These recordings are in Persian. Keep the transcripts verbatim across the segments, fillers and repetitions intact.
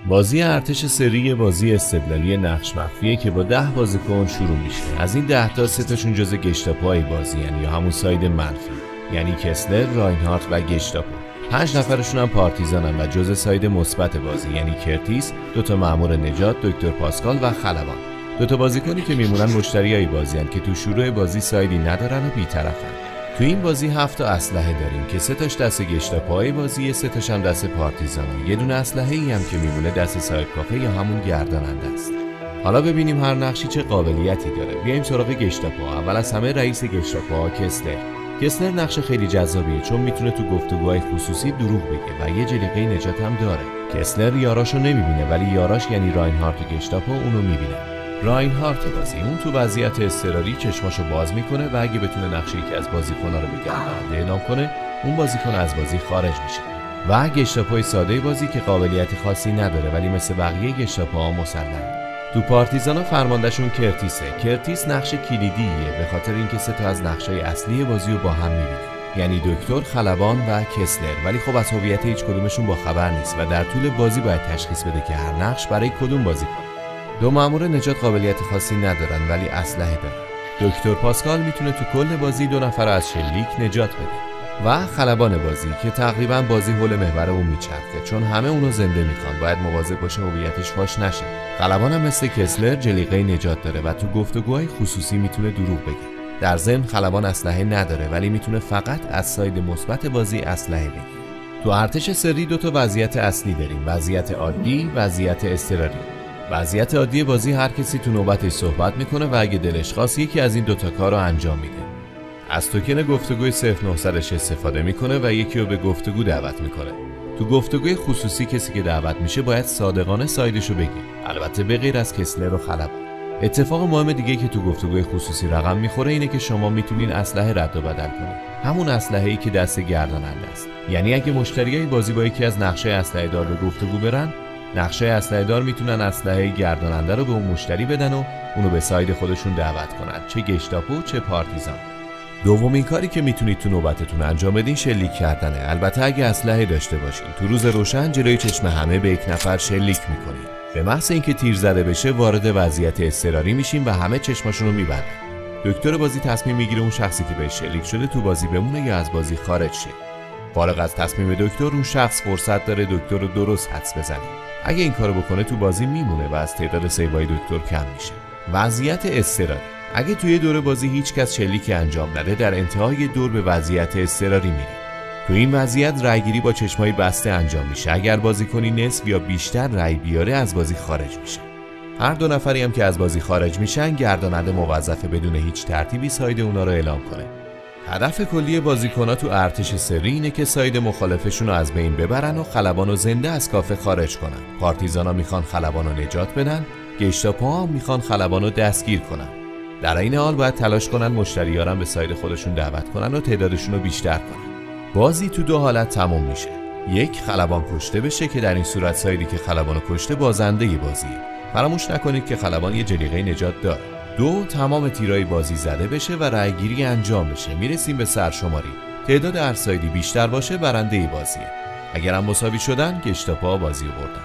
بازی ارتش سری بازی استدلالی نقش مخفیه که با ده بازیکن شروع میشه. از این ده تا سه تاشون جزء گشتاپوهای بازی یعنی یا همون ساید منفی، یعنی کسلر، راینهارت و گشتاپو. پنج نفرشون هم پارتیزانن و جزء ساید مثبت بازی یعنی کرتیس، دو تا مأمور نجات، دکتر پاسکال و خلبان. دو تا بازیکنی که میمونن مشتریای بازیان که تو شروع بازی سایدی ندارن و بی‌طرفن. تو این بازی هفت تا اسلحه داریم که سه تاش دست گشتاپوهای بازی، سه تاش هم دست پارتیزانا. یه دونه اسلحه‌ای هم که میمونه دست صاحب کافه یا همون گرداننده است. حالا ببینیم هر نقشی چه قابلیتی داره. بیایم سراغ گشتاپو. اول از همه رئیس گشتاپو کسلر. کسلر نقش خیلی جذابیه چون میتونه تو گفتگوهای خصوصی دروغ بگه و یه جلیقه نجات هم داره. کسلر یاراشو نمیبینه ولی یاراش یعنی راینهارت و گشتاپو اونو میبینه. راینهارت بازی اون تو وضعیت اضطراری چشماشو باز میکنه و اگه بتونه نقشه یکی از بازیکن‌ها رو به گرداننده اعلام کنه، اون بازیکن از بازی خارج میشه. و گشتاپوی ساده بازی که قابلیتی خاصی نداره ولی مثل بقیه گشتاپوها مسلمه. تو پارتیزانا فرماندهشون کرتیسه. کرتیس نقش کلیدیه به خاطر اینکه سه تا از نقشای اصلی بازی رو با هم میبینه، یعنی دکتر، خلبان و کسلر. ولی خب از هویت هیچ کدومشون با خبر نیست و در طول بازی باید تشخیص بده که هر نقش برای کدوم بازیکن. دو مأمور نجات قابلیت خاصی ندارن ولی اسلحه دارن. دکتر پاسکال میتونه تو کل بازی دو نفر از شلیک نجات بده. و خلبان بازی که تقریبا بازی حول محور اون میچرخه چون همه اونو زنده میخوان، باید مواظب باشه هویتش فاش نشه. خلبان هم مثل کسلر جلیقه نجات داره و تو گفتگوهای خصوصی میتونه دروغ بگه. در ضمن خلبان اسلحه نداره ولی میتونه فقط از ساید مثبت بازی اسلحه بگیره. تو ارتش سری دو تا وضعیت اصلی داریم، وضعیت عادی، وضعیت اضطراری. وضعیت عادی بازی هر کسی تو نوبتش صحبت میکنه و اگه دلش خواست یکی از این دوتا کار رو انجام میده. از توکن گفتگوی صفر نهصدش استفاده میکنه و یکی رو به گفتگو دعوت میکنه. تو گفتگوی خصوصی کسی که دعوت میشه باید صادقانه سایدشو بگه، البته به غیر از کسلر و خلبان. اتفاق مهم دیگه که تو گفتگوی خصوصی رقم میخوره اینه که شما میتونین اسلحه رد و بدل کنید، همون اسلحه‌ای که دست گرداننده است. یعنی اگه مشتریای بازی با یکی از نقشه اسلحه دار به گفتگو برن، نقشه اسلحه دار میتونن اسلحه گرداننده رو به اون مشتری بدن و اونو به ساید خودشون دعوت کنن، چه گشتاپو چه پارتیزان. دومین کاری که میتونید تو نوبتتون انجام بدین شلیک کردنه، البته اگه اسلحه داشته باشین. تو روز روشن جلوی چشم همه به یک نفر شلیک میکنین. به محض اینکه تیر زده بشه وارد وضعیت اضطراری میشین و همه چشماشون رو میبندن. دکتر بازی تصمیم میگیره اون شخصی که بهش شلیک شده تو بازی بمونه یا از بازی خارج شه. فارغ از تصمیم دکتر، اون شخص فرصت داره دکتر رو درست حدس بزنه. اگه این کارو بکنه تو بازی میمونه و از تعداد سیوای دکتر کم میشه. وضعیت اضطراری: اگه توی دور بازی هیچ کس شلیکی انجام نده، در انتهای دور به وضعیت اضطراری میریم. تو این وضعیت رایگیری با چشمای بسته انجام میشه. اگر بازیکنی نصف یا بیشتر رای بیاره از بازی خارج میشه. هر دو نفری هم که از بازی خارج میشن، گرداننده موظفه بدون هیچ ترتیبی ساید اونا رو اعلام کنه. هدف کلی بازیکن‌ها تو ارتش سری اینه که ساید مخالفشون رو از بین ببرن و خلبان رو زنده از کافه خارج کنن. پارتیزانا میخوان خلبان رو نجات بدن، گشتاپوها میخوان خلبان رو دستگیر کنن. در این حال باید تلاش کنن مشتریارن به ساید خودشون دعوت کنن و تعدادشون رو بیشتر کنن. بازی تو دو حالت تموم میشه. یک، خلبان کشته بشه که در این صورت سایدی که خلبانو کشته بازنده بازیه. فراموش نکنید که خلبان یه جلیقه نجات داره. دو، تمام تیرای بازی زده بشه و رأیگیری انجام بشه. میرسیم به سرشماری. تعداد هر سایدی بیشتر باشه برنده بازیه. اگر هم مساوی شدن، گشتاپوها بازی رو بردن.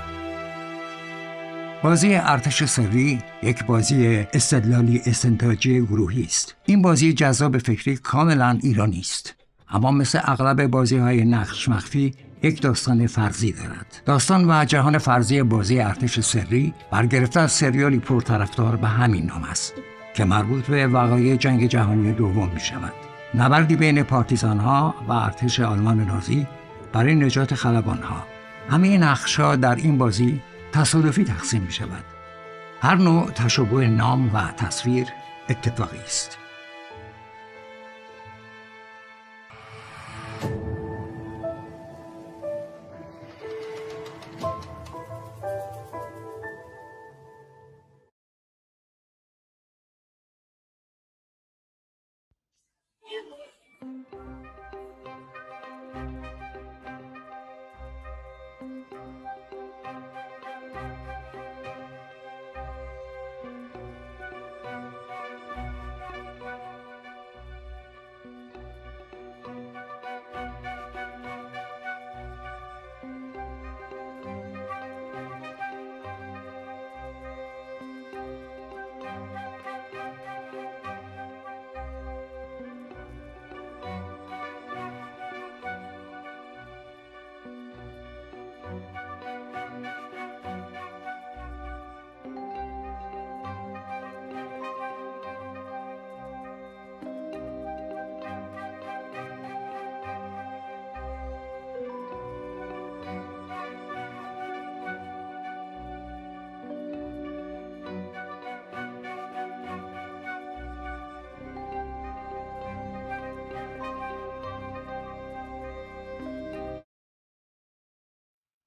بازی ارتش سری یک بازی استدلالی استنتاجی گروهی است. این بازی جذاب فکری کاملا ایرانی است، اما مثل اغلب بازی‌های نقش مخفی یک داستان فرضی دارد. داستان و جهان فرضی بازی ارتش سری برگرفته از سریالی پرطرفدار به همین نام است که مربوط به وقایع جنگ جهانی دوم می شود. نبردی بین پارتیزان‌ها و ارتش آلمان نازی برای نجات خلبان‌ها. همه نقش‌ها در این بازی تصادفی تقسیم می شود. هر نوع تشابه نام و تصویر اتفاقی است.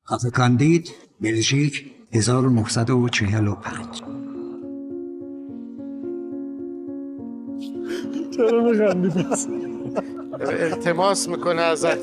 کافه کاندید، بلژیک، هزار و نهصد و چهل و پنج. چرا میخندی پس؟ التماس میکنه ازت.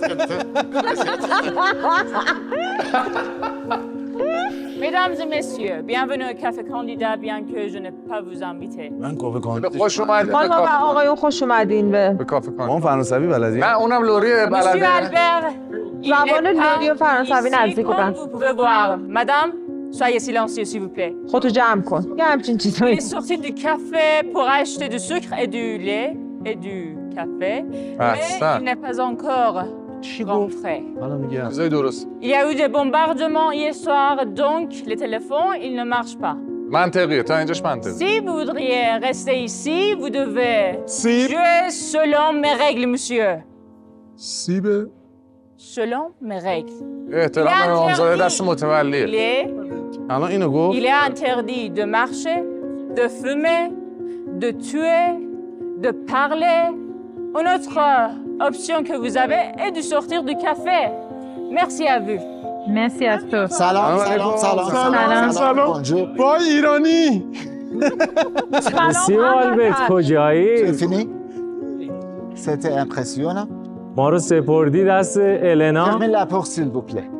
Mesdames et messieurs, bienvenue au Café Candidat, bien que je n'ai pas vous invité. من کافه کاندید. خوش اومدید. خانم و آقایون خوش اومدین به به کافه کاندید. ما فرانسوی بلدی؟ من اونم لوری Monsieur بلده. Albert, il زبان est لوری و pas فرانسوی ici نزدیک بودن. comme vous pouvez voir. Madame, soyez silencieux s'il vous plaît. خودتو جمع کن. یه همچین Il چیزایی. est sorti du café pour acheter du sucre et du lait et du café, mais ça. il n'est pas encore rentré. حالا میگم. چیزای درست. Il y a eu des bombardements hier soir, donc les téléphones, ils ne marchent pas. منطقیه تا اینجاش منطقیه. Si vous voudriez rester ici, vous devez سیب jouer selon mes règles, monsieur. سیب Selon mes règles. احترام به امضای دست Il متولیه. est, الان اینو گفت. il est interdit de marcher, de fumer, de tuer, de parler. Une autre option que vous avez est de sortir du café. Merci à vous. مرسی از تو. سلام سلام سلام سلام سلام. با ایرانی. مسیو آلبرت کجایی؟ فینی؟ C'était impressionnant. ما رو سپردی دست النا. Fermez la porte s'il vous plaît.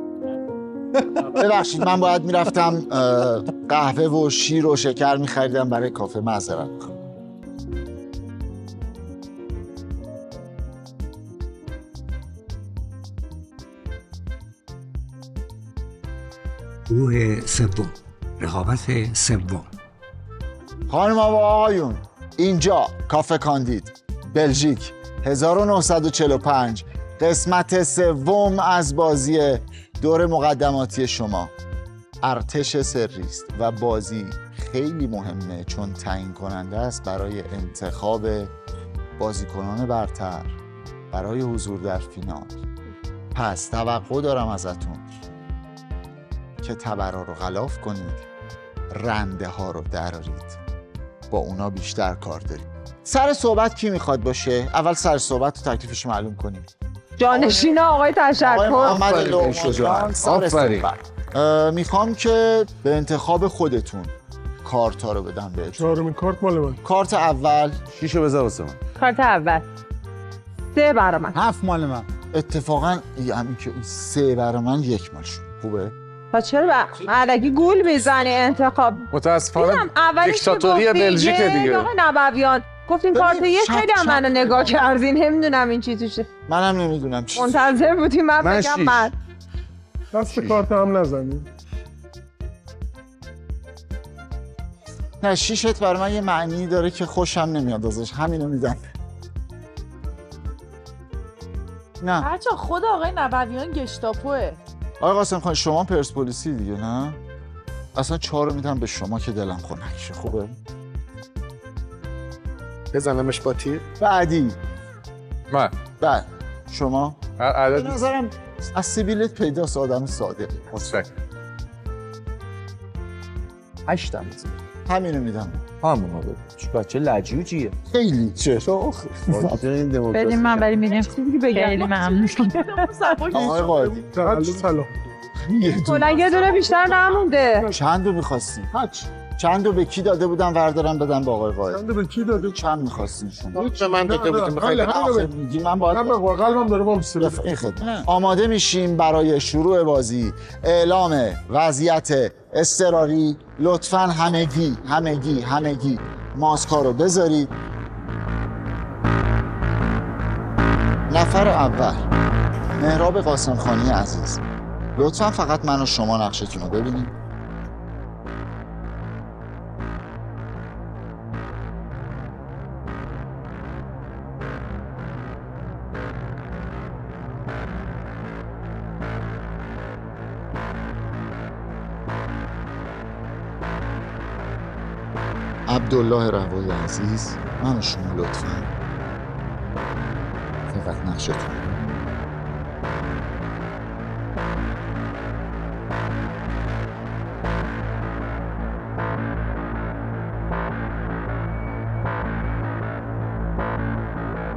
ببخشید من باید میرفتم قهوه و شیر و شکر میخریدم برای کافه. معذرت میخوام. گروه سوم، رقابت سوم. خانم و آقایون، اینجا کافه کاندید، بلژیک، هزار و نهصد و چهل و پنج، قسمت سوم از بازی دور مقدماتی شما. ارتش سری است و بازی خیلی مهمه چون تعیین کننده است برای انتخاب بازیکنان برتر برای حضور در فینال. پس توقع دارم ازتون که تبرها رو غلاف کنید، رنده ها رو درارید، با اونا بیشتر کار داریم. سر صحبت کی میخواد باشه؟ اول سر صحبت رو تکلیفش معلوم کنیم. جانشین آقای آقای تشکر. محمد لقمان، سر آفرین. صحبت. میخوام که به انتخاب خودتون کارتا رو بدم بهتون. چهارمین کارت مال من. کارت اول شیشو بذار واسه من. کارت اول. سه برا من. هفت مال من. اتفاقا همین که این سه برای من یک مالشون. خوبه؟ پس چرا با علکی گول میزنی انتخاب؟ متاسفانه دیدم اولش که دیکتاتوری گفتی بلژیک یک، دیگه. آقای نبویان گفتین ببین، کارت یک، شب- خیلی هم شب- منو نگاه کردین. نمیدونم این چی توشه. منم نمیدونم چی. منتظر بودیم من من بگم شیش. من. دست کارت هم نزنی. نه شیشت برای من یه معنی داره که خوشم نمیاد ازش. همینو میدم. نه بچه خود آقای نبویان گشتاپوه. آقای قاسم خان شما پرسپولیسی دیگه نه؟ اصلا چهار رو میدم به شما که دلم خنک شه. خوبه؟ بزنمش با تیر. بعدی. من. بعد شما؟ به عدد نظرم از سیبیلت پیداست آدم ساده. متشکرم. هشتم بزن. همینو میدم. همون رو چه بچه لجوجیه. خیلی چه؟ بدیم من بریم میریم. خیلی ممنون. آقای قائدی چقدر سلام. کلا یه دونه بیشتر نمونده. چند رو میخواستی؟ چند رو به کی داده بودم وردارم بدم به آقای قائدی؟ چند به کی داده؟ چند میخواستین شما؟ به من داده بودیم میخواید آخه میگی من باید من به قلبم داره با مسئله. این خدمت. آماده میشیم برای شروع بازی. اعلام وضعیت اضطراری. لطفاً همگی همگی همگی ماسکا رو بذارید. نفر اول مهراب قاسمخانی عزیز، لطفاً فقط من و شما نقشتون رو ببینید. عبدالله روایی عزیز، من و شما لطفاً فقط نقشتون.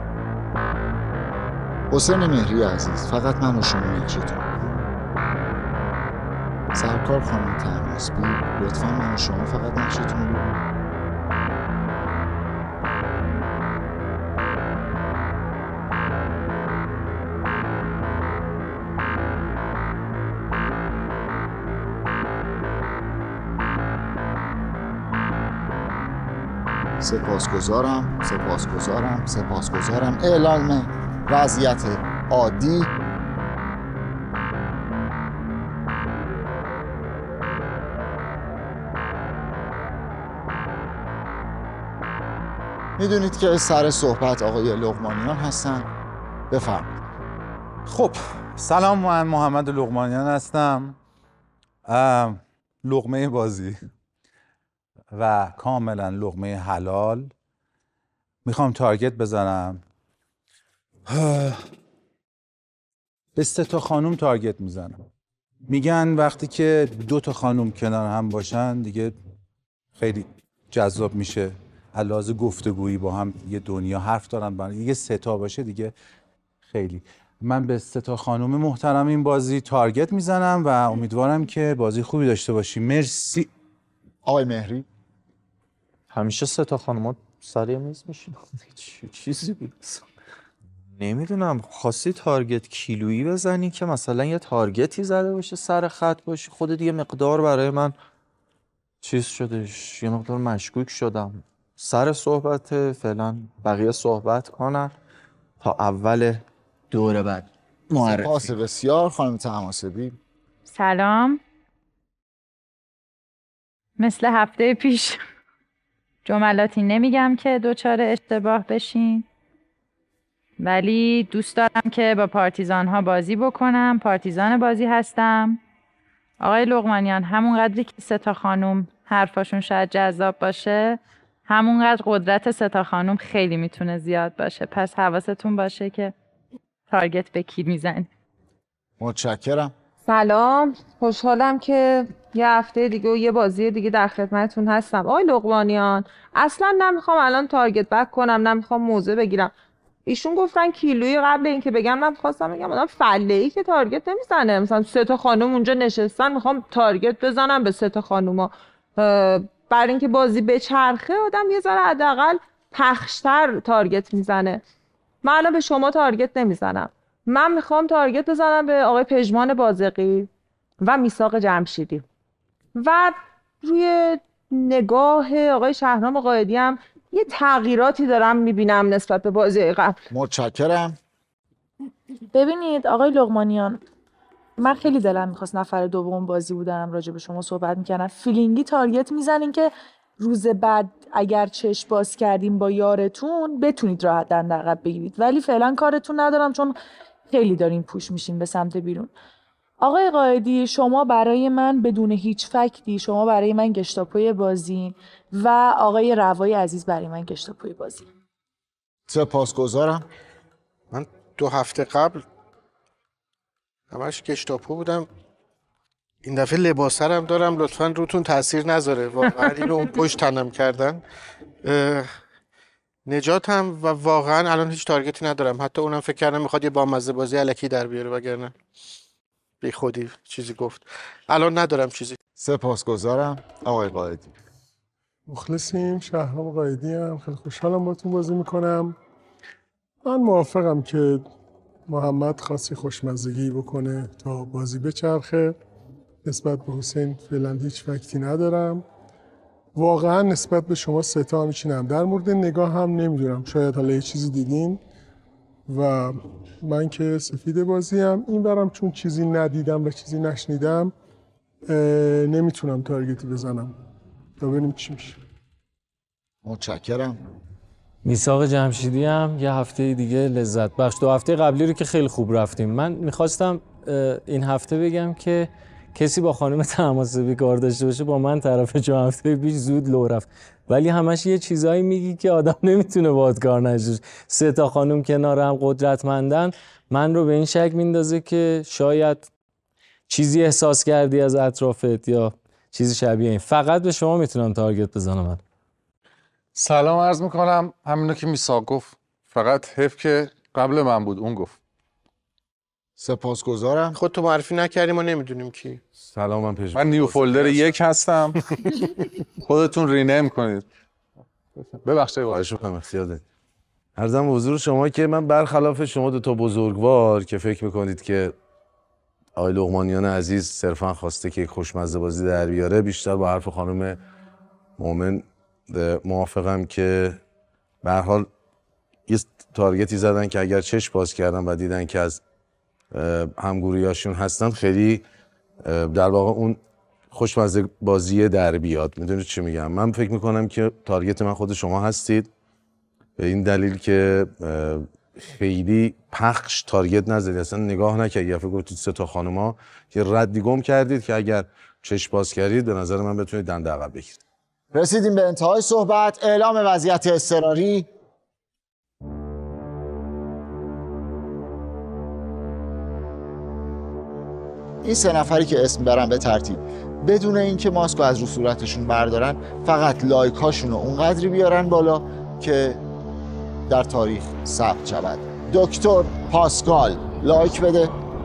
حسین مهری عزیز، فقط من و شما نقشتون. سرکار خانم طهماسبی، لطفا من و شما فقط نقشتون رو سپاسگزارم سپاسگزارم سپاسگزارم اعلام وضعیت عادی. میدونید که سر صحبت آقای لقمانیان هستن. بفرمایید. خب سلام، من محمد لقمانیان هستم. لقمه بازی و کاملا لقمه حلال میخوام تارگت بزنم. به سه تا خانوم تارگت میزنم. میگن وقتی که دو تا خانوم کنار هم باشن دیگه خیلی جذاب میشه، علاوه گفتگویی با هم یه دنیا حرف دارن، با یه سه تا باشه دیگه خیلی. من به سه تا خانم محترم این بازی تارگت میزنم و امیدوارم که بازی خوبی داشته باشیم. مرسی. آقای مهری. همیشه سه تا خانوما سر میز میشین. چیزی بود نمیدونم، خواستی تارگت کیلویی بزنی که مثلا یه تارگتی زده باشه سر خط باشه، خود دیگه مقدار برای من چیز شدش، یه مقدار مشکوک شدم. سر صحبت فعلا بقیه صحبت کنن تا اول دوره بعد معرفی. سپاس بسیار خانم طهماسبی. سلام. مثل هفته پیش جملاتی نمیگم که دوچار اشتباه بشین، ولی دوست دارم که با پارتیزان ها بازی بکنم. پارتیزان بازی هستم. آقای لقمانیان، همون قدری که سه تا خانوم حرفاشون شاید جذاب باشه، همونقدر قدرت سه تا خانوم خیلی میتونه زیاد باشه. پس حواستون باشه که تارگت به کی میزنی. متشکرم. سلام، خوشحالم که یه هفته دیگه و یه بازی دیگه در خدمتتون هستم. آقای لقمانیان، اصلا نمیخوام الان تارگت بک کنم، نمیخوام موضع بگیرم. ایشون گفتن کیلویی. قبل اینکه بگم من خواستم بگم آدم فله‌ای که تارگت نمیزنه. مثلا سه تا خانم اونجا نشستن، میخوام تارگت بزنم به سه تا خانوما. برای اینکه بازی بچرخه آدم یه ذره حداقل پخشتر تارگت میزنه. من الان به شما تارگت نمیزنم. من میخوام تارگت بزنم به آقای پژمان بازقی و میثاق جمشیدی و روی نگاه آقای شهرام قائدی هم یه تغییراتی دارم میبینم نسبت به بازی قبل. متشکرم. ببینید آقای لقمانیان، من خیلی دلم میخواست نفر دوم بازی بودم، راجع به شما صحبت میکردم. فیلینگی تارگت میزنین که روز بعد اگر چشم باز کردیم با یارتون بتونید راحت دند عقب بگیرید، ولی فعلا کارتون ندارم چون خیلی دارین پوش میشین به سمت بیرون. آقای قائدی، شما برای من بدون هیچ فکتی، شما برای من گشتاپوی بازی و آقای روای عزیز برای من گشتاپوی بازی. سپاسگزارم. من دو هفته قبل همش گشتاپو بودم، این دفعه لباسرم دارم، لطفاً روتون تاثیر نذاره. واقعا اینو اون پشت تنم کردن. نجاتم و واقعا الان هیچ تارگتی ندارم. حتی اونم فکر کردم میخواد یه بامزه بازی الکی در بیاره، وگرنه بی خودی چیزی گفت. الان ندارم چیزی. سپاسگزارم. آقای قائدی. مخلصیم. شهرام قائدی هم. خیلی خوشحالم باتون بازی میکنم. من موافقم که محمد خاصی خوشمزگی بکنه تا بازی بچرخه. نسبت به حسین فعلا هیچ فکتی ندارم. واقعا نسبت به شما سه تا میشینم. در مورد نگاه هم نمیدونم، شاید حالا یه چیزی دیدین و من که سفید بازیم این برم چون چیزی ندیدم و چیزی نشنیدم نمیتونم تارگتی بزنم تا ببینیم چی میشه. متشکرم. میثاق جمشیدی هم یه هفته دیگه لذت بخش. دو هفته قبلی رو که خیلی خوب رفتیم. من میخواستم این هفته بگم که کسی با خانم طهماسبی کار داشته باشه با من طرفه، چون هفته پیش زود لو رفت. ولی همش یه چیزایی میگی که آدم نمیتونه باهات کار نشه. سه تا خانم کنار هم قدرتمندن، من رو به این شک میندازه که شاید چیزی احساس کردی از اطرافت یا چیزی شبیه این. فقط به شما میتونم تارگت بزنم. من سلام عرض میکنم. همینو که میثاق گفت، فقط حیف که قبل من بود اون گفت. سپاسگزارم. خودتو معرفی نکردیم و نمیدونیم کی. سلام، من پژمان. من نیو فولدر یک هستم. خودتون رینیم کنید. ببخشید. خواهش می‌کنم، اختیار دارید. عرضم به حضور شما که من برخلاف شما دو تا بزرگوار که فکر میکنید که آقای لقمانیان عزیز صرفا خواسته که یک خوشمزه بازی در بیاره، بیشتر با حرف خانم مومن موافقم که به هر حال یه تارگتی زدن که اگر چشم باز کردن و دیدن که از همگوریاشون هستن، خیلی در واقع اون خوشمزه بازی در بیاد. میدونید چی میگم؟ من فکر میکنم که تارگت من خود شما هستید، به این دلیل که خیلی پخش تارگت نزدید، اصلا نگاه نکردید. یه فکر گفتید سه تا خانوما که ردی گم کردید که اگر چشم باز کردید به نظر من بتونید دنده عقب بگیرید. رسیدیم به انتهای صحبت. اعلام وضعیت اضطراری. این سه نفری که اسم برن به ترتیب بدون اینکه ماسک رو از رو صورتشون بردارن، فقط لایک هاشون رو اونقدری بیارن بالا که در تاریخ ثبت شود. دکتر پاسکال لایک بده.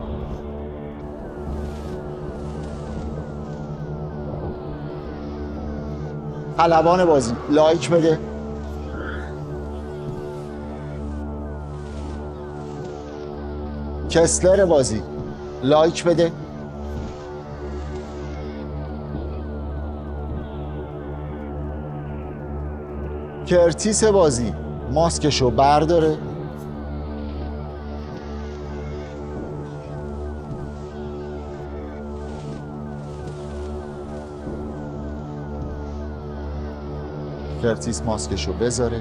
پهلوان بازی لایک بده. کسلر بازی لایک بده. کرتیس بازی ماسکشو برداره. کرتیس ماسکشو بذاره.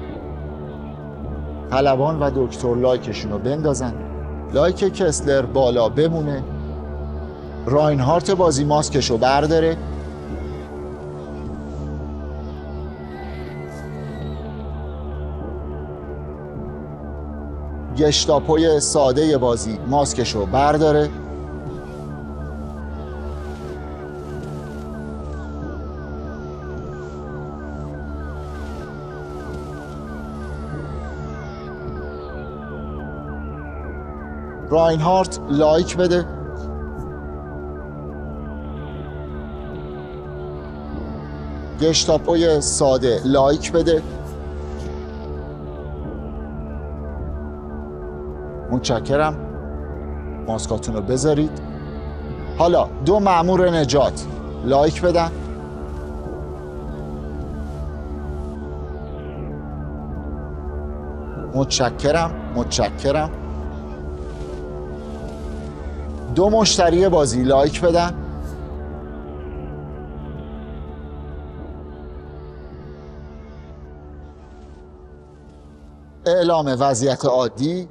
پهلوان و دکتر لایکشونو بندازن. لایک کسلر بالا بمونه. راینهارت بازی ماسکشو برداره. گشتاپوی ساده بازی ماسکشو برداره. راینهارت لایک بده. گشتاپوی ساده لایک بده. متشکرم. ماسکاتون رو بذارید. حالا دو مأمور نجات لایک بدن. متشکرم. متشکرم. دو مشتری بازی لایک بدن. اعلام وضعیت عادی.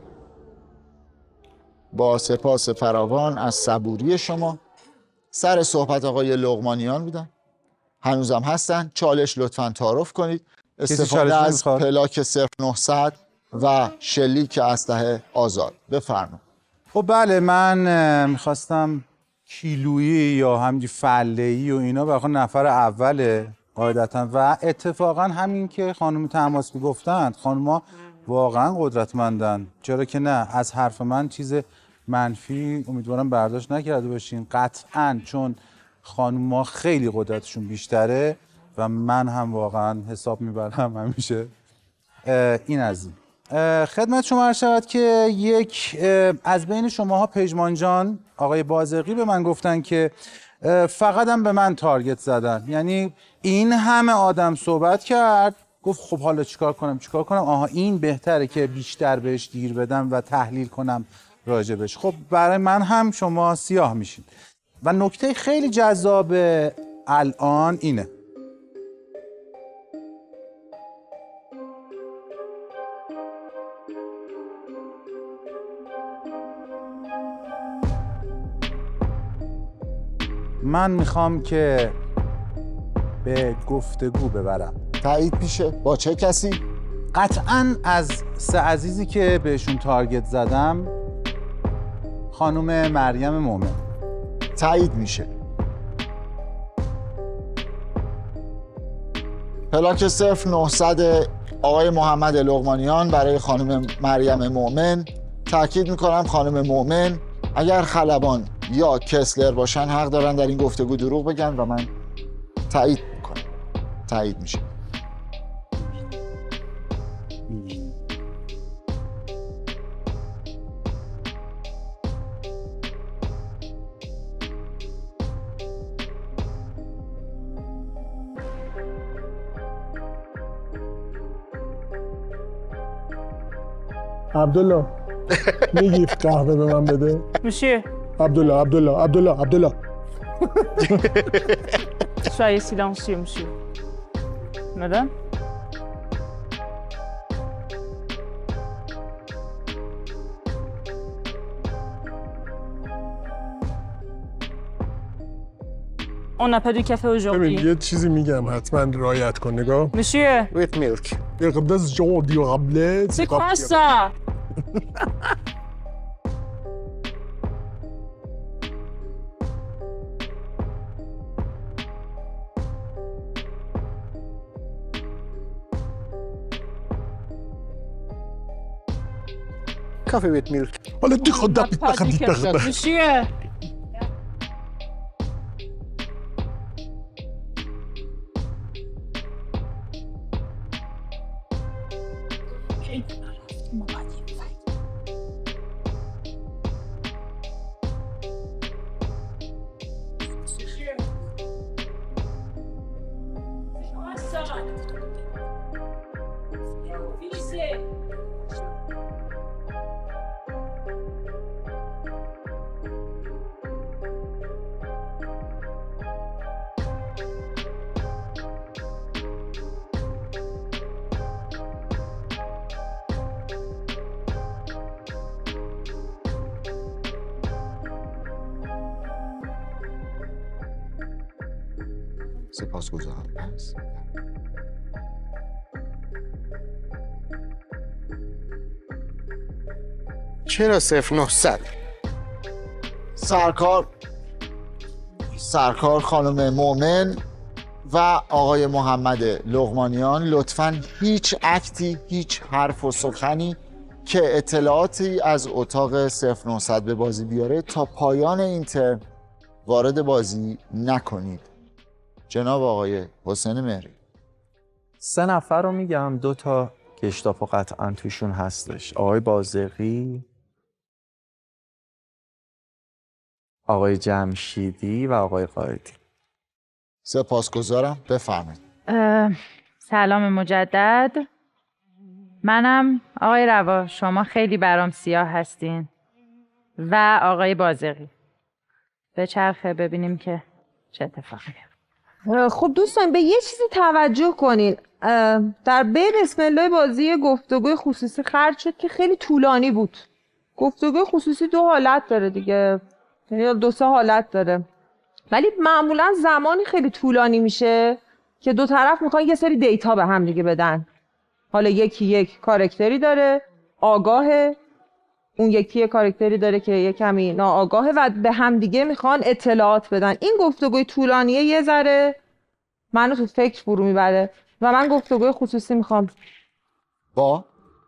با سپاس فراوان از صبوری شما. سر صحبت آقای لقمانیان بودن، هنوزم هستن. چالش لطفاً تعارف کنید. استفاده از پلاک صفر نهصد و شلیک اسلحه آزاد. بفرمایید. خب بله، من میخواستم کیلویی یا همینجوری فله‌ای و اینا بخوام نفر اوله قاعدتا، و اتفاقا همین که خانم تماس میگفتند، خانم‌ها واقعا قدرتمندن، چرا که نه. از حرف من چیز منفی امیدوارم برداشت نکرده باشین. قطعا چون خانم‌ها خیلی قدرتشون بیشتره و من هم واقعا حساب میبرم همیشه. این از این. خدمت شما عرض شود که یک از بین شماها پژمان جان آقای بازرگی به من گفتن که فقط هم به من تارگت زدن. یعنی این همه آدم صحبت کرد، گفت خب حالا چیکار کنم چیکار کنم آها این بهتره که بیشتر بهش گیر بدم و تحلیل کنم راجبش. خب برای من هم شما سیاه میشین. و نکته خیلی جذاب الان اینه، من میخوام که به گفتگو ببرم. تایید میشه؟ با چه کسی؟ قطعاً از سه عزیزی که بهشون تارگت زدم، خانم مریم مومن. تایید میشه. پلاک صفر نهصد آقای محمد لقمانیان برای خانم مریم مومن. تاکید میکنم خانم مومن اگر خلبان یا کسلر باشن حق دارن در این گفتگو دروغ بگن و من تایید میکنم. تایید میشه. عبدالله میگی قهوه به من بده؟ Monsieur, عبدالله عبدالله عبدالله عبدالله soyez silencieux, monsieur. Madame? On n'a pas de café ببین aujourd'hui. یه چیزی میگم حتما رعایت کن. نگاه Monsieur, with milk. یه قبض جو دیو قبله c'est quoi ça? Coffee with milk. حالا دی خود On n'a pas du café. Monsieur, سپاسگزارم. چرا صفر نهصد؟ سرکار سرکار خانم مومن و آقای محمد لقمانیان لطفاً هیچ اکتی، هیچ حرف و سخنی که اطلاعاتی از اتاق صفر نهصد به بازی بیاره تا پایان این ترم وارد بازی نکنید. جناب آقای حسین مهری. سه نفر رو میگم، دو تا گشتاپو قطعا توشون هستش. آقای بازرگی، آقای جمشیدی و آقای قائدی. سپاسگزارم. بفرمایید. سلام مجدد. منم آقای روا، شما خیلی برام سیاه هستین و آقای بازرگی. به چرخه ببینیم که چه اتفاقی میفته. خب دوستان به یه چیزی توجه کنین. در بین بسم الله بازی گفتگوی خصوصی خرج شد که خیلی طولانی بود. گفتگوی خصوصی دو حالت داره دیگه، یعنی دو سه حالت داره، ولی معمولا زمانی خیلی طولانی میشه که دو طرف میخوان یه سری دیتا به هم دیگه بدن. حالا یکی یک کاراکتری داره آگاهه، اون یکی کاراکتری داره که یه کمی ناآگاهه و به هم دیگه میخوان اطلاعات بدن. این گفتگوی طولانیه یه ذره منو تو فکر فرو میبره و من گفتگوی خصوصی میخوام. با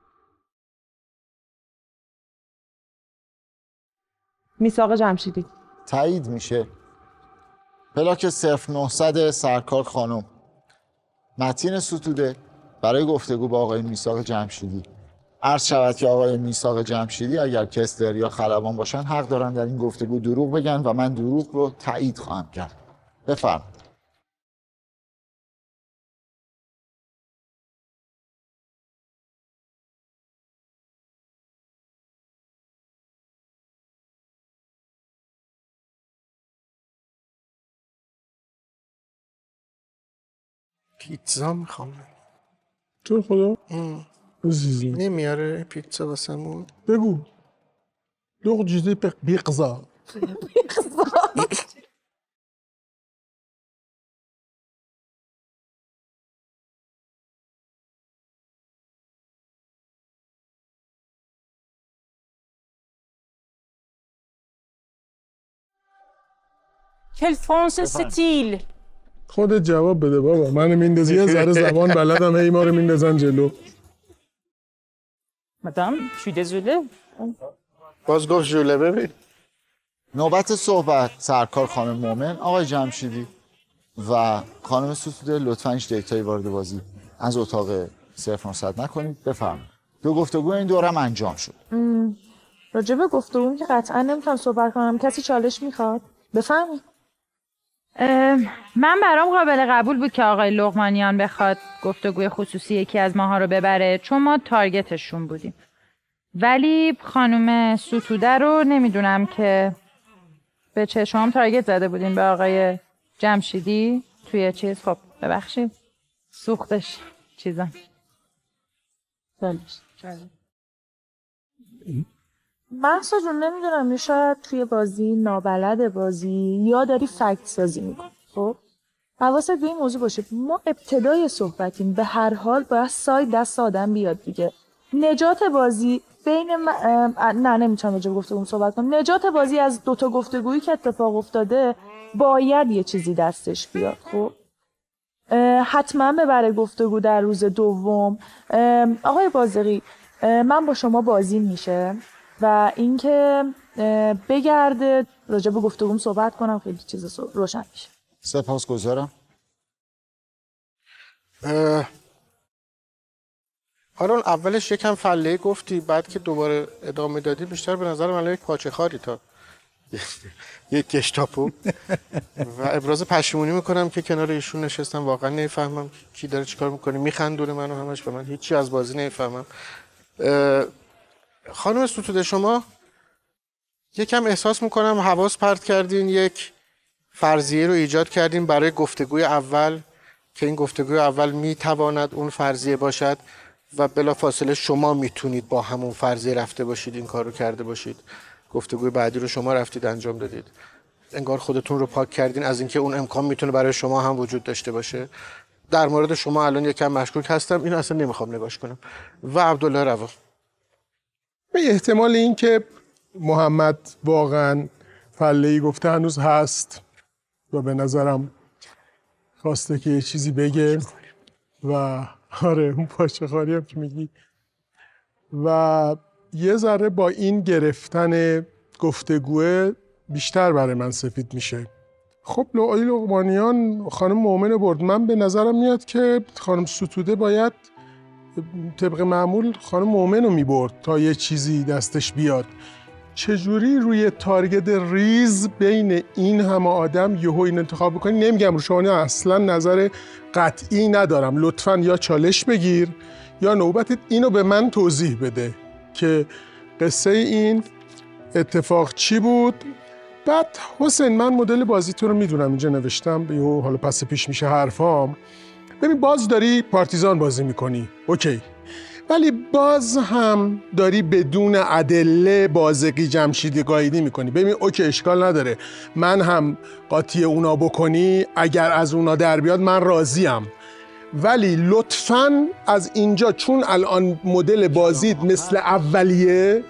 میثاق جمشیدی. تایید میشه. پلاک صفر نهصد سرکار خانم. متین ستوده برای گفتگو با آقای میثاق جمشیدی. عرض شود که آقای میثاق جمشیدی اگر کسلر یا خلبان باشن حق دارن در این گفتگو دروغ بگن و من دروغ رو تایید خواهم کرد. بفرمایید. پیتزا میخوام. تو خدا عزیزی نمیاره پیتزا واسمون؟ بگو لغ جزی بیقضا. Quelle France c'est-il? خودت جواب بده بابا، منو میندازی یه ذره زبان بلدم هی ما رو میندازن جلو. Madame, je suis désolée. باز گفت ژوله. ببین نوبت صحبت سرکار خانم مومن، آقای جمشیدی و خانم ستوده. لطفاً هیچ دیتایی وارد بازی از اتاق صفر نهصد نکنید. بفرمایید. دو گفتگو این دورم انجام شد. راجع به گفتگویم که قطعا نمیتونم صحبت کنم. کسی چالش میخواد؟ بفرمایید. من برام قابل قبول بود که آقای لقمانیان بخواد گفتگوی خصوصی یکی از ماها رو ببره، چون ما تارگتشون بودیم. ولی خانم ستوده رو نمیدونم که به چه شما تارگت زده بودین به آقای جمشیدی توی چیز. خب ببخشید سوختش چیزم محسا جون نمیدونم، شاید توی بازی نابلد بازی یا داری فکت سازی میکنی. خب حواست به این موضوع باشه، ما ابتدای صحبتیم، به هر حال باید ساید دست آدم بیاد دیگه. نجات بازی بین م... نه نمیتونم راجع به گفتگو صحبت کنم. نجات بازی از دوتا گفتگویی که اتفاق افتاده باید یه چیزی دستش بیاد. خب حتما ببره گفتگو در روز دوم. آقای بازرگی، من با شما بازی میشه و اینکه بگرده راجع به گفتگوم صحبت کنم خیلی چیز روشن میشه. سپاسگزارم. حالا اولش یکم فله گفتی، بعد که دوباره ادامه دادی بیشتر به نظر من یک پاچه خاری تا یک گشتاپو و ابراز پشیمونی میکنم که کنار ایشون نشستم. واقعا نمیفهمم کی داره چیکار میکنه، میخندونه منو همش، به من هیچی از بازی نمیفهمم. خانم ستوده، شما یکم احساس میکنم حواس پرت کردین، یک فرضیه رو ایجاد کردین برای گفتگوی اول که این گفتگوی اول میتواند اون فرضیه باشد و بلافاصله شما میتونید با همون فرضیه رفته باشید، این کار رو کرده باشید. گفتگوی بعدی رو شما رفتید انجام دادید. انگار خودتون رو پاک کردین از اینکه اون امکان میتونه برای شما هم وجود داشته باشه. در مورد شما الان یکم مشکوک هستم، اینو اصلا نمیخوام نگاش کنم. و عبدالله روا، به احتمال این که محمد واقعا فله‌ای گفته هنوز هست و به نظرم خواسته که یه چیزی بگه و آره اون پاچه خاری هم که میگی و یه ذره با این گرفتن گفتگوه بیشتر برای من سفید میشه. خب آقای لقمانیان خانم مومن برد. من به نظرم میاد که خانم ستوده باید طبق معمول خانم مومن رو میبرد تا یه چیزی دستش بیاد. چجوری روی تارگت ریز بین این همه آدم یهو این انتخاب بکنی؟ نمیگم رو شما اصلا نظر قطعی ندارم، لطفاً یا چالش بگیر یا نوبتت اینو به من توضیح بده که قصه این اتفاق چی بود. بعد حسین، من مدل بازی تو رو میدونم، اینجا نوشتم یهو حالا پس پیش میشه حرفام. ببین باز داری پارتیزان بازی میکنی، اوکی، ولی باز هم داری بدون ادله بازقی جمشیدی قایدی میکنی. ببین اوکی اشکال نداره، من هم قاطی اونا بکنی، اگر از اونا در بیاد من راضیم، ولی لطفاً از اینجا چون الان مدل بازیت مثل اولیه،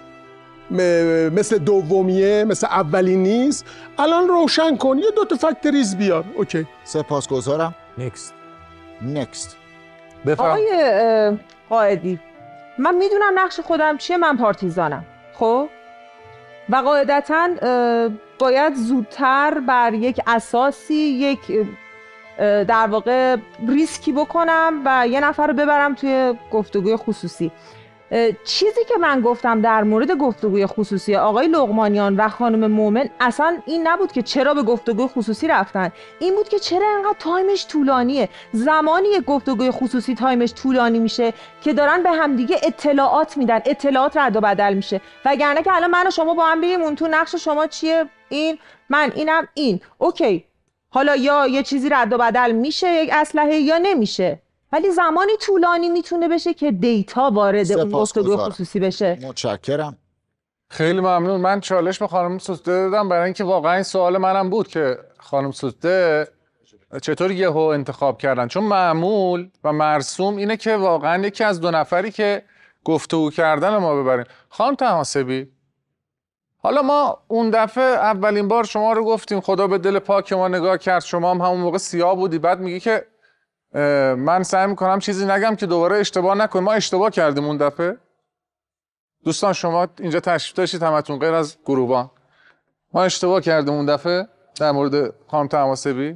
مثل دومیه، مثل اولی نیست، الان روشن کن، یه دو تا فکت ریز بیار. اوکی سپاسگزارم. نکست نکست. بفرم. آقای قائدی، من میدونم نقش خودم چیه، من پارتیزانم. خب و قاعدتاً باید زودتر بر یک اساسی یک در واقع ریسکی بکنم و یه نفر رو ببرم توی گفتگوی خصوصی. چیزی که من گفتم در مورد گفتگوی خصوصی آقای لقمانیان و خانم مومن اصلا این نبود که چرا به گفتگوی خصوصی رفتن، این بود که چرا انقدر تایمش طولانیه. زمانی یک گفتگوی خصوصی تایمش طولانی میشه که دارن به همدیگه اطلاعات میدن، اطلاعات رد و بدل میشه، وگرنه که الان من و شما با هم بگیم اون تو نقش شما چیه، این من اینم این، اوکی، حالا یا یه چیزی رد و بدل میشه یک اسلحه یا نمیشه، ولی زمانی طولانی میتونه بشه که دیتا وارد اون گفتگوی خصوصی بشه. متشکرم. خیلی ممنون. من چالش به خانم ستوده دادم برای اینکه واقعا این سوال منم بود که خانم ستوده چطور یهو انتخاب کردن، چون معمول و مرسوم اینه که واقعا یکی از دو نفری که گفتگو کردن ما ببریم. خانم طهماسبی، حالا ما اون دفعه اولین بار شما رو گفتیم خدا به دل پاک ما نگاه کرد، شما هم همون موقع سیاه بودی، بعد میگی که من سعی میکنم چیزی نگم که دوباره اشتباه نکنیم. ما اشتباه کردیم اون دفعه. دوستان شما اینجا تشریف داشتید همتون غیر از گروبان. ما اشتباه کردیم اون دفعه در مورد خانم طماسبی.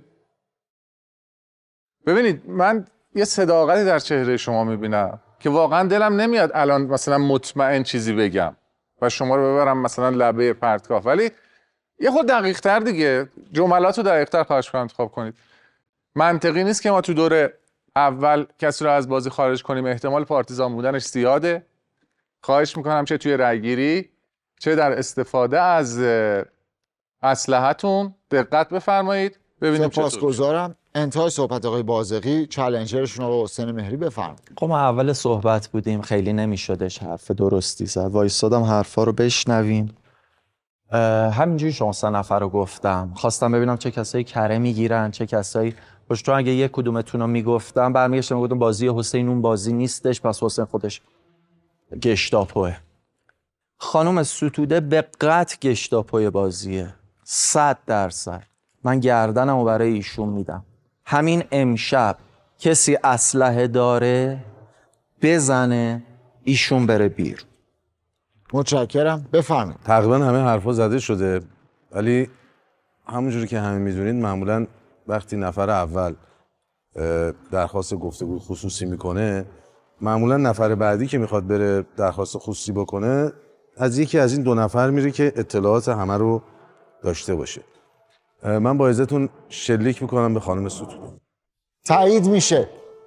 ببینید من یه صداقتی در چهره شما میبینم که واقعا دلم نمیاد الان مثلا مطمئن چیزی بگم و شما رو ببرم مثلا لبه پرتگاه، ولی یه خود دقیق تر دیگه جملات رو دقیق تر خواهش کنم انتخاب کنید. منطقی نیست که ما تو دور اول کسی رو از بازی خارج کنیم، احتمال پارتیزان بودنش زیاده. خواهش میکنم چه توی رأیگیری چه در استفاده از اسلحه‌تون دقت بفرمایید. ببینیم چطور. سپاسگزارم. انتهای صحبت آقای بازقی، چالنجرشون آقای حسین مهری بفرمایید. خب ما اول صحبت بودیم، خیلی نمیشدش حرف درستی زد. وایسادم حرفا رو بشنویم. همینجوری شما سه نفر رو گفتم، خواستم ببینم چه کسایی کره میگیرن، چه کسایی پشت. اگه یک کدومتون رو میگفتم برمیگشتم میگفتم بازی حسین اون بازی نیستش، پس حسین خودش گشتاپوه. خانم ستوده به قطع گشتاپوی بازیه، صد درصد. من گردنمو برای ایشون میدم. همین امشب کسی اسلحه داره بزنه ایشون بره بیرون. متشکرم. بفرمایید. تقریبا همه حرفا زده شده، ولی همونجوری که همه میدونید معمولا وقتی نفر اول درخواست گفتگو خصوصی میکنه، معمولا نفر بعدی که میخواد بره درخواست خصوصی بکنه از یکی از این دو نفر میره که اطلاعات همه رو داشته باشه. من با اجازهتون شلیک میکنم به خانم ستوده. تایید میشه.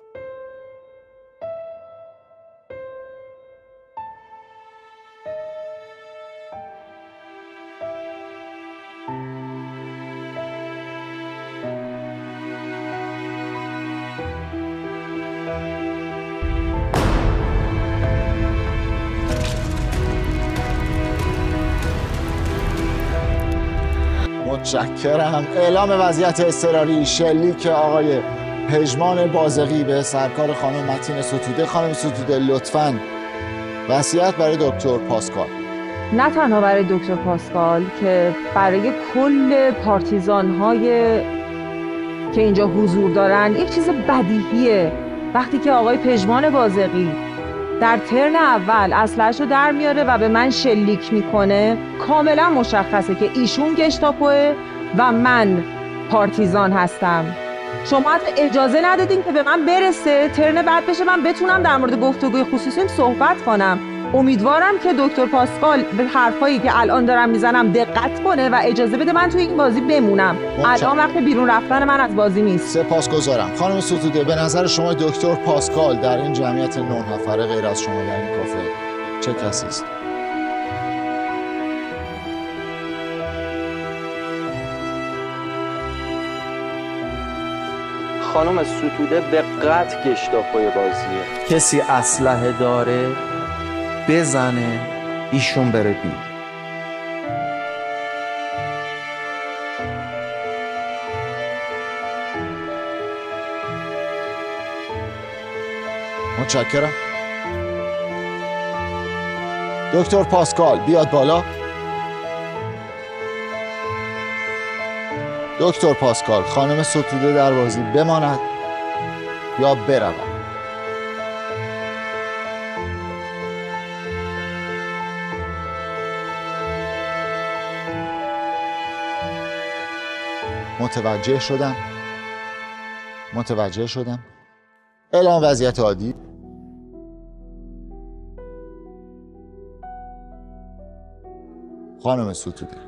متشکرم. اعلام وضعیت اضطراری، شلیک آقای پژمان بازقی به سرکار خانم متین ستوده. خانم ستوده لطفاً وصیت برای دکتر پاسکال. نه تنها برای دکتر پاسکال که برای کل پارتیزان های که اینجا حضور دارن یک چیز بدیهیه وقتی که آقای پژمان بازقی در ترن اول اسلحه‌شو در میاره و به من شلیک میکنه. کاملا مشخصه که ایشون گشتاپوه و من پارتیزان هستم. شما حتی اجازه ندادین که به من برسه ترن بعد بشه من بتونم در مورد گفتگوی خصوصیم صحبت کنم. امیدوارم که دکتر پاسکال به حرفایی که الان دارم میزنم دقت کنه و اجازه بده من توی این بازی بمونم. الان وقت بیرون رفتن من از بازی نیست. سپاسگزارم. خانم ستوده به نظر شما دکتر پاسکال در این جمعیت نه نفره غیر از شما در این کافه چه کسی است؟ خانم ستوده به قطع گشتاپوی بازیه. کسی اسلحه داره بزنه ایشون بره بیرون. متشکرم. دکتر پاسکال بیاد بالا. دکتر پاسکال، خانم ستوده در بازی بماند یا برود؟ متوجه شدم متوجه شدم اعلام وضعیت عادی. خانم ستوده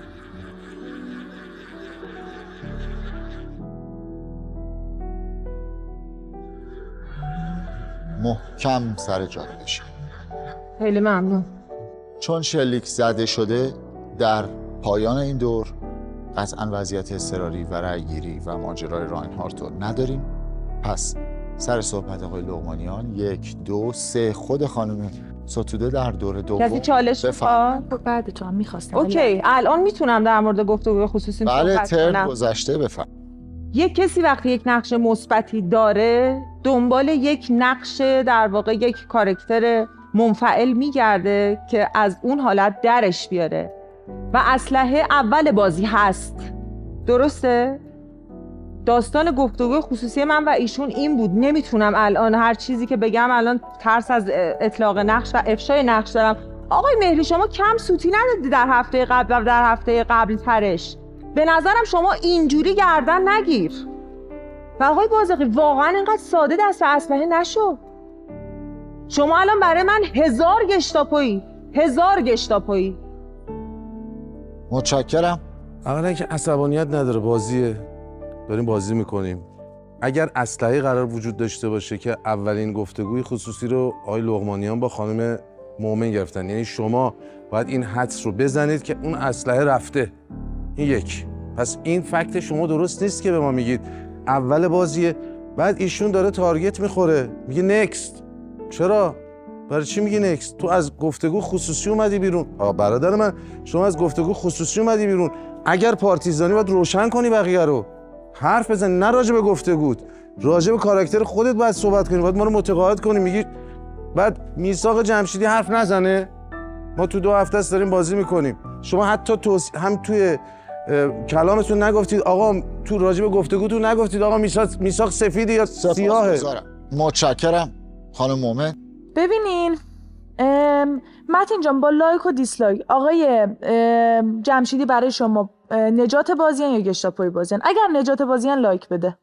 محکم سر جای بشه. خیلی ممنون. چون شلیک زده شده در پایان این دور قطعا وضعیت اضطراری و رأیگیری و ماجرای راینهارت رو نداریم. پس سر صحبت آقای لقمانیان یک دو سه خود خانم ستوده در دور دوم. کسی چالش میخواد؟ بعد تو هم میخواستم. اوکی الان میتونم در مورد گفتگوی خصوصی بله صحبت ترن کنم. گذشته بفهم. یک کسی وقتی یک نقش مثبتی داره دنبال یک نقش در واقع یک کاراکتر منفعل میگرده که از اون حالت درش بیاره و اسلحه اول بازی هست. درسته؟ داستان گفتگوی خصوصی من و ایشون این بود. نمیتونم الان هر چیزی که بگم الان ترس از اطلاق نقش و افشای نقش دارم. آقای مهری شما کم سوتی ندادی در هفته قبل و در هفته قبل ترش. به نظرم شما اینجوری گردن نگیر. و آقای بازقی واقعا اینقدر ساده دست اسلحه نشو. شما الان برای من هزار گشتاپویی هزار گشتاپویی. متشکرم. اولا که عصبانیت نداره، بازیه، داریم بازی میکنیم. اگر اسلحه قرار وجود داشته باشه که اولین گفتگوی خصوصی رو آقای لقمانیان با خانم مومن گرفتن، یعنی شما باید این حدس رو بزنید که اون اسلحه رفته. این یک. پس این فکت شما درست نیست که به ما میگید اول بازیه، بعد ایشون داره تارگت میخوره میگه نکست. چرا؟ برای چی میگی نکست؟ تو از گفتگو خصوصی اومدی بیرون. آ برادر من، شما از گفتگو خصوصی اومدی بیرون. اگر پارتیزانی باید روشن کنی بقیه رو. حرف بزن، نه راجع به گفتگوت، راجع به کاراکتر خودت باید صحبت کنی، باید ما رو متقاعد کنی. میگی بعد میثاق جمشیدی حرف نزنه. ما تو دو هفته است داریم بازی میکنیم. شما حتی توص... هم توی کلامتون نگفتید آقا، تو راجع به گفتگوتون نگفتید آقا میثاق میثاق سفید یا سیاهه. متشکرم. خانم مومن. ببینین متین جان، با لایک و دیسلایک آقای جمشیدی برای شما نجات بازیان یا گشتاپوی بازیان؟ اگر نجات بازیان لایک بده.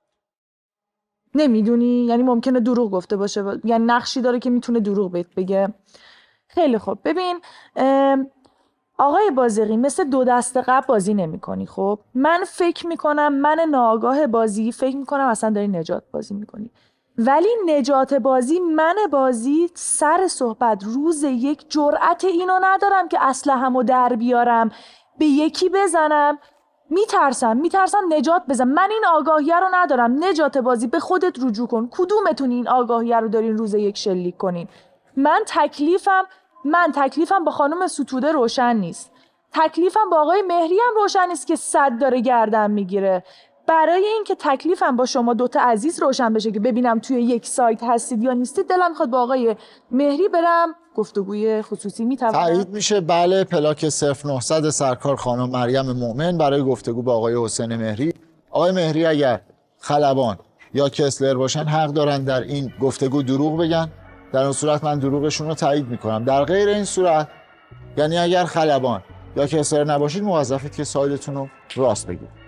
نمیدونی؟ یعنی ممکنه دروغ گفته باشه، یعنی نقشی داره که میتونه دروغ بهت بگه. خیلی خوب. ببین آقای بازقی، مثل دو دست قبل بازی نمی کنی. خب من فکر میکنم، من ناآگاه بازی فکر میکنم اصلا داری نجات بازی میکنی، ولی نجات بازی من بازی سر صحبت روز یک جرأت اینو ندارم که اسلحه‌مو در بیارم به یکی بزنم. میترسم میترسم نجات بزنم. من این آگاهیه رو ندارم. نجات بازی به خودت رجوع کن. کدومتون این آگاهیه رو دارین روز یک شلیک کنین؟ من تکلیفم من تکلیفم با خانم ستوده روشن نیست. تکلیفم با آقای مهری هم روشن نیست که صد داره گردن میگیره. برای اینکه تکلیفم با شما دوتا عزیز روشن بشه که ببینم توی یک سایت هستید یا نیستید، دلم میخواد با آقای مهری برم گفتگوی خصوصی. میتونم تایید میشه؟ بله. پلاک صفر نهصد سرکار خانم مریم مومن برای گفتگو با آقای حسین مهری. آقای مهری اگر خلبان یا کسلر باشن حق دارن در این گفتگو دروغ بگن. در اون صورت من دروغشون رو تایید میکنم. در غیر این صورت، یعنی اگر خلبان یا کسلر نباشید، موظفید که سایدتون رو راست بگید.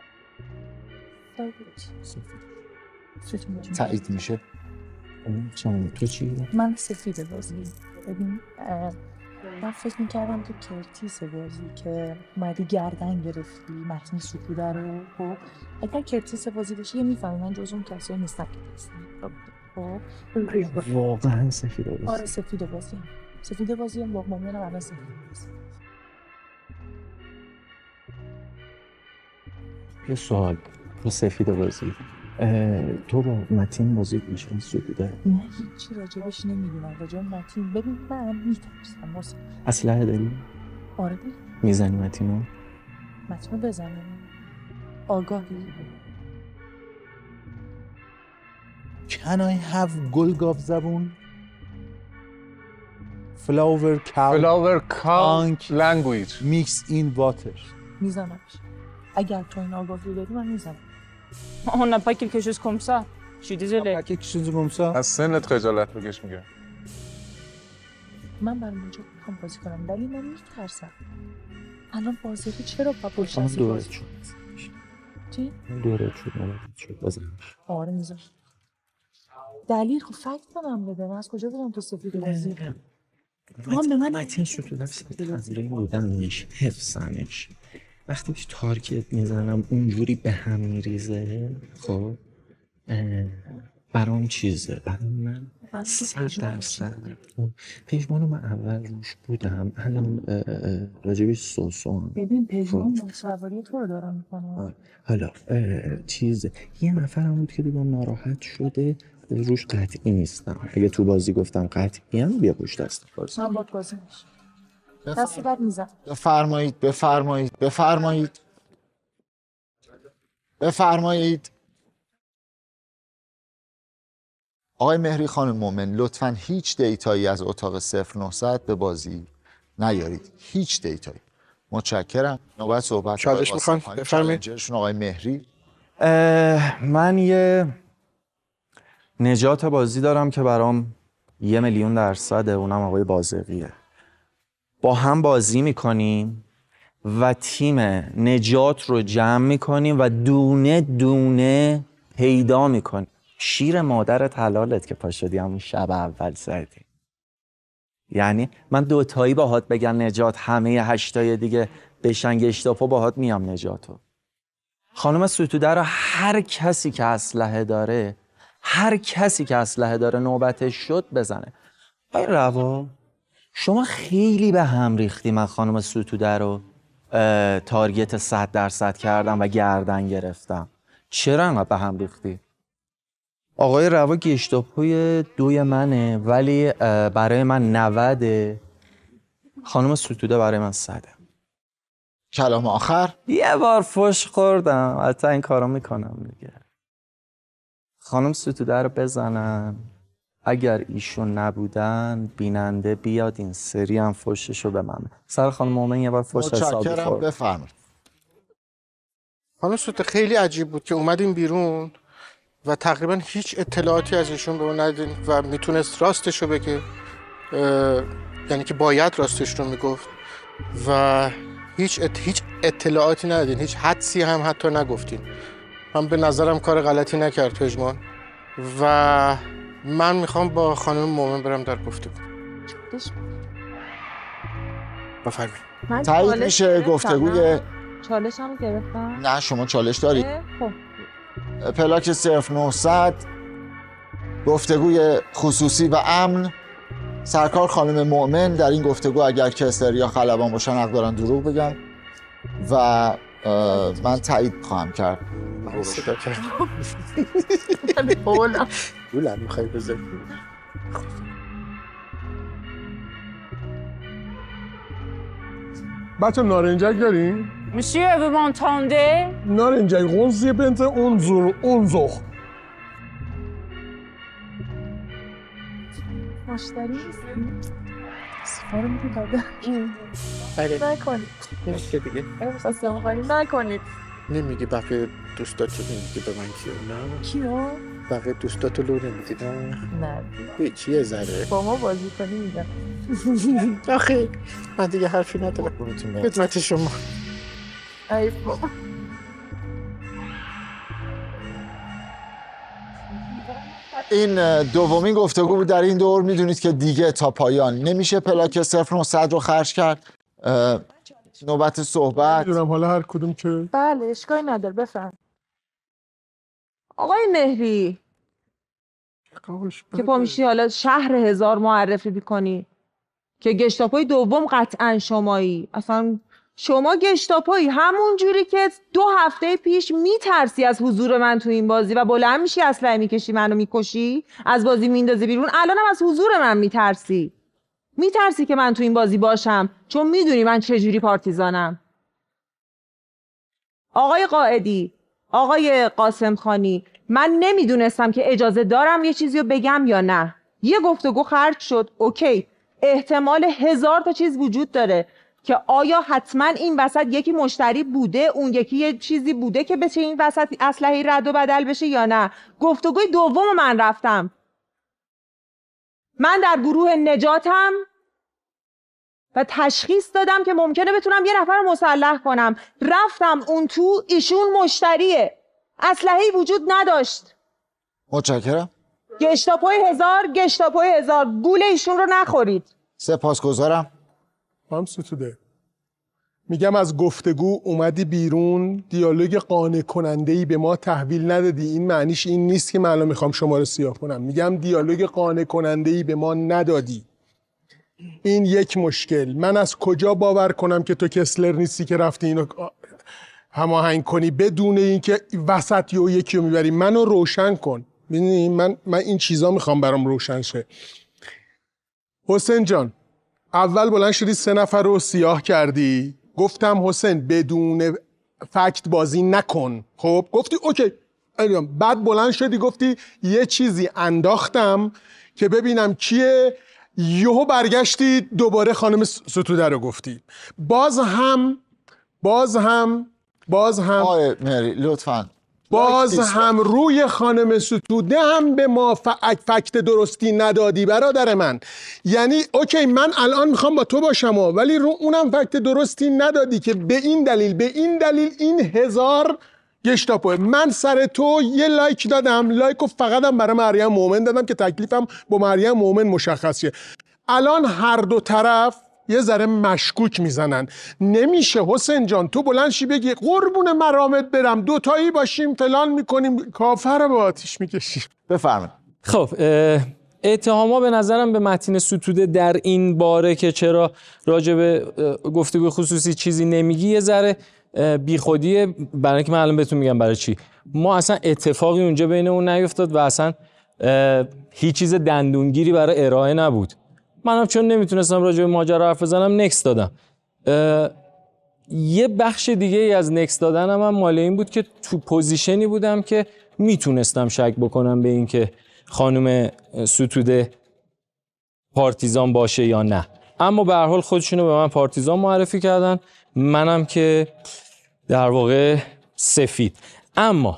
تایید میشه. تو چی؟ من سفید بازی. ببین من فکر میکردم تو کرتیس بازی که اومدی گردن گرفتی متن سکوده رو. خب اگر کرتیس بازی باشی یه میفهمی من جز اون کسایی نیستم که هستم. خب واقعا سفید بازی. آره سفید بازی. سفید بازی هم با مامیانم الان سفید بازی. یه سوال، تو سفید بازی تو با متین بازی میشه سوده؟ نه هیچی راجبش نمیدونم. راجب متین ببین من میترسم واسه. اسلحه داری؟ آره داری. میزنی متینو؟ متینو بزنم؟ آگاهی؟ Can I have گلگاف زبون؟ Flower cow Flower cow language mix in water. میزنمش. اگر تو این آگاهی داری من میزنم. On n'a pas quelque chose comme ça. Je suis désolée. Pas quelque chose comme ça. از سنت خجالت بکش میگه. من برای نجات میخوام بازی کنم ولی من میترسم. الان بازی چرا با پشت از بازی شد؟ چی؟ دوره شد نمید شد بازم. آره میزن. دلیل خب فکت کنم بده. من از کجا بدم تو سفید بازی؟ من به من متین شد تو نفس تنظیرین بودنش حفظنش. وقتی بهش تارگت میزنم اونجوری به هم میریزه، خب برام چیزه، برام من صد درصد پژمانو من اول روش بودم، الان راجبش سوسون. ببین پژمان سواری تو رو دارم میکنم. حالا چیزه یه نفرم بود که دیگه ناراحت شده، روش قطعی نیستم. اگه تو بازی گفتم قطعی هم بیا پشت دست بازی. من باید بازی میشه دست بعد میزن. بفرمایید بفرمایید بفرمایید بفرمایید. آقای مهری خانم مومن، لطفاً هیچ دیتایی از اتاق صفر نهصد به بازی نیارید. هیچ دیتایی. متشکرم. نوبت صحبت چالش میخوان بفرمایید. آقای مهری. من یه نجات بازی دارم که برام یه میلیون درصده، اونم آقای بازقیه. با هم بازی میکنیم و تیم نجات رو جمع میکنیم و دونه دونه پیدا میکنیم. شیر مادرت حلالت که پا شدی همون شب اول زدی. یعنی من دوتایی باهات بگم نجات، همه هشتای دیگه بشن گشتاپو، باهات میام نجاتو. خانم ستوده رو هر کسی که اسلحه داره، هر کسی که اسلحه داره نوبتش شد بزنه. آی روا، شما خیلی به هم ریختی. من خانم ستوده رو تارگت صد درصد کردم و گردن گرفتم. چرا انقدر به هم ریختی؟ آقای روا گشتاپوی دوی منه ولی برای من نوده، خانم ستوده برای من صده. کلام آخر؟ یه بار فش خوردم، حتی این کارو میکنم دیگه. خانم ستوده رو بزنن، اگر ایشون نبودن بیننده بیاد این سری هم فششو به من. سر خانم مومن یه بار فش حسابی خورد. بفرمایید. خانم ستوده خیلی عجیب بود که اومدیم بیرون و تقریبا هیچ اطلاعاتی از ایشون به ما ندیدین و میتونست راستش رو بگه، یعنی که باید راستش رو میگفت و هیچ ات... هیچ اطلاعاتی ندیدین، هیچ حدسی هم حتی نگفتین. من به نظرم کار غلطی نکرد پژمان و من میخوام با خانم مومن برم در گفتگو. بفرمایید. تایید میشه گفتگوی چالشمو گرفتم؟ نه شما چالش دارید. خب پلاک صفر نهصد گفتگوی خصوصی و امن. سرکار خانم مومن در این گفتگو اگر کسلر یا خلبان باشن حق دارن دروغ بگن و من تایید خواهم کرد. من صدا کردم. بولم بولم میخوایی بذاری. بچه نارنجک داریم؟ Monsieur, vous m'entendez? نارنجک غنزی بنت اونزور اونزوخ. مشتری نیستیم؟ سفاره میتونی داده بله نکنید. نمیشه دیگه خواستم خواهیم نکنید. نمیگی بقیه دوستاتو نمیگی به من کیو نه؟ کیو؟ بقیه دوستاتو لو نمیدی نه؟ نه هیچ یه ذره با ما بازی کنی میگم. آخه من دیگه حرفی ندارم خدمت شما. ای بابا این دومین گفتگو بود در این دور. میدونید که دیگه تا پایان نمیشه پلاک صفر نهصد رو خرج کرد. نوبت صحبت. میدونم حالا هر کدوم که بله اشکایی نداره بفهم. آقای مهری که پا میشی حالا شهر هزار معرفی بیکنی که گشتاپوی دوم قطعا شمایی. اصلا شما گشتاپوی همون جوری که دو هفته پیش میترسی از حضور من تو این بازی و بلند میشی اسلحه میکشی منو میکشی از بازی میندازی بیرون، الانم از حضور من میترسی. میترسی که من تو این بازی باشم چون میدونی من چجوری پارتیزانم. آقای قائدی، آقای قاسم خانی، من نمیدونستم که اجازه دارم یه چیزی رو بگم یا نه. یه گفتگو خرج شد، اوکی، احتمال هزار تا چیز وجود داره که آیا حتما این وسط یکی مشتری بوده، اون یکی یه چیزی بوده که بشه این وسط اسلحه رد و بدل بشه یا نه. گفتگوی دوم من رفتم، من در گروه نجاتم و تشخیص دادم که ممکنه بتونم یه نفر مسلح کنم. رفتم اون تو، ایشون مشتریه، اسلحه‌ای وجود نداشت. متشکرم. گشتاپوی هزار، گشتاپوی هزار، گول ایشون رو نخورید. سپاسگزارم. هم ستوده میگم از گفتگو اومدی بیرون، دیالوگ قانع کننده‌ای به ما تحویل ندادی. این معنیش این نیست که من الان میخوام شما رو سیاه کنم. میگم دیالوگ قانع کننده‌ای به ما ندادی. این یک مشکل. من از کجا باور کنم که تو کسلر نیستی که رفتی اینو هماهنگ کنی بدون اینکه وسط یو یکی رو میبری؟ منو روشن کن. میدونی من من این چیزا میخوام برام روشن شه. حسین جان، اول بلند شدی سه نفر رو سیاه کردی، گفتم حسین بدون فکت بازی نکن. خب گفتی اوکی. بعد بلند شدی گفتی یه چیزی انداختم که ببینم کیه، یهو برگشتی دوباره خانم ستوده رو گفتی. باز هم باز هم باز هم آقای مهری لطفاً باز هم روی خانم ستوده هم به ما فکت درستی ندادی برادر من. یعنی اوکی من الان میخوام با تو باشم ولی رو اونم فکت درستی ندادی که به این دلیل به این دلیل این هزار گشتاپو. من سر تو یه لایک دادم، لایکو فقط هم برای مریم مومن دادم که تکلیفم با مریم مومن مشخصه. الان هر دو طرف یه ذره مشکوک میزنن. نمیشه حسین جان تو بلند شی بگی قربون مرامت برم دوتایی باشیم فلان میکنیم، کافر رو به آتیش میکشیم. بفرمایید. خب اتهاما به نظرم به متین ستوده در این باره که چرا راجع به گفتگو خصوصی چیزی نمیگی یه ذره بیخودیه، برای اینکه من الان بهتون میگم برای چی. ما اصلا اتفاقی اونجا بینمون نیفتاد و اصلا هیچ چیز دندونگیری برای ارائه نبود. منم چون نمیتونستم راجع به ماجرا حرف بزنم نکس دادم. یه بخش دیگه ای از نکس دادنم هم مال این بود که تو پوزیشنی بودم که میتونستم شک بکنم به این که خانم ستوده پارتیزان باشه یا نه، اما به هر حال خودشونو به من پارتیزان معرفی کردن، منم که در واقع سفید. اما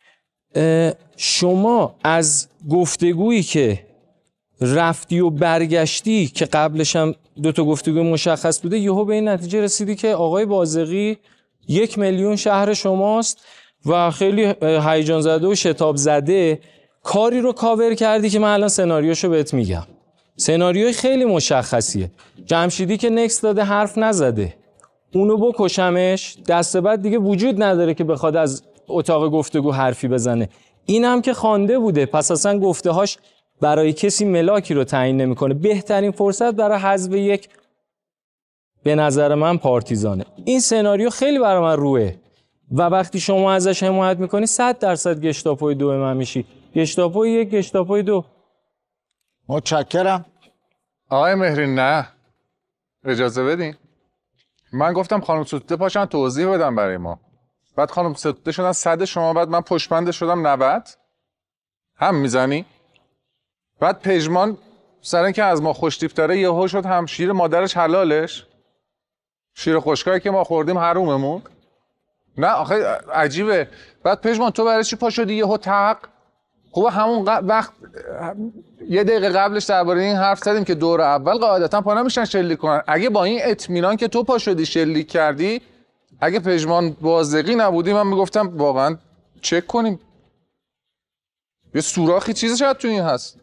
شما از گفتگویی که رفتی و برگشتی که قبلش هم دو تا گفتگو مشخص بوده، یهو به این نتیجه رسیدی که آقای بازغی یک میلیون شهر شماست و خیلی هیجان زده و شتاب زده کاری رو کاور کردی که من الان سناریوشو بهت میگم. سناریوی خیلی مشخصیه. جمشیدی که نکس داده حرف نزده، اونو بکشمش، دست بعد دیگه وجود نداره که بخواد از اتاق گفتگو حرفی بزنه. اینم که خوانده بوده، پس اصلا گفته‌هاش برای کسی ملاکی رو تعیین نمیکنه. بهترین فرصت برای حذف یک به نظر من پارتیزانه. این سناریو خیلی برای من روه و وقتی شما ازش حمایت میکنی صد درصد گشتاپوی دو من میشی. گشتاپوی یک، گشتاپوی دو. متشکرم. آقای مهری نه اجازه بدین. من گفتم خانم ستوده پاشن توضیح بدم برای ما، بعد خانم ستوده شدن صد شما، بعد من پشتبند شدم نود. هم میزنی؟ بعد پژمان سر اینکه از ما خوش‌تیپ‌تره یهو شد هم شیر مادرش حلالش، شیر خشکایی که ما خوردیم حروممون. نه آخه عجیبه. بعد پژمان تو برای چی پا شدی یهو تق؟ خب همون وقت یه دقیقه قبلش درباره این حرف زدیم که دور اول قاعدتا پا نمیشن شلیک کنن. اگه با این اطمینان که تو پا شدی شلیک کردی، اگه پژمان بازغی نبودی من میگفتم واقعا چک کنیم، یه سوراخی چیزی شاید تو این هست.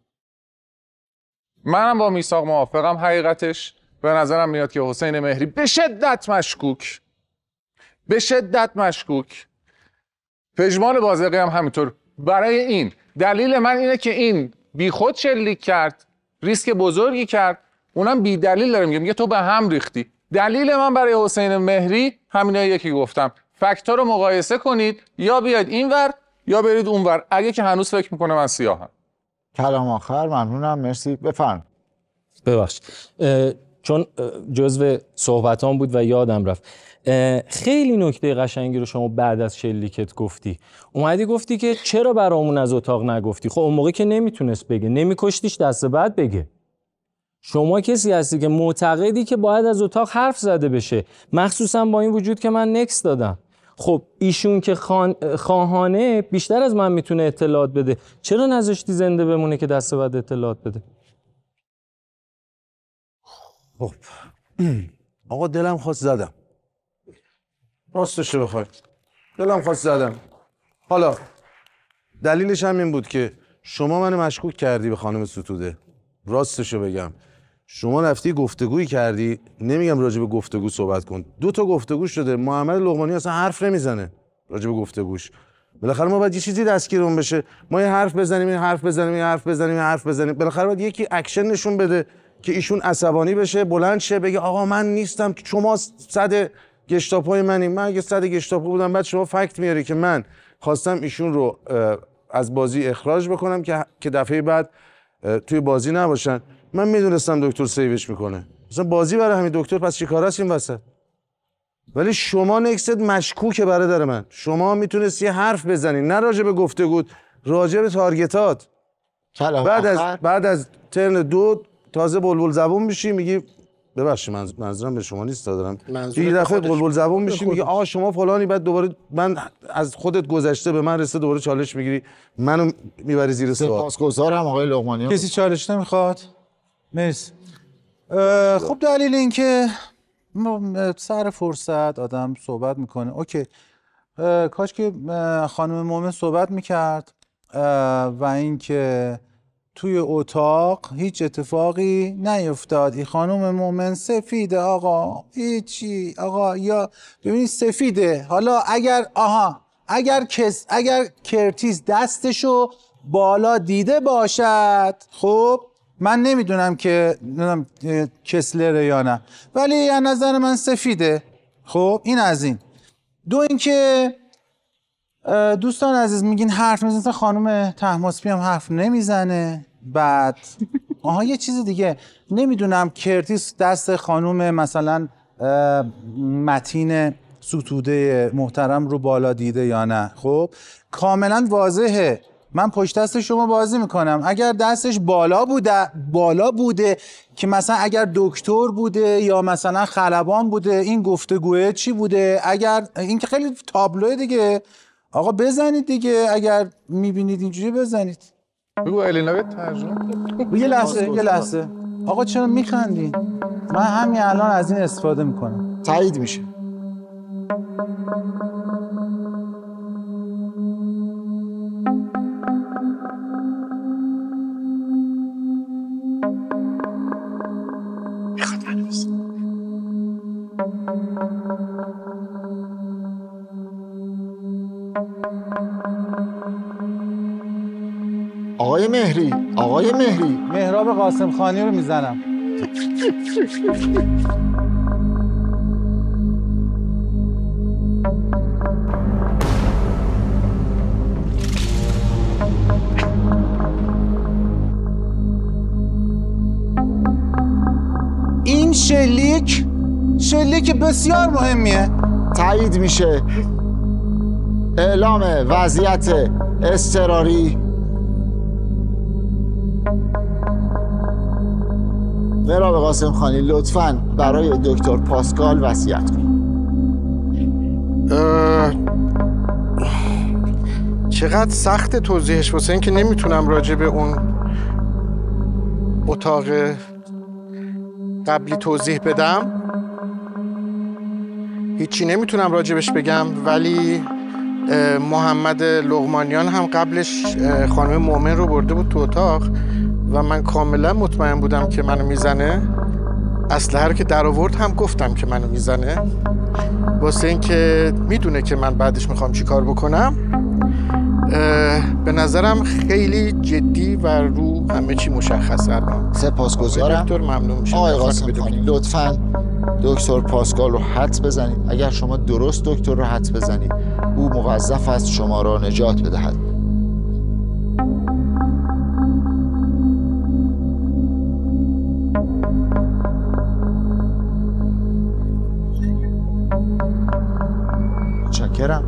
منم با میثاق موافقم. حقیقتش به نظرم میاد که حسین مهری به شدت مشکوک به شدت مشکوک پژمان بازغی هم همینطور. برای این دلیل من اینه که این بی خود شلیک کرد، ریسک بزرگی کرد، اونم بی دلیل داره میگه میگه تو به هم ریختی. دلیل من برای حسین مهری همینه یکی گفتم، فکت‌ها رو مقایسه کنید، یا بیاید اینور یا برید اونور. اگه که هنوز فکر میکنه من سیاهم. کلام آخر. ممنونم. مرسی. بفرم. ببخشید چون جزو صحبتام بود و یادم رفت. خیلی نکته قشنگی رو شما بعد از شلیکت گفتی. اومدی گفتی که چرا برامون از اتاق نگفتی. خب اون موقع که نمیتونست بگه، نمیکشتیش دست بعد بگه. شما کسی هستی که معتقدی که باید از اتاق حرف زده بشه، مخصوصا با این وجود که من نکس دادم. خب ایشون که خان... خواهانه بیشتر از من میتونه اطلاعات بده، چرا نذاشتی زنده بمونه که دست بعد اطلاعات بده؟ خب آقا دلم خواست زدم، راستش رو بخوای دلم خواست زدم. حالا دلیلش هم این بود که شما منو مشکوک کردی به خانم ستوده. راستش رو بگم شما رفتی گفتگویی کردی، نمیگم راجع به گفتگو صحبت کن، دو تا گفتگو شده، محمد لقمانی اصلا حرف نمیزنه راجع به گفتگوش. بالاخره ما باید یه چیزی دستگیرمون بشه، ما یه حرف بزنیم، این حرف بزنیم، این حرف بزنیم، این حرف بزنیم. بالاخره باید یکی اکشن نشون بده که ایشون عصبانی بشه، بلند شه، بگه آقا من نیستم، شما صد گشتاپوی منی، من اگه صد گشتاپو بودم. بعد شما فکت میاری که من خواستم ایشون رو از بازی اخراج بکنم که که دفعه بعد توی بازی نباشن. من میدونستم دکتر سیوش میکنه، مثلا بازی برای همین دکتر، پس چیکار است این وسط؟ ولی شما نکست مشکوکه برادر من. شما میتونستی یه حرف بزنی، نه راجع به گفتگو، راجع به تارگتات. بعد از بعد از ترن دو تازه بلبل زبون میشی، میگی ببخشید منظ- منظورم به شما نیست دارم منظور یه به دفعه خودش. بلبل زبون به میشی میگه خودش. آقا شما فلانی، بعد دوباره من از خودت گذشته به من رسیده دوباره چالش میگیری منو میبری زیر سوال. سپاسگزارم آقای لقمانیان. کسی چالش نمیخواد؟ مرسی. اه، خب دلیل این که م- سر فرصت آدم صحبت میکنه اوکی. اه، کاش که اه، خانم مومن صحبت میکرد و اینکه توی اتاق هیچ اتفاقی نیفتاد. این خانم مومن سفیده آقا، هیچی آقا، یا ببینید سفیده. حالا اگر آها اگر کس اگر کرتیز دستشو بالا دیده باشد، خب من نمیدونم که نمیدونم کسلره یا نه، ولی از نظر من سفیده. خب این از این. دو اینکه دوستان عزیز میگین حرف میزنه، خانم طهماسبی هم حرف نمیزنه. بعد آها یه چیز دیگه، نمیدونم کرتیس دست خانم مثلا متین ستوده محترم رو بالا دیده یا نه. خب کاملا واضحه، من پشت دست شما بازی میکنم. اگر دستش بالا بوده بالا بوده که مثلا اگر دکتر بوده یا مثلا خلبان بوده، این گفتگوه چی بوده؟ اگر این که خیلی تابلوه دیگه، آقا بزنید دیگه، اگر میبینید اینجوری بزنید. بگو الینا به ترجمه. یه لحظه یه لحظه آقا چرا میخندین؟ من همین الان از این استفاده میکنم. تایید میشه. آقای مهری، آقای مهری، مهراب قاسم خانی رو میزنم. این شلیک شلیک بسیار مهمیه. تایید میشه. اعلام وضعیت اضطراری. مهراب قاسم خانی لطفاً برای دکتر پاسکال وصیت کن. چقدر سخت توضیحش، واسه اینکه نمیتونم راجع به اون اتاق قبلی توضیح بدم، هیچی نمیتونم راجبش بگم. ولی محمد لقمانیان هم قبلش خانم مومن رو برده بود تو اتاق و من کاملا مطمئن بودم که منو میزنه. اسلحه رو که در آورد هم گفتم که منو میزنه، واسه اینکه میدونه که من بعدش میخوام چی کار بکنم. به نظرم خیلی جدی و رو همه چی مشخصه الان. سپاسگزارم. دکتر ممنون میشم. آقای قاسم خانی لطفاً دکتر پاسکال رو حدس بزنید. اگر شما درست دکتر رو حدس بزنید، او موظف است شما را نجات بدهد. متشکرم.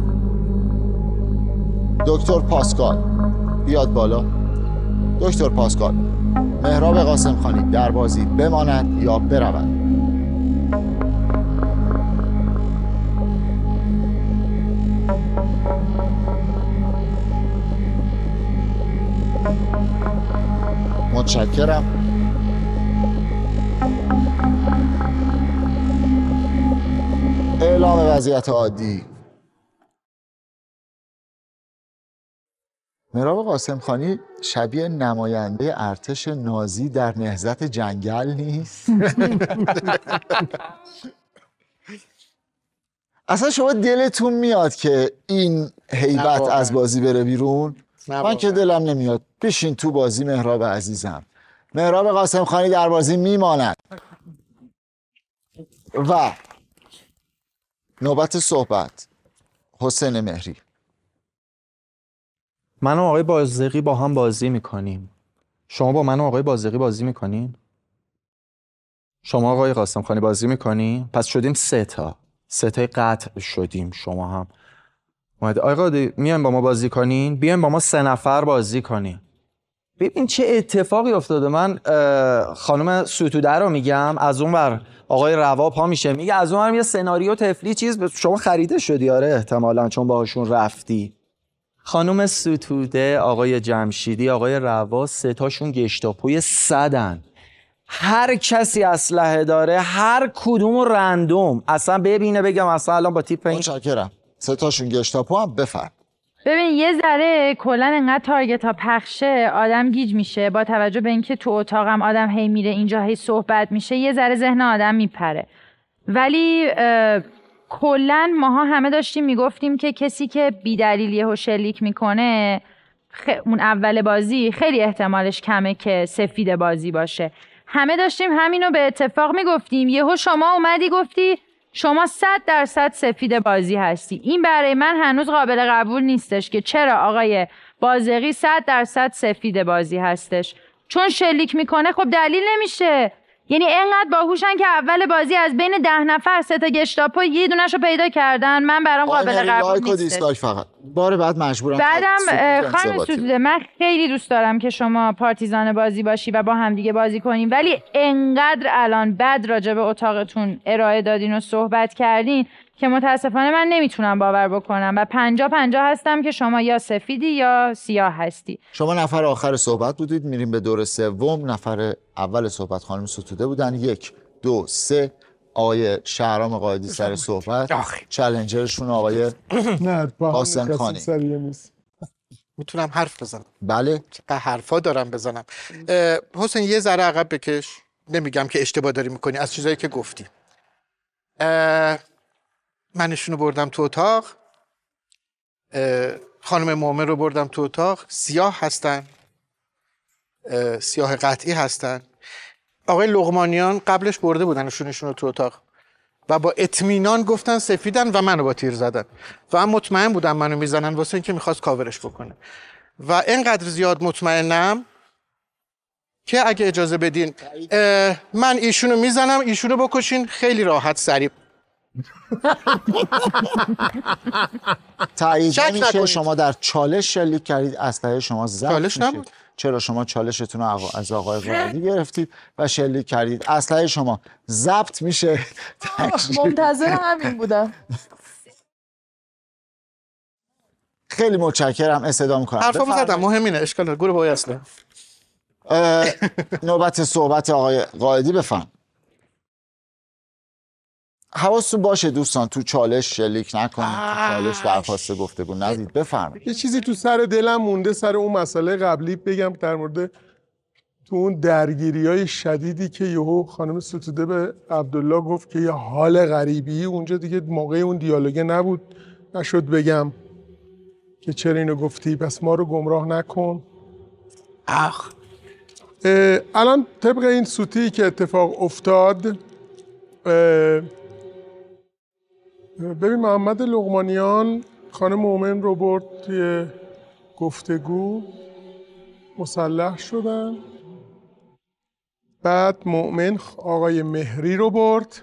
دکتر پاسکال بیاد بالا. دکتر پاسکال، مهراب قاسم خانی در بازی بماند یا برود؟ متشکرم. اعلام وضعیت عادی. مهراب قاسم خانی شبیه نماینده ارتش نازی در نهضت جنگل نیست؟ اصلا شما دلتون میاد که این هیبت از بازی بره بیرون؟ من که دلم نمیاد. بشین تو بازی مهراب عزیزم. مهراب قاسم خانی در بازی میماند و نوبت صحبت حسین مهری. من و آقای بازرگی با هم بازی میکنیم. شما با من و آقای بازرگی بازی میکنین؟ شما آقای قاسم خانی بازی میکنین؟ پس شدیم سه تا سه تای قطع شدیم. شما هم اومده آقای قادی میایم با ما بازی کنین؟ بیایم با ما سه نفر بازی کنین. ببین چه اتفاقی افتاده. من خانم ستوده رو میگم، از اون ور آقای روا پا میشه میگه از اون ور یه سناریو طفلی چیز شما خریده شدی. آره احتمالاً چون باهاشون رفتی. خانم ستوده، آقای جمشیدی، آقای روا، سه تاشون گشتاپوی صدن. هر کسی اسلحه داره، هر کدوم رندوم. اصلا ببینه بگم اصلا الان با تیپ این متشکرم. سه تاشون گشتاپو هم بفرم. ببین یه ذره کلا انقدر تارگت ها پخشه آدم گیج میشه. با توجه به اینکه تو اتاقم آدم هی میره اینجا هی صحبت میشه یه ذره ذهن آدم میپره. ولی کلا ماها همه داشتیم میگفتیم که کسی که بی‌دلیل یهو شلیک میکنه خ... اون اول بازی خیلی احتمالش کمه که سفید بازی باشه. همه داشتیم همینو به اتفاق میگفتیم. یهو شما اومدی گفتی شما صد درصد سفید بازی هستی. این برای من هنوز قابل قبول نیستش که چرا آقای بازرگی صد درصد سفید بازی هستش. چون شلیک میکنه خب دلیل نمیشه. یعنی اینقدر باهوشن که اول بازی از بین ده نفر سه تا گشتاپو یه دونه‌شو پیدا کردن. من برام قابل قبول نیست. فقط بار بعد مجبورم. بعدم خانم ستوده من خیلی دوست دارم که شما پارتیزان بازی باشی و با هم دیگه بازی کنیم، ولی انقدر الان بد راجع به اتاقتون ارائه دادین و صحبت کردین که متاسفانه من نمیتونم باور بکنم و پنجا پنجا هستم که شما یا سفیدی یا سیاه هستی. شما نفر آخر صحبت بودید، میریم به دور سوم. نفر اول صحبت خانم ستوده بودن. یک دو سه آقای شهرام قائدی سر صحبت، چالنجرشون آقای قاسم خانی. میتونم حرف بزنم؟ بله. چقدر حرفا دارم بزنم. حسین یه ذره عقب بکش. نمیگم که اشتباه داری میکنی از چیزایی که گفتی. من ایشونو بردم تو اتاق، خانم مومن رو بردم تو اتاق. سیاه هستن، سیاه قطعی هستن. آقای لقمانیان قبلش برده بودن ایشونو تو اتاق و با اطمینان گفتن سفیدن و منو با تیر زدن و من مطمئن بودم منو میزنن واسه اینکه میخواست کاورش بکنه و اینقدر زیاد مطمئنم که اگه اجازه بدین من ایشونو میزنم، ایشونو بکشین خیلی راحت سریع. تایید میشه شما در چالش شلیک کردید، اسلحه شما ضبط چالش میشه. نبود. چرا شما چالشتون رو از آقای قائدی گرفتید و شلیک کردید، اسلحه شما ضبط میشه. منتظر همین بودم. خیلی متشکرم. استدعا می‌کنم. حرفامو زدم، مهم اینه. اشکال نداره. گروه بای اسلحه. نوبت صحبت آقای قائدی، بفهم. حواستون باشه دوستان تو چالش شلیک نکنید، تو چالش درخواست گفتگو ندید. بفرمایید. یه چیزی تو سر دلم مونده سر اون مسئله قبلی بگم در مورد تو اون درگیری‌های شدیدی که یهو خانم ستوده به عبدالله گفت که یه حال غریبی اونجا دیگه موقع اون دیالوگه نبود، نشد بگم که چرا اینو گفتی، پس ما رو گمراه نکن. اخ الان طبق این سوتی که اتفاق افتاد، ببین محمد لقمانیان خانم مومن رو برد توی گفتگو، مسلح شدن. بعد مومن آقای مهری رو برد.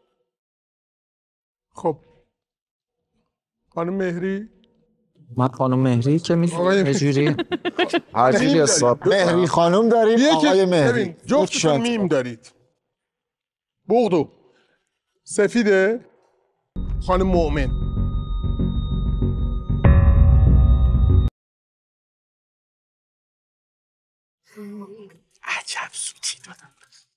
خب خانم مهری من خانم مهری که میتونم جوری هر جوری حساب مهری خانم داریم، آقای مهری جفتتون میم دارید. بغدو سفیده خانم مومن. عجب سوتی دادم.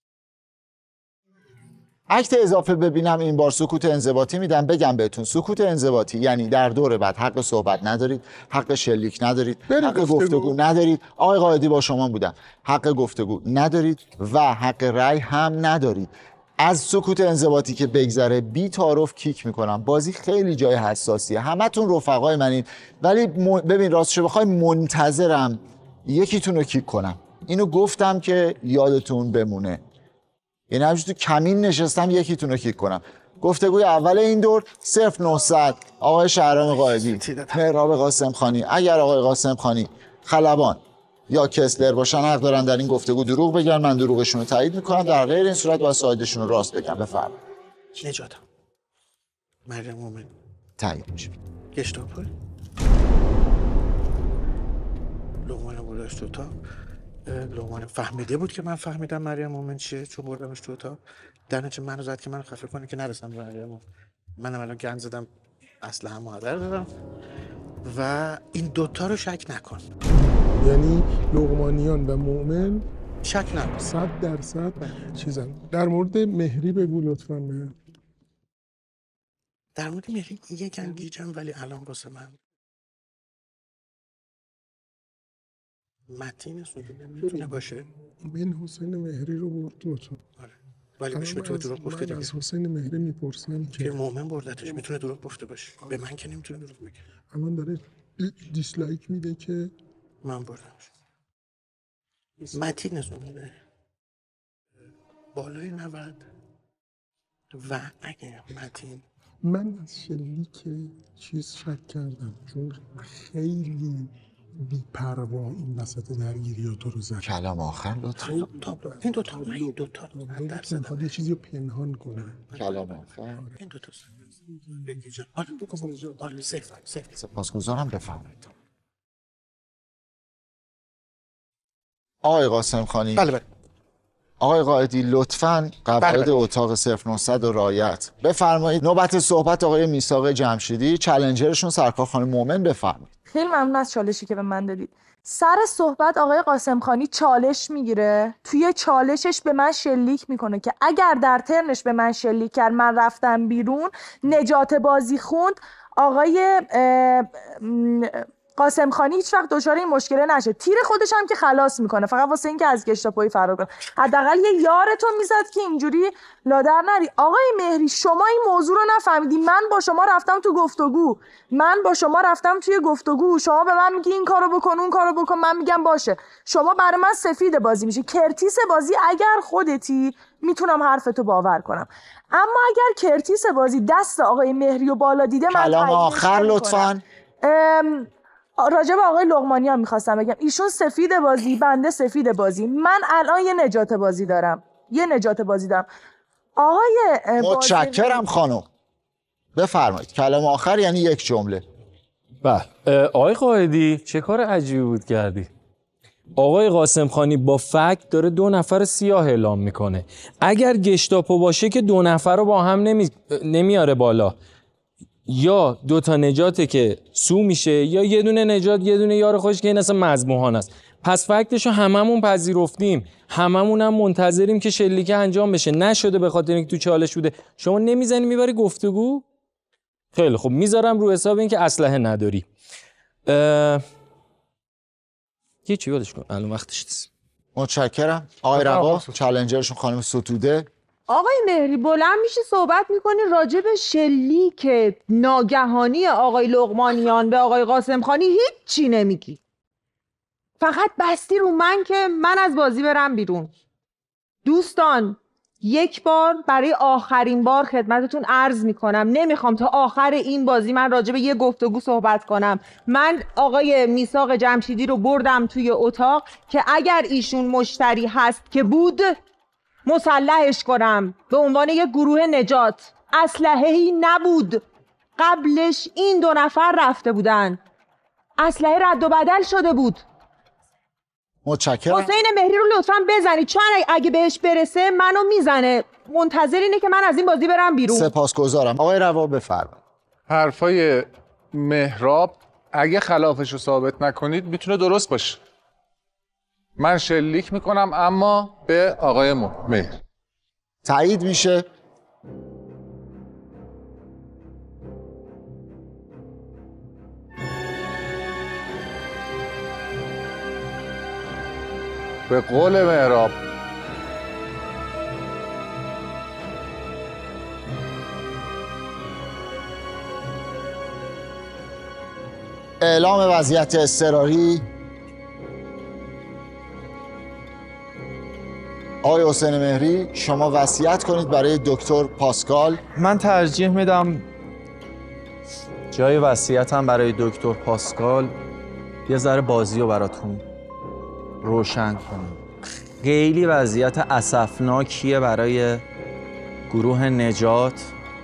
اکت اضافه ببینم این بار سکوت انضباطی میدم. بگم بهتون سکوت انضباطی یعنی در دور بعد حق صحبت ندارید، حق شلیک ندارید، حق گفتگو. گفتگو ندارید. آقای قائدی با شما بودم، حق گفتگو ندارید و حق رأی هم ندارید. از سکوت انضباطی که بگذره بی تعارف کیک میکنم. بازی خیلی جای حساسیه، همتون رفقای منید، ولی م... ببین راستش بخوای منتظرم یکیتون رو کیک کنم. اینو گفتم که یادتون بمونه. یعنی همچنین تو کمین نشستم یکیتون رو کیک کنم. گفتگوی اول این دور صرف نهصد آقای شهرام قائدی، مهراب قاسم خانی. اگر آقای قاسم خانی خلبان یا کسلر باشن حق دارن در این گفتگو دروغ بگن، من دروغشون رو تایید میکنم. در غیر این صورت باید سایدشون رو راست بگم. بفرمایید. نجاتم مریم مومن تایید میشه. گشتاپو لقمان بودش تو تا لقمانی فهمیده بود که من فهمیدم مریم مومن چیه، چون بردمش تو اتاق در نتیجه منو زد که منو خفه کنه که نرسم به مریم. منم الان گند زدم، اسلحه مادر دادم و این دوتا رو شک نکن. یعنی لقمانیان و مومن شک نکن صد درصد چیزن. در مورد مهری بگو لطفاً. به در مورد مهری یکم گیجم، ولی الان واسه من متین سوزونده میتونه باشه. من حسین مهری رو برد تو اتاق. آره ولی بهش میتونه دروغ گفته دیگه. از حسین مهری میپرسم که مومن بردتش، میتونه دروغ گفته باشه. به من که نمیتونه دروغ بگه. الان داره دیسلایک میده که من بردمش. متین سوزونده بالای نود و اگه متین من از شلیک چیز شک کردم، چون خیلی بی‌پروا این وسط درگیری ها تو رو زد. کلام آخر لطفا. این دوتا من این دوتا میخواد یه چیزی رو پنهان کنه. کلام آخر این دوتا بگی جان. آره آره سیف سیف. سپاسگزارم، بفرمایید. آقای قاسم خانی. بله بله. آقای قائدی لطفاً قواعد اتاق صفر نهصد رو رعایت بفرمایید. نوبت صحبت آقای میثاق جمشیدی، چالنجرشون سرکار خانم مومن، بفرمایید. خیلی ممنون از چالشی که به من دادید. سر صحبت آقای قاسم خانی چالش میگیره، توی چالشش به من شلیک میکنه که اگر در ترنش به من شلیک کرد من رفتم بیرون، نجات بازی خوند، آقای قاسم خانی هیچ وقت دچار این مشکل نشه. تیر خودش هم که خلاص میکنه فقط واسه اینکه از گشتاپوی فرار کنه. حداقل یه یارتون میزد که اینجوری لادر نری. آقای مهری شما این موضوع رو نفهمیدی. من با شما رفتم تو گفتگو، من با شما رفتم توی گفتگو، شما به من میگی این کارو بکن اون کارو بکن، من میگم باشه. شما برای من سفید بازی میشی، کرتیس بازی اگر خودتی میتونم حرفتو باور کنم، اما اگر کرتیس بازی دست آقای مهری و بالا دیده من کلام آخر لطفاً. راجع به آقای لقمانیان میخواستم بگم ایشون سفید بازی، بنده سفید بازی. من الان یه نجات بازی دارم، یه نجات بازی دارم. آقای متشکرم خانم، بفرمایید. کلام آخر یعنی یک جمله. بله آقای قائدی چه کار عجیبی بود کردی. آقای قاسم خانی با فکت داره دو نفر سیاه اعلام میکنه. اگر گشتاپو باشه که دو نفر رو با هم نمی... نمیاره بالا، یا دو تا نجاته که سو میشه، یا یه دونه نجات یه دونه یار خوش که این اصلا مذبوحان است. پس فکتشو هممون پذیرفتیم، هممون هم منتظریم که شلیکه انجام بشه. نشده به خاطر اینکه تو چالش بوده. شما نمیزنی میبری گفتگو؟ خیلی خب میذارم رو حساب اینکه اسلحه نداری. اه... یه چی یادش کن الان وقتش نیست. متشکرم. آقای روا چالنجرشون خانم ستوده. آقای مهری بلند میشه صحبت میکنی راجع به شلیک ناگهانی آقای لقمانیان به آقای قاسم خانی هیچی نمیگی، فقط بستی رو من که من از بازی برم بیرون. دوستان یک بار برای آخرین بار خدمتتون عرض میکنم، نمیخوام تا آخر این بازی من راجع به یه گفتگو صحبت کنم. من آقای میثاق جمشیدی رو بردم توی اتاق که اگر ایشون مشتری هست که بود مسلحش کنم به عنوان یک گروه نجات. اسلحه‌ای نبود، قبلش این دو نفر رفته بودن، اسلحه رد و بدل شده بود. متشکرم. حسین مهری رو لطفاً بزنید، چون اگه بهش برسه منو میزنه. منتظر اینه که من از این بازی برم بیرون. سپاسگزارم. آقای روا بفرمایید. حرفای مهراب اگه خلافش رو ثابت نکنید میتونه درست باشه. من شلیک میکنم اما به آقای مهر. تایید میشه. به قول مهراب اعلام وضعیت اضطراری. آقای حسین مهری شما وصیت کنید برای دکتر پاسکال. من ترجیح میدم جای وصیتم برای دکتر پاسکال یه ذره بازی رو براتون روشن کنم. خیلی وضعیت اسفناکیه برای گروه نجات.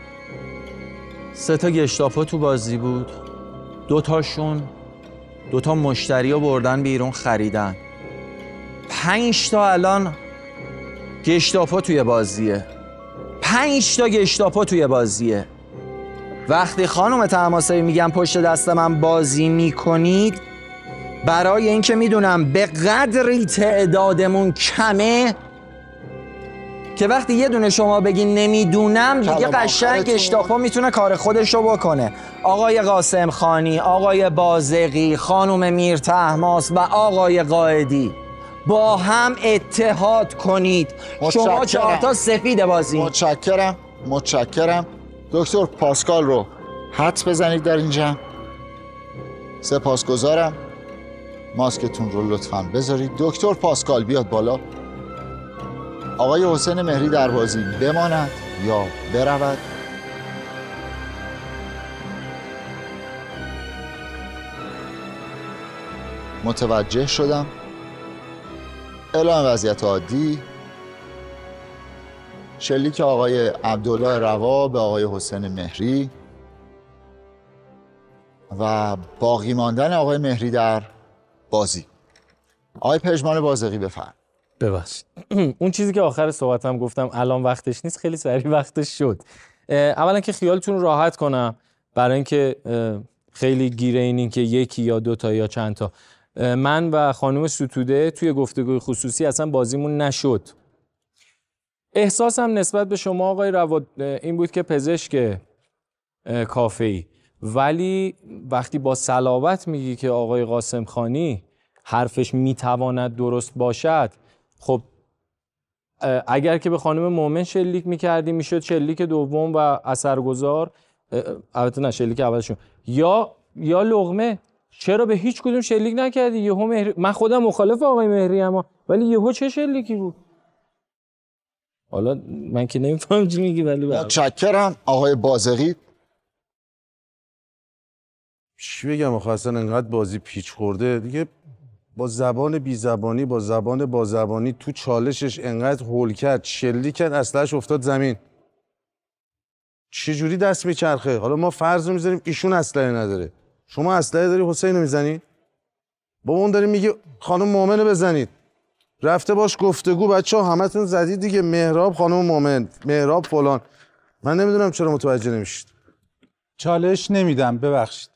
سه تا گشتاپو تو بازی بود، دو تاشون دو تا مشتری رو بردن بیرون خریدن. پنج تا الان گشتاپو توی بازیه، پنج تا گشتاپو توی بازیه. وقتی خانم طهماسبی میگم پشت دست من بازی میکنید، برای اینکه میدونم به قدری تعدادمون کمه که وقتی یه دونه شما بگین نمیدونم دیگه قشنگ گشتاپو میتونه کار خودشو بکنه. آقای قاسم خانی، آقای بازقی، خانم میر طهماس و آقای قائدی با هم اتحاد کنید. شما چهار تا سفید بازی. متشکرم متشکرم. دکتر پاسکال رو حدس بزنید در اینجا. سپاسگزارم. ماسکتون رو لطفاً بذارید. دکتر پاسکال بیاد بالا. آقای حسین مهری در بازی بماند یا برود؟ متوجه شدم. اعلام وضعیت عادی. شلیک آقای عبدالله روا به آقای حسین مهری و باقی ماندن آقای مهری در بازی. آقای پژمان بازقی بفرمایید. ببخشید اون چیزی که آخر صحبتم گفتم الان وقتش نیست، خیلی سریع وقتش شد. اولا که خیالتون راحت کنم برای اینکه خیلی گیره اینین که یکی یا دو تا یا چند تا، من و خانم ستوده توی گفتگوی خصوصی اصلا بازیمون نشد. احساسم نسبت به شما آقای روا این بود که پزشک کافه‌ای، ولی وقتی با صلابت میگی که آقای قاسم خانی حرفش میتواند درست باشد، خب اگر که به خانم مومن شلیک میکردی میشد شلیک دوم و اثرگذار، البته نه شلیک اولشون، یا یا لقمه. چرا به هیچ کدوم شلیک نکردی؟ یهو مهری، من خودم مخالف آقای مهری اما ولی یهو چه شلیکی بود؟ حالا من که نمیفهم چی میگی ولی متشکرم. آقای بازقی. چی بگم آخه اصلا انقدر بازی پیچ خورده دیگه، با زبان بی زبانی با زبان با زبانی تو چالشش انقدر هول کرد، شلیک کرد، اسلحه‌اش افتاد زمین. چه جوری دست میچرخه؟ حالا ما فرض رو میذاریم ایشون اسلحه نداره، شما اسلحه داری حسین رو میزنی؟ با اون داری میگه خانم مومن رو بزنید. رفته باش گفتگو، بچه‌ها همتون زدید دیگه، مهراب خانم مومن، مهراب فلان. من نمیدونم چرا متوجه نمیشید. چالش نمیدم ببخشید.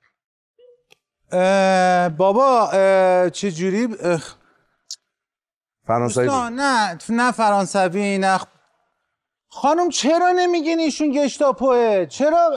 بابا چه جوری فرانسوی؟ نه نه فرانسوی نه. خانم چرا نمیگین ایشون گشتاپوه؟ چرا؟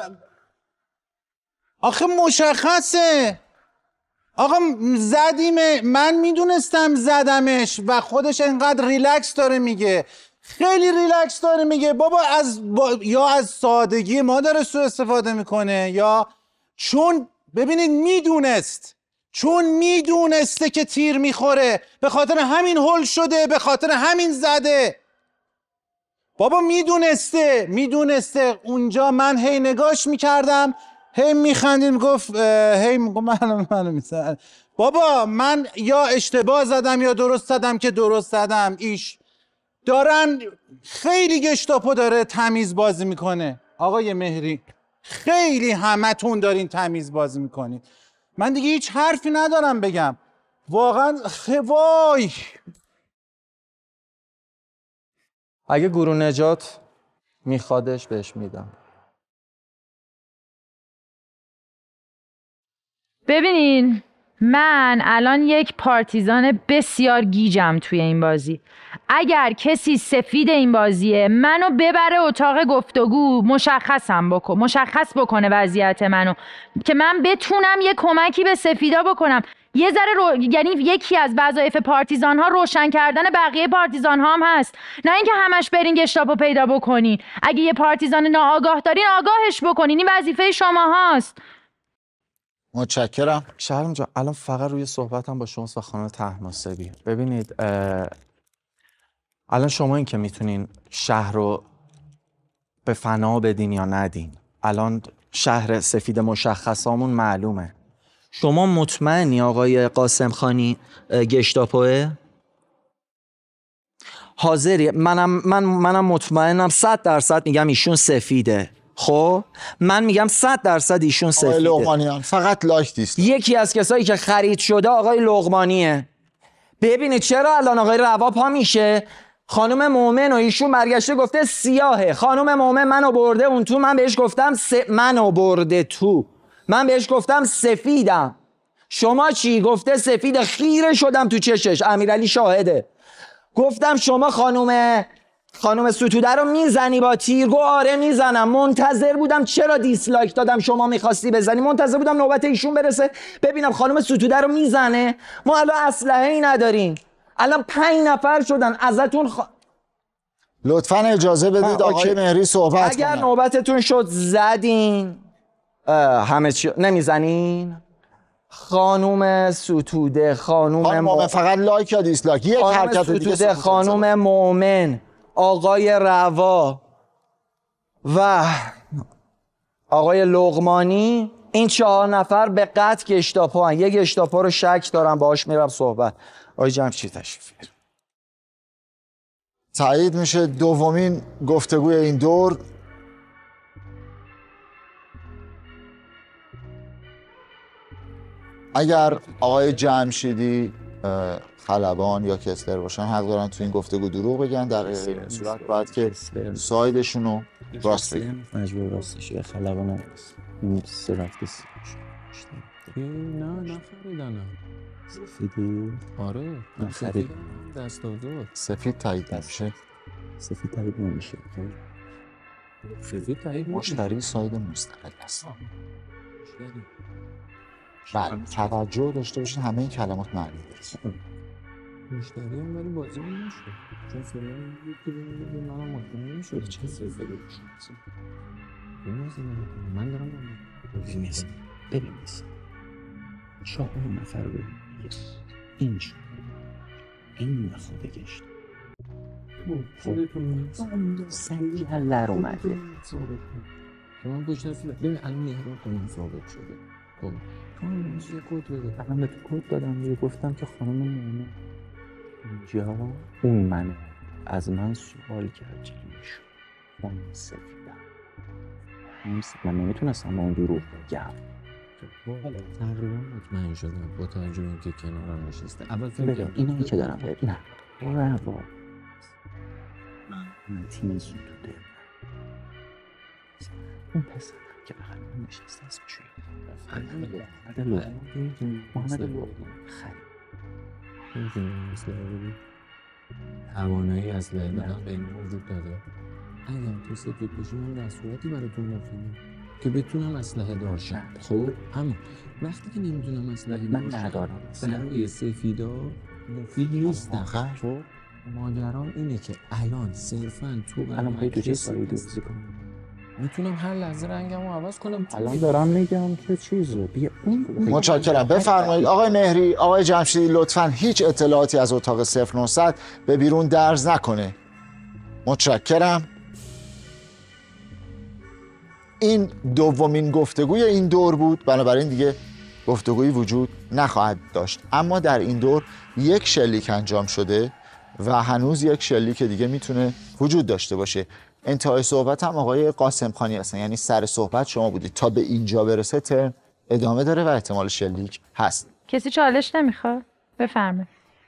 آخه مشخصه. آقا زدیم، من میدونستم زدمش و خودش انقدر ریلکس داره میگه، خیلی ریلکس داره میگه. بابا از با... یا از سادگی ما داره سوء استفاده میکنه، یا چون ببینید میدونست، چون میدونسته که تیر میخوره به خاطر همین هول شده، به خاطر همین زده. بابا میدونسته میدونسته اونجا من هی نگاش میکردم، هی میخندیم، گفت هی میگم منو منو میزنه. بابا من یا اشتباه زدم یا درست زدم که درست زدم. ایش دارن خیلی گشتاپو داره تمیز بازی میکنه. آقای مهری خیلی همتون دارین تمیز بازی میکنید. من دیگه هیچ حرفی ندارم بگم واقعا. خوای اگه گروه نجات میخوادش بهش میدم. ببینین من الان یک پارتیزان بسیار گیجم توی این بازی. اگر کسی سفید این بازیه منو ببره اتاق گفتگو، مشخصم بکن مشخص بکنه وضعیت منو که من بتونم یه کمکی به سفیدا بکنم. یه ذره رو... یعنی یکی از وظایف پارتیزان ها روشن کردن بقیه پارتیزان ها هم هست، نه اینکه همش برین گشتاپو پیدا بکنین. اگه یه پارتیزان ناآگاه دارین آگاهش بکنین، این وظیفه شما هاست. متشکرم. شهرام جان الان فقط روی صحبتم با شما و خانم طهماسبی. ببینید الان شما این که میتونین شهر رو به فنا بدین یا ندین، الان شهر سفید مشخصامون معلومه. شما مطمئنی آقای قاسم خانی گشتاپوه؟ حاضری؟ منم من منم مطمئنم صد درصد میگم ایشون سفیده. خب من میگم صد درصد ایشون سفیده. آقای لقمانیان فقط لایک دیست. یکی از کسایی که خرید شده آقای لقمانیه. ببینید چرا الان آقای روا پا میشه، خانم مومن و ایشون برگشته گفته سیاهه، خانم مومن منو برده اون تو، من بهش گفتم س... منو برده تو، من بهش گفتم سفیدم، شما چی؟ گفته سفید، خیره شدم تو چشش، امیرعلی شاهده. گفتم شما خانم خانم ستوده رو میزنی با تیر؟ گو آره میزنم. منتظر بودم، چرا دیسلایک دادم شما میخواستی بزنی؟ منتظر بودم نوبت ایشون برسه ببینم خانم ستوده رو میزنه. ما الان اسلحه ای نداریم، الان پنج نفر شدن ازتون خ... لطفاً اجازه بدید آقای مهری صحبت اگر کنن. نوبتتون شد زدین همه چی نمیزنین. خانوم ستوده، خانوم خانم مومن فقط لایک یا دیسلایک؟ یک حرکت دیگه ستوده، خانوم مومن، آقای روا و آقای لقمانی، این چهار نفر به قطع گشتاپو هن. یک گشتاپو رو شک دارم باهاش میرم صحبت. آقای جمشید تشریف بیارید. تایید میشه. دومین گفتگوی این دور اگر آقای جمشیدی خلبان یا کسلر باشن حق دارن تو این گفتگو دروغ بگن، در غیر صورت باید که سایدشون رو راست بگن. مجبور راستش یا خلبان هست این سه رفته سی نه نخریدنم. سفیدی؟ آره من خرید دست داد. سفید تایید نمیشه. سفید تایید نمیشه. سفید تایید مشتری ساید مستقل هست. بله توجه داشته باشید همه این کلمات معنی داره. مشتری هم ولی بازی نمیشه چون فیلم بود که ببینید منم مطمئن نمیشد چه سفید بشه. من دارم ببینید ببینید چهار نفر رو این شد این نخوده گشت خودتون سریع هر لر اومده که من پشت دست ببین الان مهران کنیم ثابت شده. خب تو هم یه کد بده. الان به تو کد دادم دیگه، گفتم که خانم مومن اینجا اون منه، از من سوال کرد چی میشون خانم سفیدم. من نمیتونستم با اون دروغ بگم. تقریبا مطمئن شدم با توجه به اینکه کنارم نشسته. اول فکر کردم اینایی که دارم بهت نه روا من تیم ستوده اون پسرم که بغل من نشسته اسمش محمد لقمان محمد لقمان خرید نمیتونم اسلحه بدی؟ توانایی اسلحه دادن بین وجود داره. اگر تو سفید بشی من در صورتی براتون مفیدم که بتونم اسلحه داشتم. خب اما وقتی که نمیتونم اسلحه من ندارم برای سفیدا مفید نیستم. خب ماجرام اینه که الان صرفا تو الان پای تو چه سایدی بازی کنم؟ میتونم هر لحظه رنگمو عوض کنم. الان دارم میگم که چیزه بیا اون متشکرم. بفرمایید آقای مهری. آقای جمشیدی لطفاً هیچ اطلاعاتی از اتاق صفر نهصد به بیرون درز نکنه. متشکرم. این دومین گفتگوی این دور بود، بنابراین دیگه گفتگویی وجود نخواهد داشت. اما در این دور یک شلیک انجام شده و هنوز یک شلیک دیگه میتونه وجود داشته باشه. انتهای صحبت هم آقای قاسم خانی هستن، یعنی سر صحبت شما بودید. تا به اینجا برسه ترن ادامه داره و احتمال شلیک هست. کسی چالش نمیخواد؟ بفرمایید.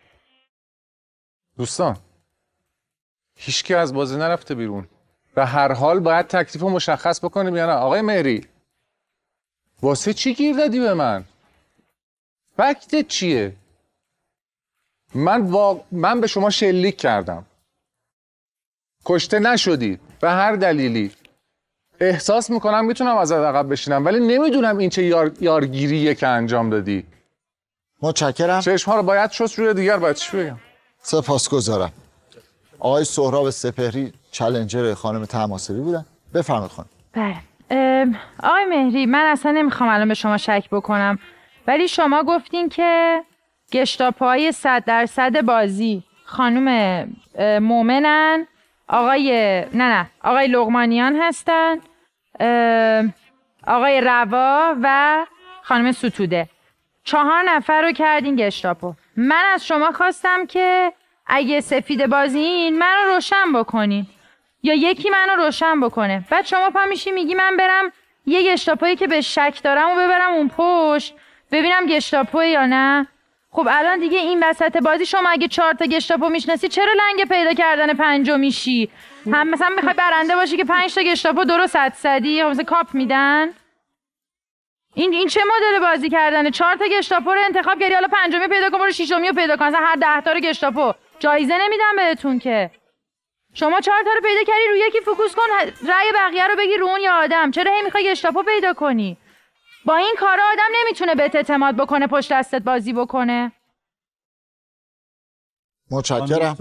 دوستان هیچکی از بازی نرفته بیرون. به هر حال باید تکلیف رو مشخص بکنیم یا نه. آقای مهری واسه چی گیر دادی به من؟ فکتت چیه؟ من واق... من به شما شلیک کردم، کشته نشدی به هر دلیلی. احساس میکنم میتونم ازت عقب بشینم ولی نمیدونم این چه یار... یارگیریه که انجام دادی. متشکرم. چشم‌ها رو باید شست روی دیگر. باید چی بگم؟ سپاسگزارم. آقای سهراب سپهری چالنجر خانم طماسبی بودن. بفرمایید خانم. بله. آقای مهری من اصلا نمیخوام الان به شما شک بکنم ولی شما گفتین که گشتاپوهای صد درصد بازی خانم مومنن، آقای نه نه آقای لقمانیان هستن، آقای روا و خانم ستوده. چهار نفر رو کردین گشتاپو. من از شما خواستم که اگه سفید بازین منو روشن بکنین یا یکی منو روشن بکنه. بعد شما پا میشی میگی من برم یه گشتاپویی که به شک دارم و ببرم اون پشت ببینم گشتاپوه یا نه. خب الان دیگه این وسط بازی شما اگه چهار تا گشتاپو میشناسی چرا لنگ پیدا کردن پنجم میشی؟ هم مثلا میخوای برنده باشی که پنج تا گشتاپو درست صد صدی خب مثلا کاپ میدن؟ این این چه مدل بازی کردنه؟ چهار تا گشتاپو رو انتخاب کردی، حالا پنجمی پیدا کن برو ششمی رو پیدا کن. مثلا هر ده تا رو گشتاپو جایزه نمیدن بهتون که. شما چهار تا رو پیدا کردی، روی یکی فوکوس کن، رأی بقیه رو بگی رو اون یا آدم. چرا هی میخوای گشتاپو پیدا کنی؟ با این کارا آدم نمیتونه بهت اعتماد بکنه، پشت دستت بازی بکنه. متشکرم.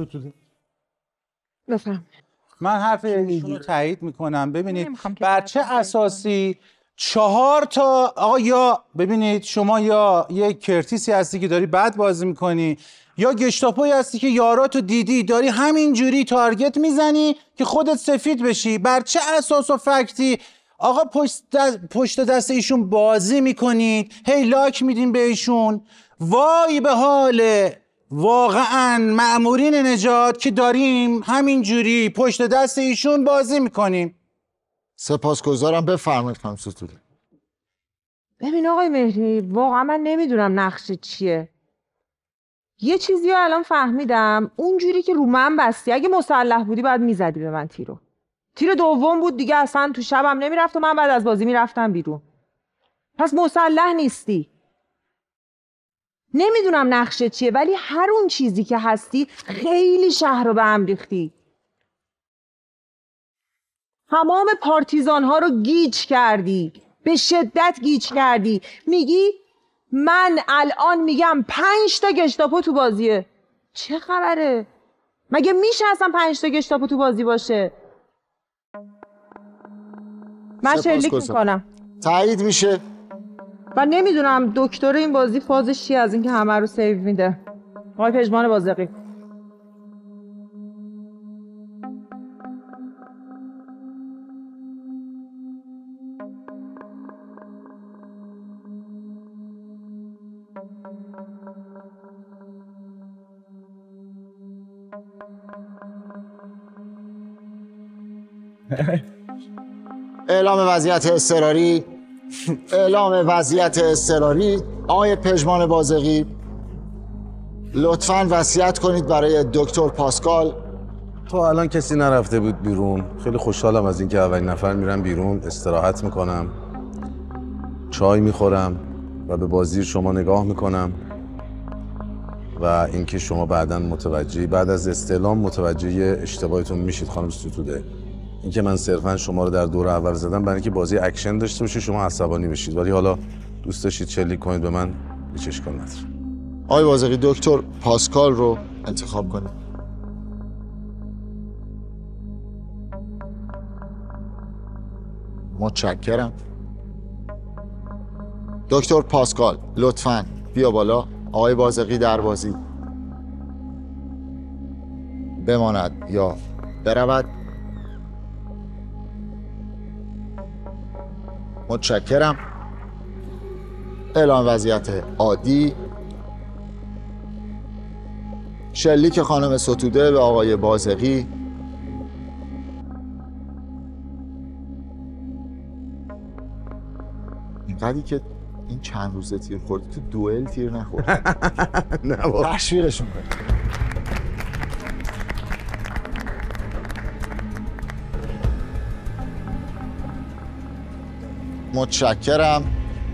بفهم. من حرف ایشون رو تایید میکنم. ببینید بر چه اساسی چهار تا آقا، یا ببینید شما یا یه کرتیسی هستی که داری بد بازی میکنی، یا گشتاپوی هستی که یاراتو دیدی داری همینجوری تارگت میزنی که خودت سفید بشی. بر چه اساس و فکتی آقا پشت دست, پشت دست ایشون بازی میکنید، هی لاک میدین به ایشون؟ وای به حال واقعا مأمورین نجات که داریم همینجوری پشت دست ایشون بازی میکنیم. سپاسگزارم. بفرمایید خانم ستوده. ببین آقای مهری، واقعا من نمیدونم نقش چیه. یه چیزی رو الان فهمیدم، اونجوری که رو من بستی اگه مسلح بودی باید میزدی به من تیرو. تیر دوم بود دیگه، اصلا تو شبم نمیرفت و من بعد از بازی میرفتم بیرون. پس مسلح نیستی. نمیدونم نقشه چیه، ولی هر اون چیزی که هستی خیلی شهر رو به هم ریختی. تمام پارتیزان ها رو گیج کردی، به شدت گیج کردی. میگی من الان میگم پنج تا گشتاپو تو بازیه. چه خبره؟ مگه میشه اصلا پنج تا گشتاپو تو بازی باشه؟ من شلیک میکنم. تایید میشه. و نمیدونم دکتر این بازی فازش چیه از اینکه همه رو سیو میده. آقای پژمان بازرگی. اعلام وضعیت اضطراری. اعلام وضعیت اضطراری. آقای پژمان بازرگی لطفاً وصیت کنید برای دکتر پاسکال. تو الان کسی نرفته بود بیرون. خیلی خوشحالم از اینکه اولین نفر میرم بیرون، استراحت میکنم، چای میخورم و به بازی شما نگاه میکنم و اینکه شما بعداً متوجه بعد از استعلام متوجه اشتباهتون میشید خانم ستوده. اینکه من صرفاً شما رو در دور اول زدم برای اینکه بازی اکشن داشته باشه شما عصبانی بشید، ولی حالا دوست داشتید شلیک کنید به من، هیچ اشکال نداره. آقای بازرگی دکتر پاسکال رو انتخاب کنید. متشکرم. دکتر پاسکال لطفاً بیا بالا. آقای بازرگی در بازی بماند یا برود؟ متشکرم. اعلام وضعیت عادی. شلیک خانم ستوده به آقای بازرگی. اینقدری که این چند روزه تیر خوردی تو دوئل تیر نخورد. نه بابا تشویقشون کنید. متشکرم.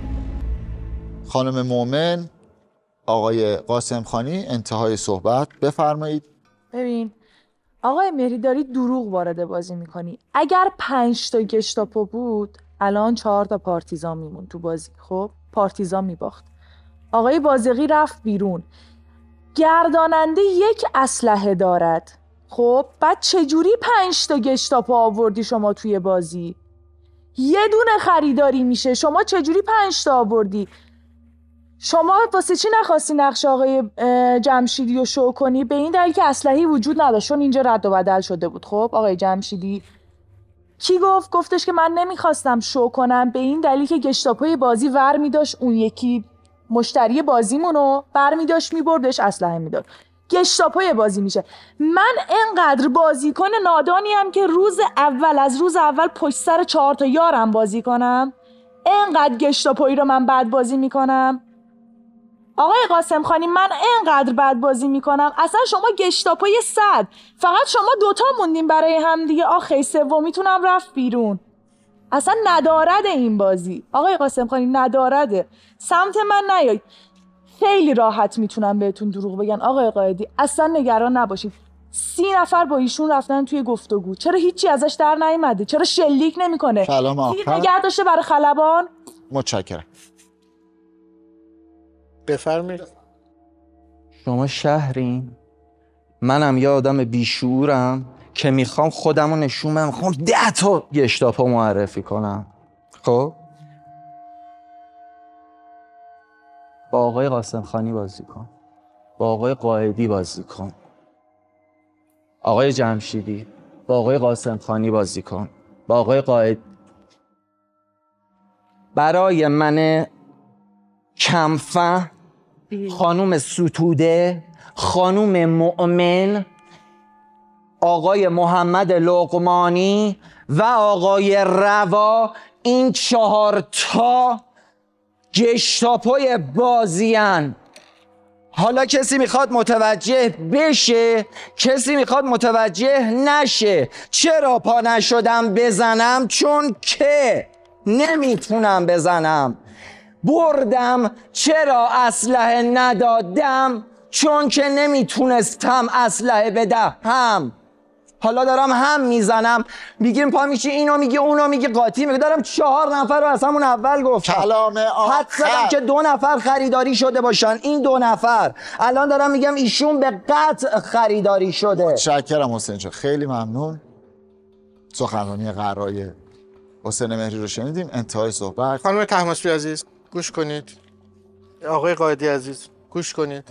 خانم مومن، آقای قاسم خانی انتهای صحبت بفرمایید. ببین آقای مهری داری دروغ وارد بازی میکنی. اگر پنج تا گشتاپو بود الان چهار تا پارتیزان میمون تو بازی. خب پارتیزان میباخت. آقای بازرگی رفت بیرون. گرداننده یک اسلحه دارد. خب بعد چجوری پنج تا گشتاپو آوردی شما توی بازی؟ یه دونه خریداری میشه، شما چجوری پنج تا آوردی؟ شما واسه چی نخواستی نقش آقای جمشیدی رو شو کنی؟ به این دلیل که اسلحه‌ای وجود نداشت، چون اینجا رد و بدل شده بود. خب آقای جمشیدی کی گفت؟ گفتش که من نمیخواستم شو کنم به این دلیل که گشتاپوی بازی ور میداشت اون یکی مشتری بازیمونو بر میداشت میبردش اسلحه میداد. گشتاپوی بازی میشه. من انقدر بازیکن نادانی ام که روز اول از روز اول پشت سر چهار تا یارم بازی کنم؟ انقدر گشتاپوی رو من بد بازی میکنم؟ آقای قاسم خانی من اینقدر بد بازی میکنم، اصلا شما گشتاپوی صد، فقط شما دوتا موندین برای هم دیگه. آخه سومیتونم رفت بیرون. اصلا ندارده این بازی آقای قاسم خانی، ندارده. سمت من نیاید، خیلی راحت میتونم بهتون دروغ بگن آقای قائدی، اصلا نگران نباشید. سی نفر با ایشون رفتن توی گفتگو، چرا هیچی ازش در نیومده؟ چرا شلیک نمیکنه؟ کلام آخر نگه داشته برای خلبان. متشکرم. بفرمایید. شما شهرین، منم یه آدم بیشعورم که میخوام خودمو نشون بدم، میخوام ده تا گشتاپو معرفی کنم. خب با آقای قاسم خانی بازی کن، با آقای قائدی بازی کن، آقای جمشیدی با آقای قاسم خانی بازی کن، با آقای قائد. برای من کمفه، خانوم ستوده، خانوم مؤمن، آقای محمد لقمانی و آقای روا، این چهار تا گشتاپوی بازیان. حالا کسی میخواد متوجه بشه، کسی میخواد متوجه نشه. چرا پا نشدم بزنم؟ چون که نمیتونم بزنم. بردم. چرا اسلحه ندادم؟ چون که نمیتونستم اسلحه بدهم. حالا دارم هم میزنم، میگیم پا میشی اینو میگی اونو میگی قاطی میگی. دارم چهار نفر رو از همون اول گفتم. کلام آخر. حد زدم که دو نفر خریداری شده باشن. این دو نفر الان دارم میگم ایشون به قطع خریداری شده. متشکرم حسین جان، خیلی ممنون. سخنرانی قرای حسین مهری رو شنیدیم. انتهای صحبت خانم طهماسبی عزیز گوش کنید، آقای قائدی عزیز گوش کنید.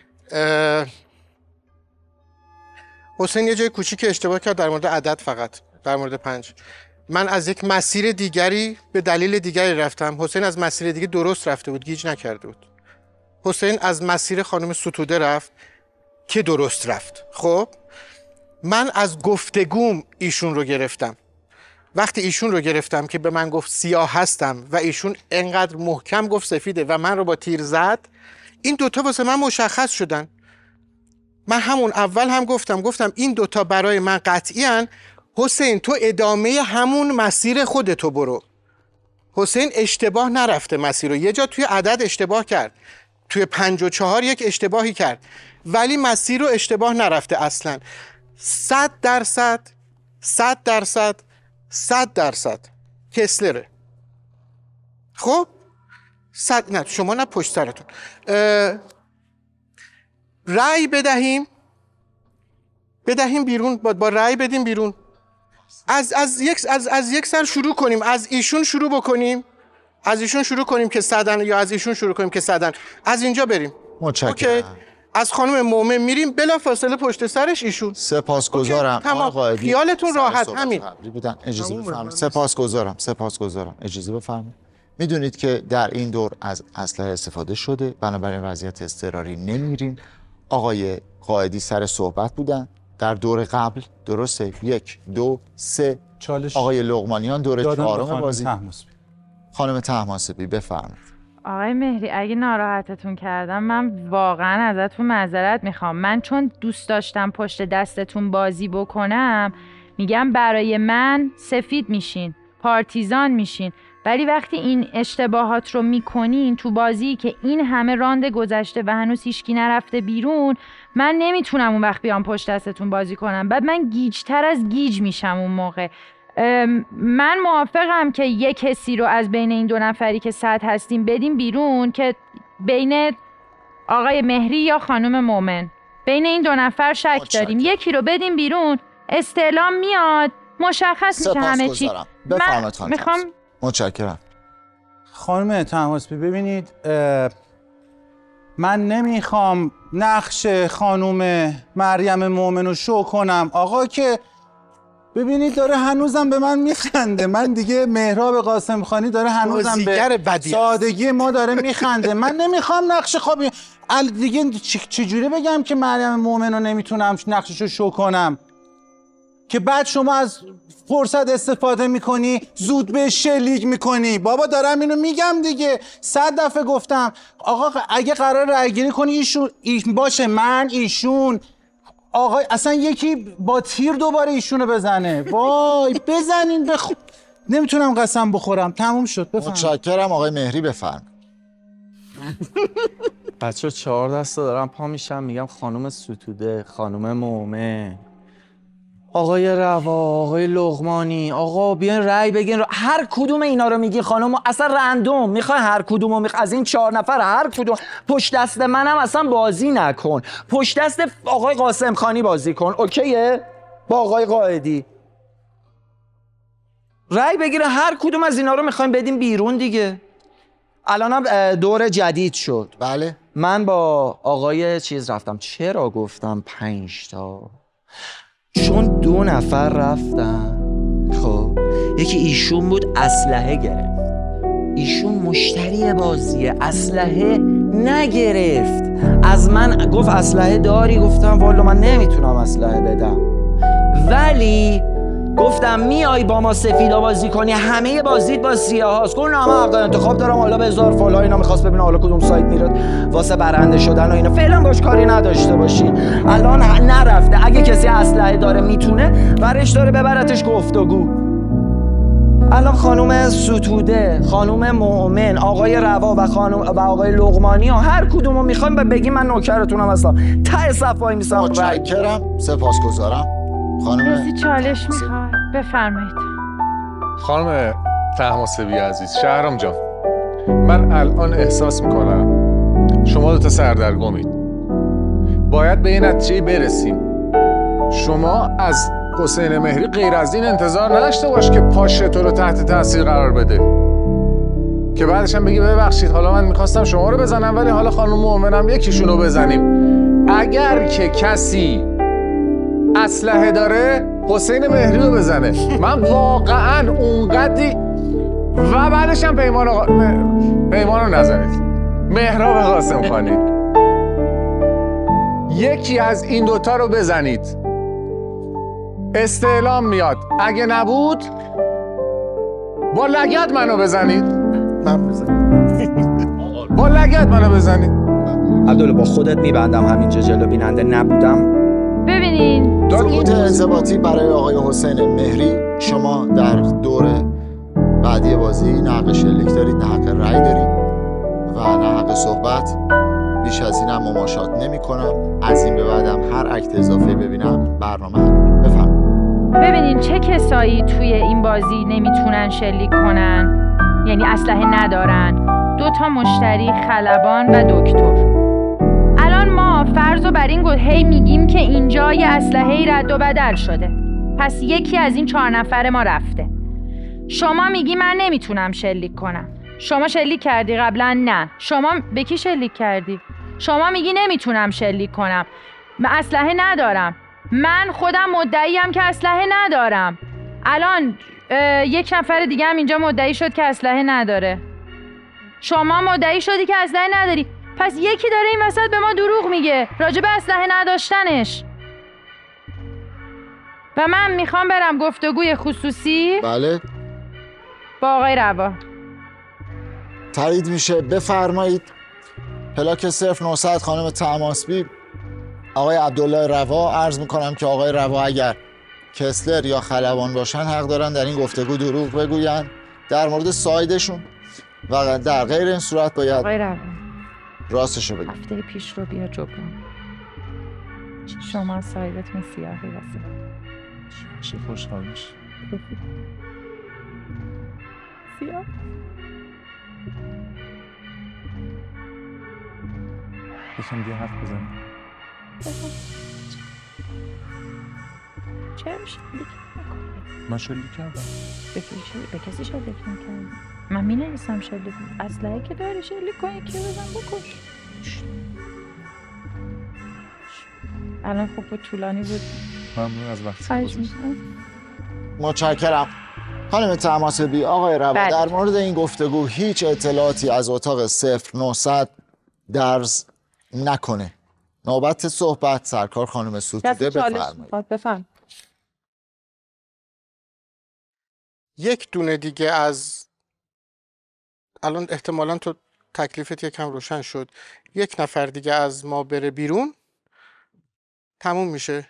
حسین یه جای کوچیک اشتباه کرد در مورد عدد، فقط در مورد پنج. من از یک مسیر دیگری به دلیل دیگری رفتم، حسین از مسیر دیگه درست رفته بود، گیج نکرده بود. حسین از مسیر خانم ستوده رفت که درست رفت. خب من از گفتگوم ایشون رو گرفتم. وقتی ایشون رو گرفتم که به من گفت سیاه هستم و ایشون انقدر محکم گفت سفیده و من رو با تیر زد، این دوتا واسه من مشخص شدن. من همون اول هم گفتم گفتم این دوتا برای من قطعی هن. حسین تو ادامه همون مسیر خودتو برو. حسین اشتباه نرفته مسیر رو، یه جا توی عدد اشتباه کرد، توی پنج و چهار یک اشتباهی کرد، ولی مسیر رو اشتباه نرفته اصلا. صد درصد صد درصد صد درصد کسلره. خب صد نه شما نه پشت سرتون رأی بدهیم بدهیم بیرون، با, با رأی بدیم بیرون. از از یک از از یک سر شروع کنیم، از ایشون شروع بکنیم، از ایشون شروع کنیم که صدن، یا از ایشون شروع کنیم که صدن. از اینجا بریم. متشکرم. از خانم مومن میریم بلا فاصله پشت سرش ایشون. سپاسگزارم. تمام. خیالتون راحت. همین. بدن اجازه بفرمایید. سپاسگزارم. سپاسگزارم. اجازه بفرمایید. میدونید که در این دور از اسلحه استفاده شده، بنابراین وضعیت اضطراری نمیریم. آقای قائدی سر صحبت بودن در دور قبل، درسته؟ یک، دو، سه. چالش آقای لقمانیان دور چهارم بازی. طهماسبی. خانم طهماسبی بفرمایید. آقای مهری اگه ناراحتتون کردم من واقعا ازتون معذرت میخوام. من چون دوست داشتم پشت دستتون بازی بکنم میگم برای من سفید میشین، پارتیزان میشین، ولی وقتی این اشتباهات رو میکنین تو بازی که این همه راند گذشته و هنوز هیچکی نرفته بیرون، من نمیتونم اون وقت بیام پشت دستتون بازی کنم. بعد من گیجتر از گیج میشم اون موقع. من موافقم که یک کسی رو از بین این دو نفری که صد هستیم بدیم بیرون، که بین آقای مهری یا خانم مومن، بین این دو نفر شک داریم. یکی رو بدیم بیرون، استعلام میاد، مشخص میشه همه چی. من میخوام متشکرم. خانم طهماسبی ببینید، من نمیخوام نقش خانم مریم مومن رو شو کنم. آقا که ببینید داره هنوزم به من میخنده. من دیگه مهراب قاسم خانی داره هنوزم به سادگی ما داره میخنده. من نمیخوام نقش خوابی دیگه چجوری بگم که مریم مومن رو نمیتونم نقشش رو شو کنم. که بعد شما از فرصت استفاده میکنی زود به شلیک میکنی. بابا دارم اینو میگم دیگه، صد دفعه گفتم آقا اگه قرار رای گیری کنی ایشون این باشه من ایشون آقا اصلا یکی با تیر دوباره ایشونو بزنه. وای بزنین بخ... نمیتونم قسم بخورم. تموم شد. بفهم. متشکرم آقای مهری بفرم. بچه چهار دسته دارم پا میشم میگم خانم ستوده، خانم مومن، آقای روا، آقای لقمانی، آقا بیاین رأی بگین. هر کدوم اینا رو میگی خانم، اصلا رندوم میخوای هر کدوم رو میخوای از این چهار نفر هر کدوم پشت دست منم اصلا بازی نکن، پشت دست آقای قاسم خانی بازی کن. اوکیه؟ با آقای قائدی رأی بگیره هر کدوم از اینا رو میخوایم بدیم بیرون دیگه. الانم دور جدید شد. بله من با آقای چیز رفتم. چرا گفتم پنج تا؟ چون دو نفر رفتن، خب یکی ایشون بود اسلحه گرفت، ایشون مشتری بازیه اسلحه نگرفت، از من گفت اسلحه داری؟ گفتم والا من نمیتونم اسلحه بدم، ولی گفتم میای با ما سفیدا بازی کنی همه بازیت با سیاه هاست. گفت نه من حق انتخاب دارم، حالا به هزار فالا اینا میخواست ببینه حالا کدوم سایت میرد واسه برنده شدن و اینا، فعلا باش کاری نداشته باشین. الان نرفته، اگه کسی اسلحه داره میتونه ورش داره ببرتش گفتگو. الان خانم ستوده، خانم مؤمن، آقای روا و خانم و آقای لقمانی ها هر کدومو میخوایم بگی من نوکرتونم هستم، ته صفایی میسم. متشکرم سپاسگزارم. خانم چالش میخواد بفرمایید. خانم طهماسبی عزیز، شهرام جان، من الان احساس میکنم شما دو تا سردرگمید، باید به این نتیجه برسیم. شما از حسین مهری غیر از این انتظار نداشته باش که پاشه تو رو تحت تاثیر قرار بده که بعدش هم بگی ببخشید حالا من میخواستم شما رو بزنم ولی حالا خانم مؤمنم یکیشون رو بزنیم. اگر که کسی اسلحه داره حسین مهری رو بزنه. من واقعا اونقدی و بعدش هم پیمان رو پیمان رو نزنید، مهراب قاسم خانی یکی از این دوتا رو بزنید، استعلام میاد. اگه نبود با لگد منو بزنید، من بزنید با لگد منو بزنید. عبدالله با خودت میبندم همینجا جلو بیننده نبودم. ببینین سقوط انضباطی برای آقای حسین مهری. شما در دور بعدی بازی نه حق شلیک دارید نه حق رأی دارید و نه حق صحبت. بیش از این هم مماشات نمی کنم. از این به بعدم هر اکت اضافه ببینم برنامه هم بفهم. ببینین چه کسایی توی این بازی نمیتونن شلیک کنن، یعنی اسلحه ندارن. دو تا مشتری، خلبان و دکتر. الان ما فرض رو بر این گذاشتیم هی میگیم که اینجا یه اسلحه‌ای رد و بدل شده، پس یکی از این چهار نفر ما رفته. شما میگی من نمیتونم شلیک کنم. شما شلیک کردی قبلا؟ نه. شما به کی شلیک کردی؟ شما میگی نمیتونم شلیک کنم، من اسلحه ندارم. من خودم مدعیم که اسلحه ندارم. الان یک نفر دیگه هم اینجا مدعی شد که اسلحه نداره. شما مدعی شدی که اسلحه نداری، پس یکی داره این وسط به ما دروغ میگه راجع به اسلحه نداشتنش. و من میخوام برم گفتگوی خصوصی. بله با آقای روا. تایید میشه. بفرمایید. پلاک صفر نهصد خانم طهماسبی، آقای عبدالله روا. عرض میکنم که آقای روا اگر کسلر یا خلبان باشن حق دارن در این گفتگو دروغ بگوین در مورد سایدشون و در غیر این صورت باید آقای روا راستشو بگید. هفته پیش رو بیا جبران. شما سایدتون سیاهی واسه چه خوشحال میشه. سیاه یکم دیگه حرف بزن. چرا شلیک من شلیک کردم. به کسی به کسی شلیک نکردم. من می نویسم شلیک. اسلحه که داری شلیک کنی که بزن بکش. الان خوب طولانی بود. ممنون از وقتی گذاشتید. متشکرم. خانم طهماسبی، آقای روا، بله. در مورد این گفتگو هیچ اطلاعاتی از اتاق صفر نهصد درز نکنه. نوبت صحبت سرکار خانم ستوده، بفرمایید. بفرمایید. یک دونه دیگه از الان احتمالاً تو تکلیفت یکم روشن شد، یک نفر دیگه از ما بره بیرون تموم میشه.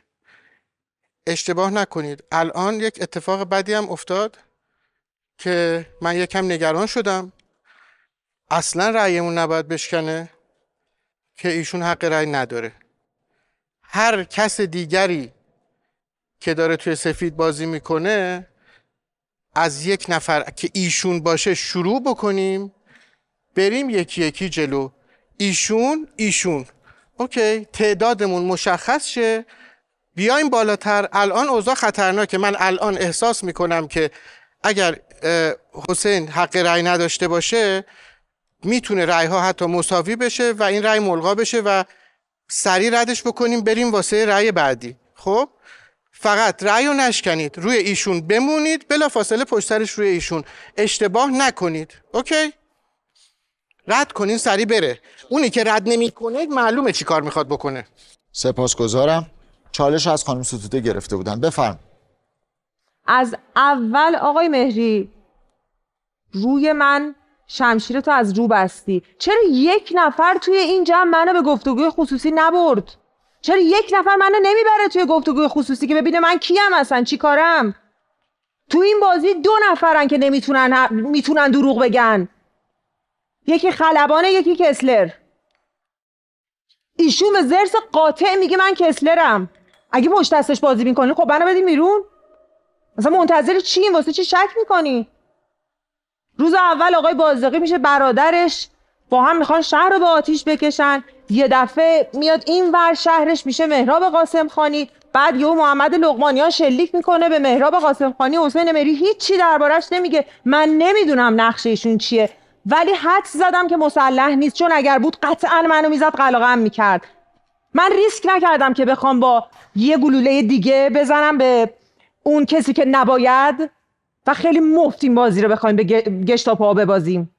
اشتباه نکنید. الان یک اتفاق بدی هم افتاد که من یکم نگران شدم. اصلا رأیمون نباید بشکنه که ایشون حق رأی نداره. هر کس دیگری که داره توی سفید بازی میکنه از یک نفر که ایشون باشه شروع بکنیم، بریم یکی یکی جلو. ایشون ایشون اوکی، تعدادمون مشخص شه، بیایم بالاتر. الان اوضاع خطرناکه. من الان احساس میکنم که اگر حسین حق رأی نداشته باشه میتونه رأی ها حتی مساوی بشه و این رأی ملغا بشه و سریع ردش بکنیم بریم واسه رأی بعدی. خب فقط رأی رو نشکنید، روی ایشون بمونید، بلافاصله پشت سرش روی ایشون. اشتباه نکنید. اوکی؟ رد کنین سریع بره. اونی که رد نمیکنه معلومه چی کار میخواد بکنه. سپاسگزارم. چالش از خانم ستوده گرفته بودن. بفرم. از اول آقای مهری روی من شمشیر تو از رو بستی. چرا یک نفر توی این جمع منو به گفتگوی خصوصی نبرد؟ چرا یک نفر منو نمیبره توی گفتگوی خصوصی که ببینه من کیم اصلا، چی کارم؟ تو این بازی دو نفرن که نمیتونن میتونن دروغ بگن. یکی خلبانه، یکی کسلر. ایشون به زرس قاطع میگه من کسلرم. اگه پشت دستش بازی میکنی خب منو بدین بیرون. مثلا منتظر چی؟ واسه چی شک میکنی؟ روز اول آقای بازدقی میشه برادرش، با هم میخوان شهر رو به آتیش بکشن. یه دفعه میاد این ور شهرش میشه مهراب قاسم خانی. بعد یهو محمد لقمانیان شلیک میکنه به مهراب قاسم خانی. حسین مهری هیچی دربارش نمیگه. من نمیدونم نقش ایشون چیه، ولی حدس زدم که مسلح نیست، چون اگر بود قطعا منو میزد قلقم میکرد. من ریسک نکردم که بخوام با یه گلوله دیگه بزنم به اون کسی که نباید و خیلی مفت این بازی رو بخوایم به گشتاپوها ببازیم.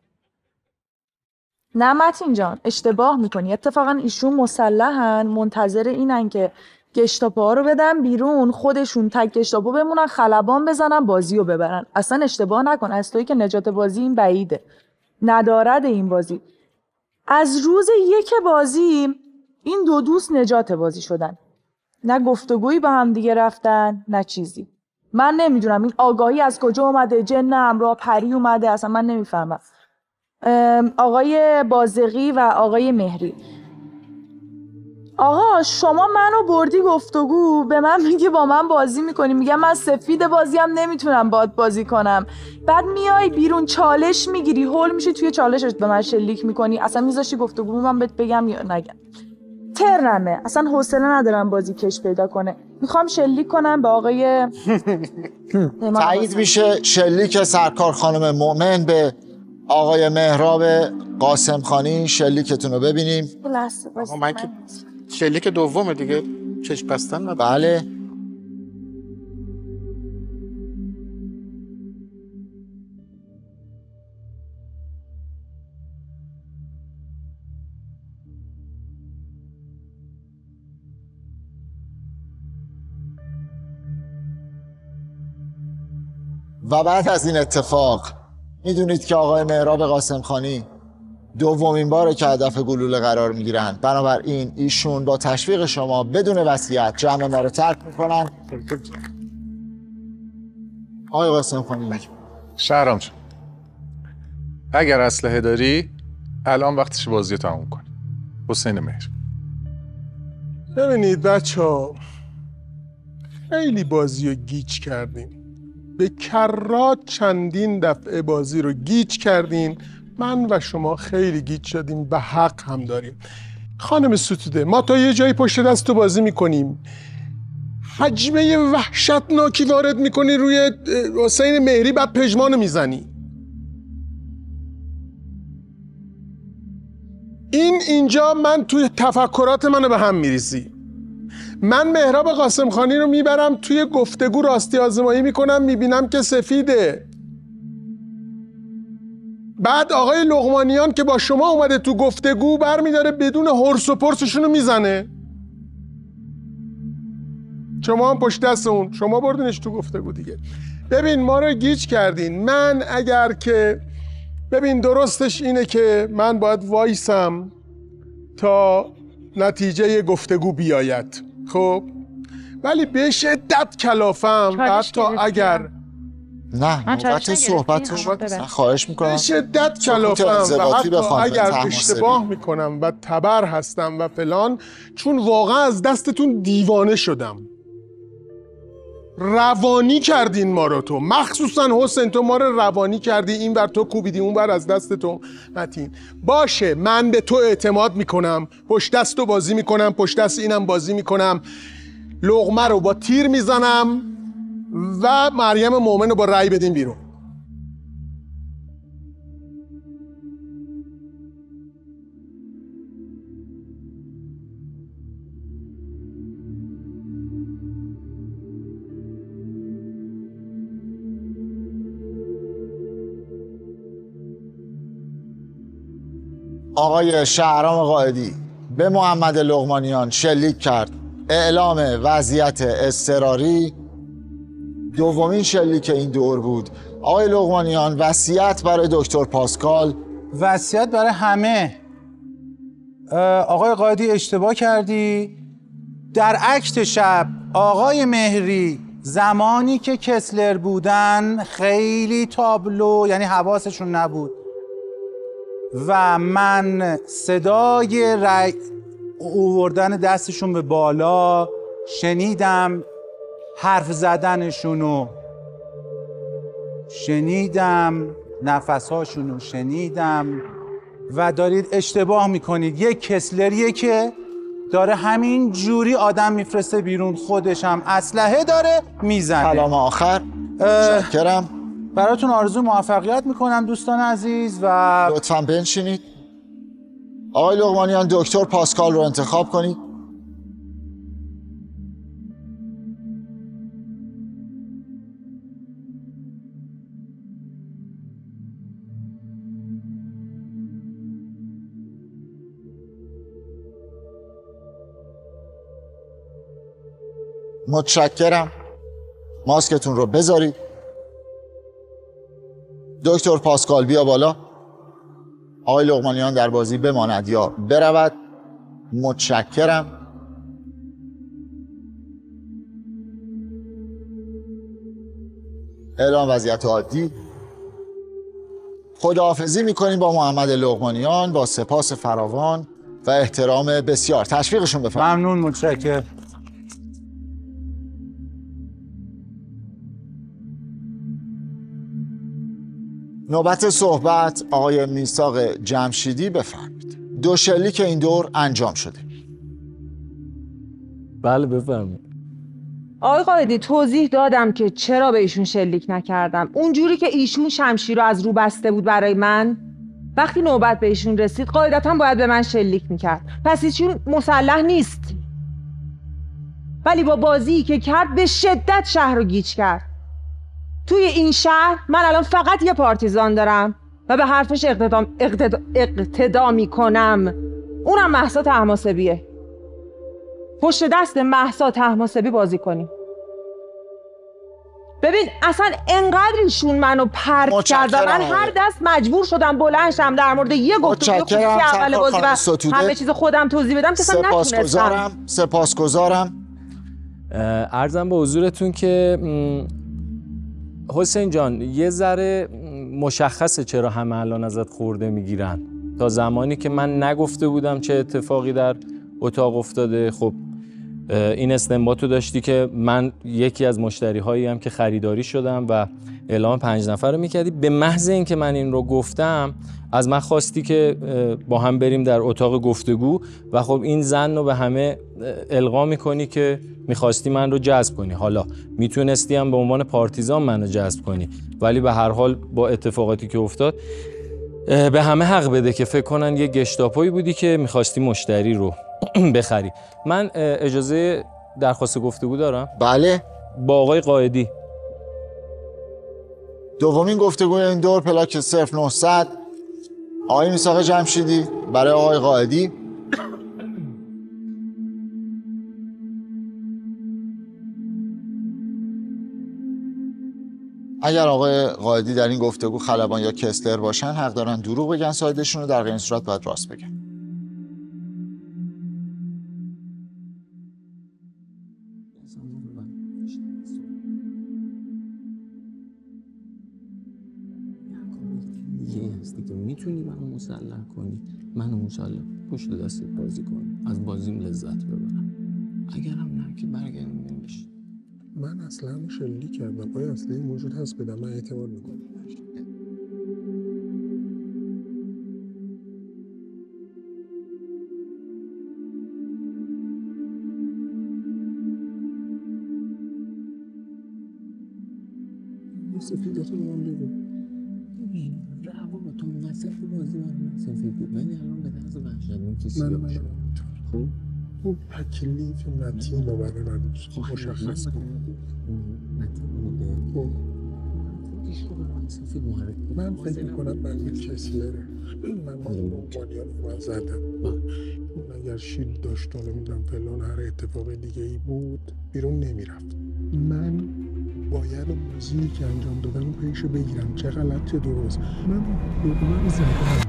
نه متین جان اشتباه میکنی. اتفاقا ایشون مسلحن، منتظر اینن که گشتاپوها رو بدن بیرون، خودشون تک گشتاپو بمونن، خلبان بزنن، بازی رو ببرن. اصلا اشتباه نکن. از تویی که نجات بازی این بعیده، ندارد این بازی. از روز یک بازی این دو دوست نجات بازی شدن، نه گفتگویی با هم دیگه رفتن نه چیزی. من نمیدونم این آگاهی از کجا اومده، جن همراه پری اومده، اصلا من نمیفهمم. آقای بازقی و آقای مهری، آقا شما منو بردی گفتگو، به من میگه با من بازی میکنی، میگم من سفید بازی هم نمیتونم باهات بازی کنم. بعد میای بیرون چالش میگیری، هول میشی توی چالشت به من شلیک میکنی. اصلا میذاشی گفتگو من بهت بگم یا نگم؟ ترنمه، اصلا حوصله ندارم بازی کش پیدا کنه. میخوام شلیک کنم به آقای تایید میشه شلیک سرکار خانم مؤمن به آقای مهراب قاسم خانی. شلیکتون رو ببینیم. آقا من که شلیک دومه دیگه، چشم بستن نداره. بله و بعد از این اتفاق میدونید که آقای مهراب قاسم خانی دومین باره که هدف گلوله قرار میگیرن. بنابراین ایشون با تشویق شما بدون وصیت جمع ما رو ترک میکنن. آقای قاسم خانی. شهرام جان، اگر اسلحه داری الان وقتش بازی رو تموم کنی. حسین مهر. ببینید بچه ها، خیلی بازی رو گیج کردیم، به کرات چندین دفعه بازی رو گیج کردین. من و شما خیلی گیج شدیم، به حق هم داریم. خانم ستوده، ما تا یه جایی پشت دست تو بازی میکنیم، حجمه وحشتناکی وارد میکنی روی حسین مهری، بعد پژمانو میزنی. این اینجا من توی تفکرات منو به هم میریزی. من مهراب قاسم خانی رو میبرم توی گفتگو، راستی آزمایی میکنم، میبینم که سفیده. بعد آقای لقمانیان که با شما اومده تو گفتگو برمیداره بدون هرس و پرسشونو میزنه. شما هم پشت دست اون، شما بردینش تو گفتگو دیگه. ببین ما رو گیج کردین. من اگر که ببین درستش اینه که من باید وایسم تا نتیجه گفتگو بیاید، خب ولی به شدت کلافم حتی اگر نه نوبت صحبت خواهش میکنم به شدت کلافم و حتی اگر اشتباه میکنم و تبر هستم و فلان، چون واقعا از دستتون دیوانه شدم. روانی کردین ما رو، تو مخصوصا حسین تو ما رو روانی کردی، این بر تو کوبیدی اون بر از دست تو متین. باشه من به تو اعتماد میکنم، پشت دست تو بازی میکنم، پشت دست اینم بازی میکنم، لقمه رو با تیر میزنم و مریم مومن رو با رأی بدیم بیرون. آقای شهرام قائدی به محمد لقمانیان شلیک کرد، اعلام وضعیت اضطراری. دومین شلیک این دور بود. آقای لقمانیان وصیت برای دکتر پاسکال. وصیت برای همه. آقای قائدی اشتباه کردی. در اکت شب آقای مهری زمانی که کسلر بودن خیلی تابلو، یعنی حواسشون نبود و من صدای رای اووردن دستشون به بالا شنیدم، حرف زدنشونو شنیدم، نفسهاشونو شنیدم و دارید اشتباه میکنید. یک کسلریه که داره همین جوری آدم میفرسته بیرون، خودش هم اسلحه داره میزنه. کلام آخر. متشکرم. براتون آرزو موفقیت میکنم دوستان عزیز و لطفاً بنشینید. آقای لقمانیان دکتر پاسکال رو انتخاب کنید. متشکرم. ماسکتون رو بذارید. دکتر پاسکال بیا بالا. آقای لقمانیان در بازی بماند یا برود. متشکرم. اعلام وضعیت عادی. خداحافظی میکنیم با محمد لقمانیان با سپاس فراوان و احترام بسیار. تشویقشون بفرمایید. ممنون. متشکرم. نوبت صحبت آقای میثاق جمشیدی، بفرمایید. دو شلیک این دور انجام شده. بله بفرمایید. آقای قائدی توضیح دادم که چرا به ایشون شلیک نکردم. اونجوری که ایشون شمشیر رو از رو بسته بود برای من، وقتی نوبت به ایشون رسید قاعدتا باید به من شلیک میکرد. پس ایشون مسلح نیست، ولی با بازی که کرد به شدت شهر رو گیج کرد. توی این شهر من الان فقط یه پارتیزان دارم و به حرفش اقتدا, اقتدا, اقتدا میکنم، اونم مهسا طهماسبیه. پشت دست مهسا طهماسبی بازی کنیم. ببین اصلا انقدر ایشون منو پرت کرد و من هر دست مجبور شدم بلند شم در مورد یه گفتگوی خصوصی اول بازی و همه چیز خودم توضیح بدم که اصلا نتونستم. سپاسگزارم. عرضم به حضورتون که حسین جان یه ذره مشخصه چرا همه الان ازت خورده میگیرن. تا زمانی که من نگفته بودم چه اتفاقی در اتاق افتاده، خب این استنباطو داشتی که من یکی از مشتری هایی هم که خریداری شدم و اعلام پنج نفر رو میکردی. به محض این که من این رو گفتم از من خواستی که با هم بریم در اتاق گفتگو و خب این زن رو به همه القا میکنی که میخواستی من رو جذب کنی. حالا میتونستی هم به عنوان پارتیزان من رو جذب کنی، ولی به هر حال با اتفاقاتی که افتاد به همه حق بده که فکر کنن یه گشتاپویی بودی که میخواستی مشتری رو بخری. من اجازه درخواست گفتگو دارم؟ بله. با آقای قائدی. دومین گفتگوی این دور پلاک صفر نهصد آقای میثاق جمشیدی برای آقای قائدی. اگر آقای قائدی در این گفتگو خلبان یا کسلر باشن حق دارن دروغ بگن سایدشون رو، در غیر این صورت باید راست بگن. یه هستی که میتونی منو مسلح کنی، منو مسلح پشت دستت بازی کنی، از بازیم لذت ببرم. اگرم نه که برگردیم نمیشه. من اصلا همو شلیک کردم. آیا اصلا این موجود هست بدم؟ من اعتماد میکنم. سفیدتو به من بگو. ببین روا تو مصرف بازی من سفید بود، ولی الان به طرز وحشتناک کسی من باشه. خب اون تکلیف متین رو برای من مشخص کن. خب من فکر میکنم من کسلره. من مانیان رو من زدم. اون اگر شیل داشت و نمیدونم فلان هر اتفاق دیگه ای بود بیرون نمیرفت. من باید موضوعی که انجام دادم رو پیشو بگیرم، چه غلط چه درست. من لقمه رو زدم.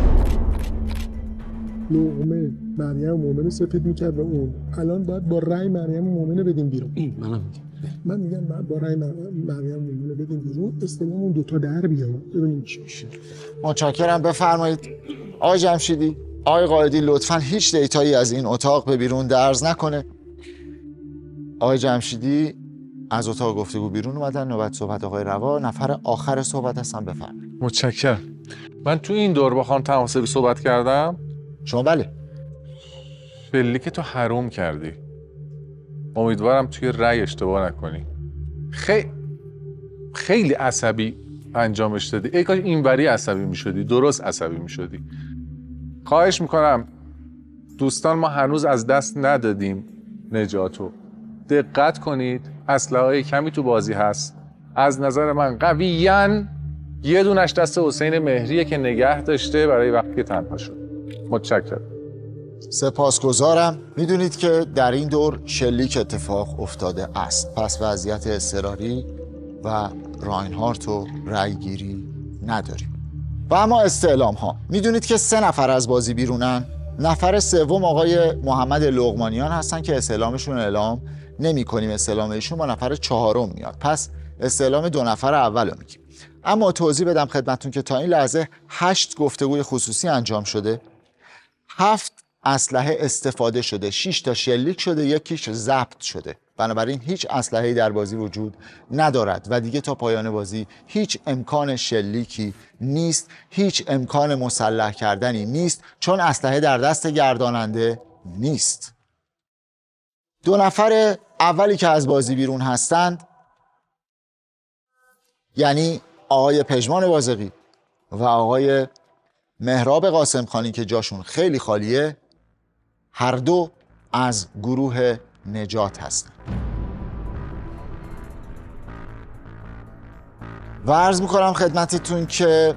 لقمه مریم مومن سفید میکرد و اون الان باید با رأی مریم مومن بدیم بیرون. منم من میگم با رأی مریم مومن بدیم بیرون، استلام اون دوتا در بیام ببینیم چی میشه. متشکرم. بفرمایید آقای جمشیدی. آقای قائدی لطفاً هیچ دیتایی از این اتاق به بیرون درز نکنه. آقای جمشیدی از اتاق گفتگو بیرون اومدن. نوبت صحبت آقای روا، نفر آخر صحبت هستن. بفرمایید. متشکرم. من تو این دور با خانم تماسبی صحبت کردم. شما بله. شلیک تو حروم کردی. امیدوارم توی رأی اشتباه نکنی. خیلی خیلی عصبی انجامش دادی. ای کاش اینوری عصبی میشدی، درست عصبی میشدی. خواهش میکنم دوستان، ما هنوز از دست ندادیم نجاتو. دقت کنید، اسلحه‌های کمی تو بازی هست. از نظر من قویاً یه دونش دست حسین مهریه که نگه داشته برای وقتی تنها شد. متشکرم. سپاسگزارم. میدونید که در این دور شلیک اتفاق افتاده است، پس وضعیت اضطراری و راینهارت و رأیگیری نداریم. و اما استعلام ها، میدونید که سه نفر از بازی بیرونن. نفر سوم آقای محمد لقمانیان هستن که استعلامشون اعلام نمی کنیم. استعلام ایشون با نفر چهارم میاد، پس استعلام دو نفر اول رو میگیم. اما توضیح بدم خدمتتون که تا این لحظه هشت گفتگوی خصوصی انجام شده، هفت اسلحه استفاده شده، شش تا شلیک شده، یکیش ضبط شده. بنابراین هیچ اسلحه‌ای در بازی وجود ندارد و دیگه تا پایان بازی هیچ امکان شلیکی نیست، هیچ امکان مسلح کردنی نیست، چون اسلحه در دست گرداننده نیست. دو نفر اولی که از بازی بیرون هستند، یعنی آقای پژمان بازقی و آقای مهراب قاسم خانی که جاشون خیلی خالیه، هر دو از گروه نجات هستند. و عرض میکنم خدمتتون که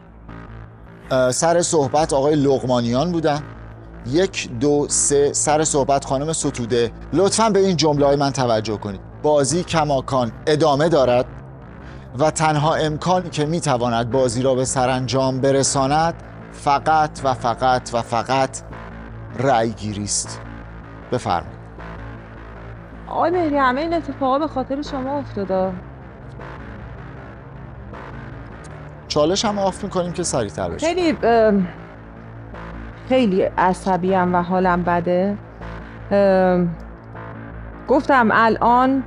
سر صحبت آقای لقمانیان بودن. یک دو سه سر صحبت خانم ستوده. لطفاً به این جمله های من توجه کنید. بازی کماکان ادامه دارد و تنها امکانی که میتواند بازی را به سرانجام برساند فقط و فقط و فقط رأی گیری است. بفرمایید. آقای مهری، همه این اتفاقا به خاطر شما افتاده. چالش هم آف میکنیم که سریع‌تر بشه. خیلی خیلی عصبیم و حالم بده. گفتم الان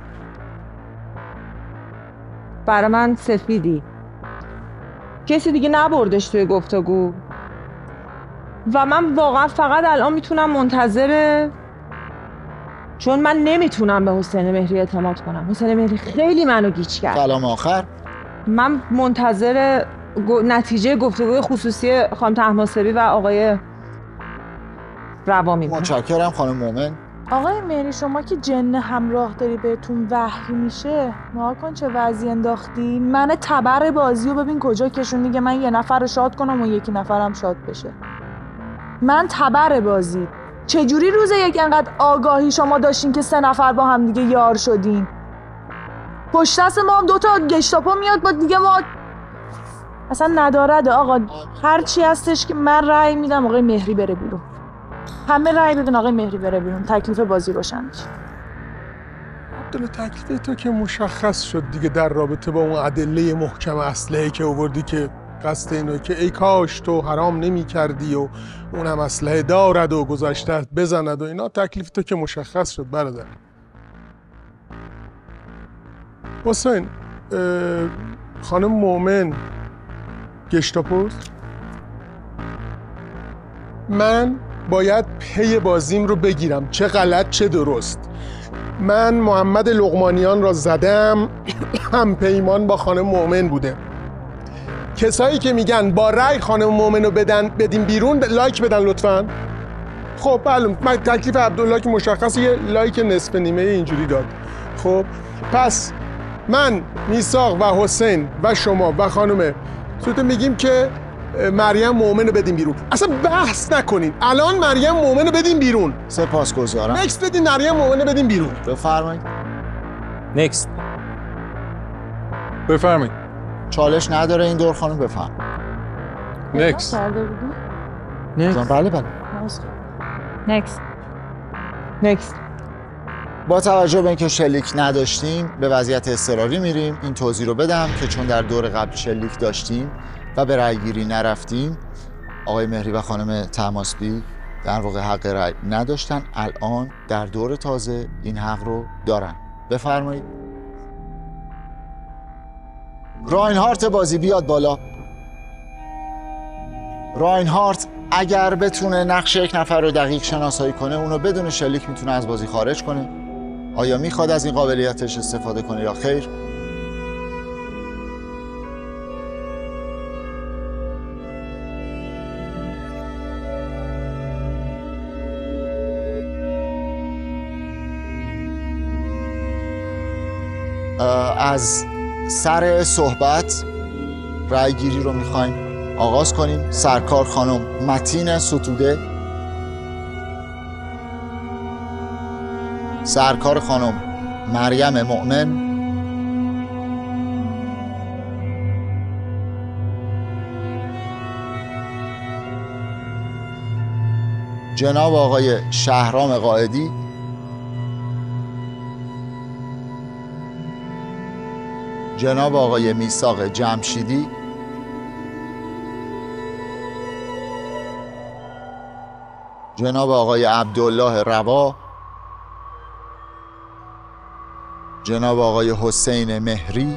برای من سفیدی، کسی دیگه نبردش توی گفتگو و من واقعا فقط الان میتونم منتظر، چون من نمیتونم به حسین مهری اعتماد کنم. حسین مهری خیلی منو گیج کرد. کلام آخر. من منتظر نتیجه گفتگوی خصوصی خانم طهماسبی و آقای روا میمونم. متشکرم خانم مومن. آقای مهری، شما که جن همراه داری بهتون وحی میشه، نها کن چه وضعی انداختی. من تبر بازی رو ببین کجا کشون. دیگه من یه نفر رو شاد کنم و یکی نفرم شاد بشه. من تبر بازی. چجوری روز یک انقدر آگاهی شما داشتین که سه نفر با هم دیگه یار شدین؟ پشت دست ما هم دو تا گشتاپو میاد با دیگه ما اصلا ندارد آقا. هر چی هستش که من رأی میدم آقای مهری بره بیرون. همه رأی بدون آقای مهری بره بیرون. تکلیف بازی روشن بشه. عبدالله تکلیف تو که مشخص شد دیگه در رابطه با اون ادله محکم اسلحه‌ای که آوردی که قصد اینو که ای کاش تو حرام نمی کردی و اونم اسلحه دارد و گذاشته بزند و اینا. تکلیف تو که مشخص شد برادر. حسین خانم مومن گشتاپوست؟ من باید پی بازیم رو بگیرم، چه غلط چه درست. من محمد لقمانیان را زدم، هم پیمان با خانم مومن بوده. کسایی که میگن با رأی خانم مومن رو بدن بدیم بیرون لایک بدن لطفاً. خب بله، من تکلیف عبدالله که مشخصه یه لایک نصف نیمه اینجوری داد. خب پس من میثاق و حسین و شما و خانم سوت میگیم که مریم مومن رو بدیم بیرون. اصلا بحث نکنین، الان مریم مومن رو بدیم بیرون. سپاسگزارم. نکست بدین، مریم مومن رو بدیم بیرون. بفرمایید. نکست. بفرمایید. چالش نداره این دور خانم، بفرمایید. نکست. نکست. بله بله. نکست. نکست. با توجه به اینکه شلیک نداشتیم به وضعیت اضطراری میریم. این توضیح رو بدم که چون در دور قبل شلیک داشتیم و به رأی گیری نرفتیم، آقای مهری و خانم طهماسبی در واقع حق رأی نداشتن. الان در دور تازه این حق رو دارن. بفرمایید. راینهارت بازی بیاد بالا. راینهارت اگر بتونه نقش یک نفر رو دقیق شناسایی کنه، اونو بدون شلیک میتونه از بازی خارج کنه. آیا میخواد از این قابلیتش استفاده کنه یا خیر؟ از سر صحبت رأی گیری رو میخوایم آغاز کنیم. سرکار خانم متین ستوده، سرکار خانم مریم مؤمن، جناب آقای شهرام قائدی، جناب آقای میثاق جمشیدی، جناب آقای عبدالله روا، جناب آقای حسین مهری،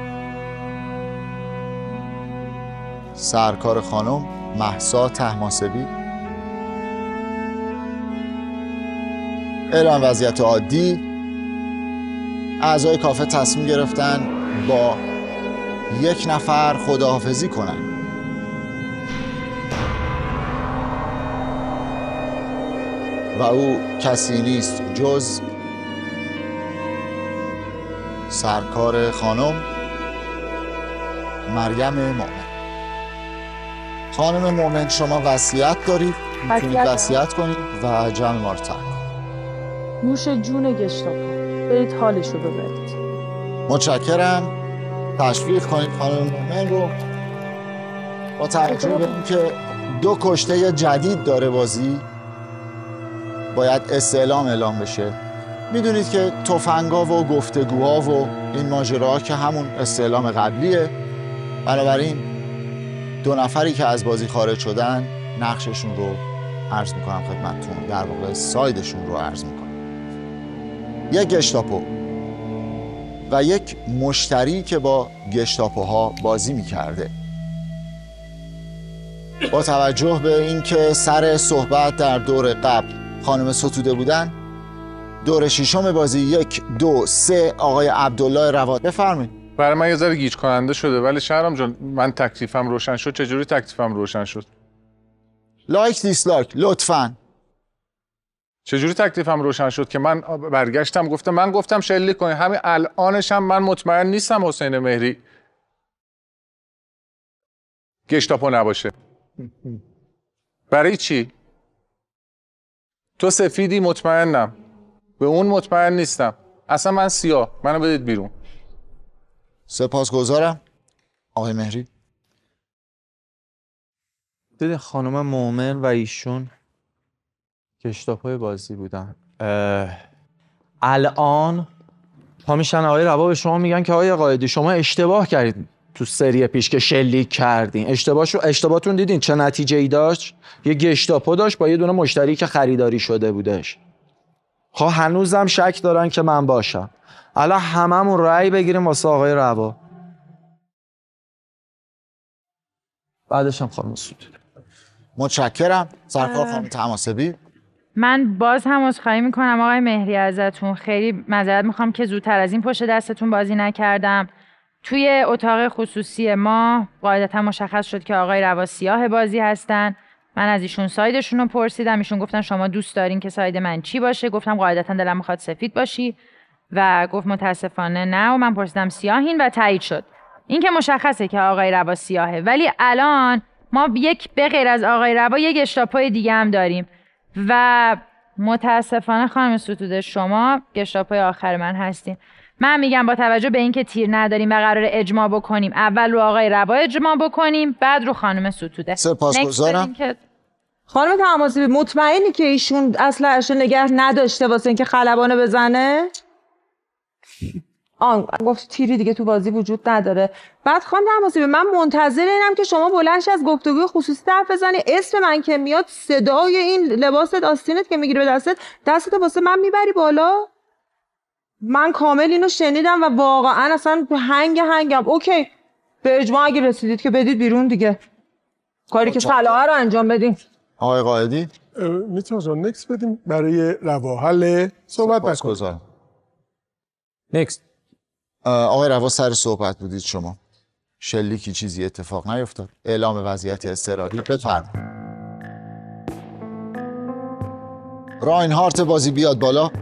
سرکار خانم مهسا طهماسبی. اعلام وضعیت عادی. اعضای کافه تصمیم گرفتن با یک نفر خداحافظی کنن. و او کسی نیست جز سرکار خانم مریم مؤمن. خانم مؤمن شما وصیت دارید، میتونید وصیت کنید و جمع ما رو ترک کنید. نوش جون گشتاپو، برید حالش رو ببرید. متشکرم. تشویق کنید خانم مؤمن رو. با توجه به اینکه دو کشته جدید داره بازی، باید استعلام اعلام بشه. میدونید که تفنگا و گفتگوها و این ماجراها که همون استعلام قبلیه. بنابراین دو نفری که از بازی خارج شدن نقششون رو عرض میکنم خدمتتون، در واقع سایدشون رو عرض میکنم. یک گشتاپو و یک مشتری که با گشتاپوها بازی میکرده. با توجه به اینکه سر صحبت در دور قبل خانم ستوده بودن، دور ششم بازی یک دو سه آقای عبدالله روا. بفرمایید. برای من یه ذره گیج کننده شده، ولی شهرام جان من تکلیفم روشن شد. چجوری تکلیفم روشن شد؟ لایک دیسلایک لطفاً. چجوری تکلیفم روشن شد که من برگشتم گفتم من گفتم شلیک کنید، همین الانش هم من مطمئن نیستم حسین مهری گشتاپو نباشه. برای چی؟ تو سفیدی مطمئنم، به اون مطمئن نیستم. اصلا من سیاه، منو بدید بیرون. سپاسگزارم. آقای مهری. دیدی خانم مومن و ایشون گشتاپوی بازی بودن. الان پا میشن آقای روا به شما میگن که آقای قائدی شما اشتباه کردید تو سری پیش که شلیک کردین. اشتباهشو اشتباهتون دیدین چه نتیجه ای داشت؟ یه گشتاپو داشت با یه دونه مشتری که خریداری شده بودش. خب هنوزم شک دارن که من باشم. الان هممون رأی بگیریم واسه آقای روا. بعدش هم خانم ستوده. متشکرم. سرکار خانم تماسبی. من باز هم عذرخواهی میکنم آقای مهری ازتون. خیلی معذرت میخوام که زودتر از این پشت دستتون بازی نکردم. توی اتاق خصوصی ما قاعدتا مشخص شد که آقای روا سیاه بازی هستن. من از ایشون سایدشون رو پرسیدم. ایشون گفتن شما دوست دارین که ساید من چی باشه؟ گفتم قاعدتا دلم میخواد سفید باشی و گفت متاسفانه نه و من پرسیدم سیاهین و تایید شد. این که مشخصه که آقای روا سیاهه، ولی الان ما یک به غیر از آقای روا یک گشتاپوی دیگه هم داریم و متاسفانه خانم ستوده شما گشتاپوی آخر من هستین. من میگم با توجه به اینکه تیر نداریم و قرار اجماع بکنیم، اول رو آقای روا اجماع بکنیم بعد رو خانم ستوده. سپاسگزارم. خانم تماسبی مطمئنی که ایشون اصلا اشو نگه نداشته واسه اینکه خلبانه بزنه؟ آن گفت تیری دیگه تو بازی وجود نداره. بعد خانم تماسبی من منتظر اینم که شما بلند شی از گفتگوی خصوصی حرف بزنی. اسم من که میاد صدای این لباست آستینت که میگیره به دستت، دستت واسه من میبری بالا. من کامل اینو شنیدم و واقعا اصلا هنگ هنگم. اوکی به اجماع اگه رسیدید که بدید بیرون دیگه، کاری که صلاحه رو انجام بدیم. آقای قائدی میتونم جان نکس بدیم برای روا حل صحبت نکنم. نکس. آقای روا سر صحبت بودید شما. شلیکی چیزی اتفاق نیفتاد. اعلام وضعیت اضطراری بفرمایید. راینهارت بازی بیاد بالا.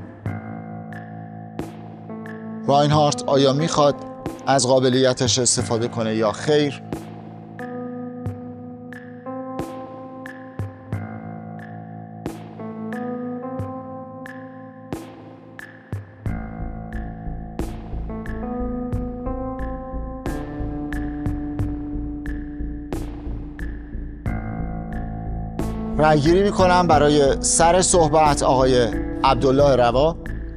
راینهارت آیا میخواد از قابلیتش استفاده کنه یا خیر؟ رأی‌گیری میکنم برای سر صحبت آقای عبدالله روا.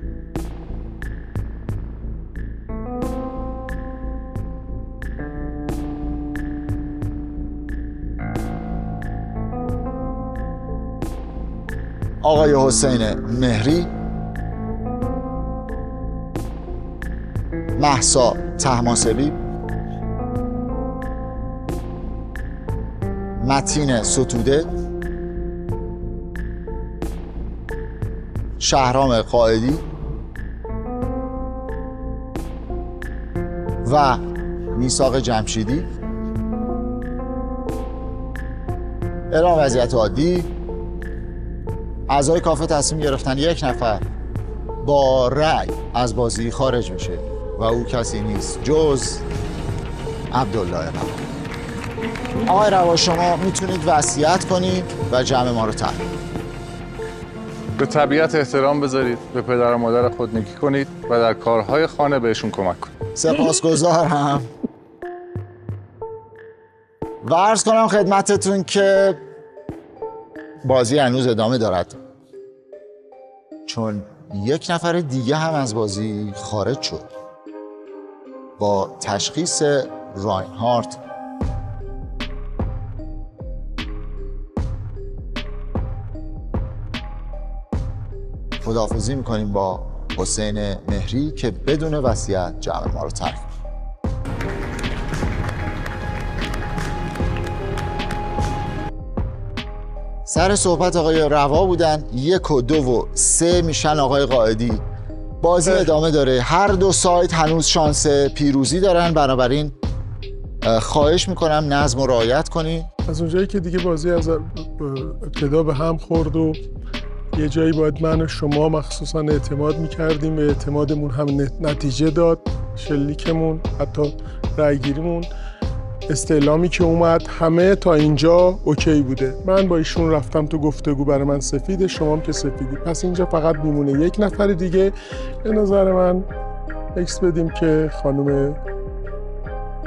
آقای حسین مهری. مهسا طهماسبی. متین ستوده. شهرام قائدی و میثاق جمشیدی. اعلام وضعیت عادی. اعضای کافه تصمیم گرفتن یک نفر با رأی از بازی خارج میشه و او کسی نیست جز عبدالله روا. آقای روا شما میتونید وصیت کنید و جمع ما رو ترک کنید. به طبیعت احترام بذارید، به پدر و مادر خود نیکی کنید و در کارهای خانه بهشون کمک کنید. سپاسگزارم. و عرض کنم خدمتتون که بازی هنوز ادامه دارد چون یک نفر دیگه هم از بازی خارج شد با تشخیص راینهارت. خداحافظی میکنیم با حسین مهری که بدون وصیت جمع ما رو ترک کنه. سر صحبت آقای روا بودن. یک و دو و سه میشن آقای قائدی. بازی ادامه داره. هر دو سایت هنوز شانس پیروزی دارن، بنابراین خواهش میکنم نظم رو رعایت کنی. از اونجایی که دیگه بازی از ابتدا به هم خورد و یه جایی باید من و شما مخصوصا اعتماد میکردیم و اعتمادمون هم نتیجه داد. شلیکمون، حتی رأیگیریمون، استعلامی که اومد، همه تا اینجا اوکی بوده. من با ایشون رفتم تو گفتگو، برای من سفیده، شما هم که سفیدی، پس اینجا فقط میمونه یک نفر دیگه. به نظر من اکس بدیم که خانم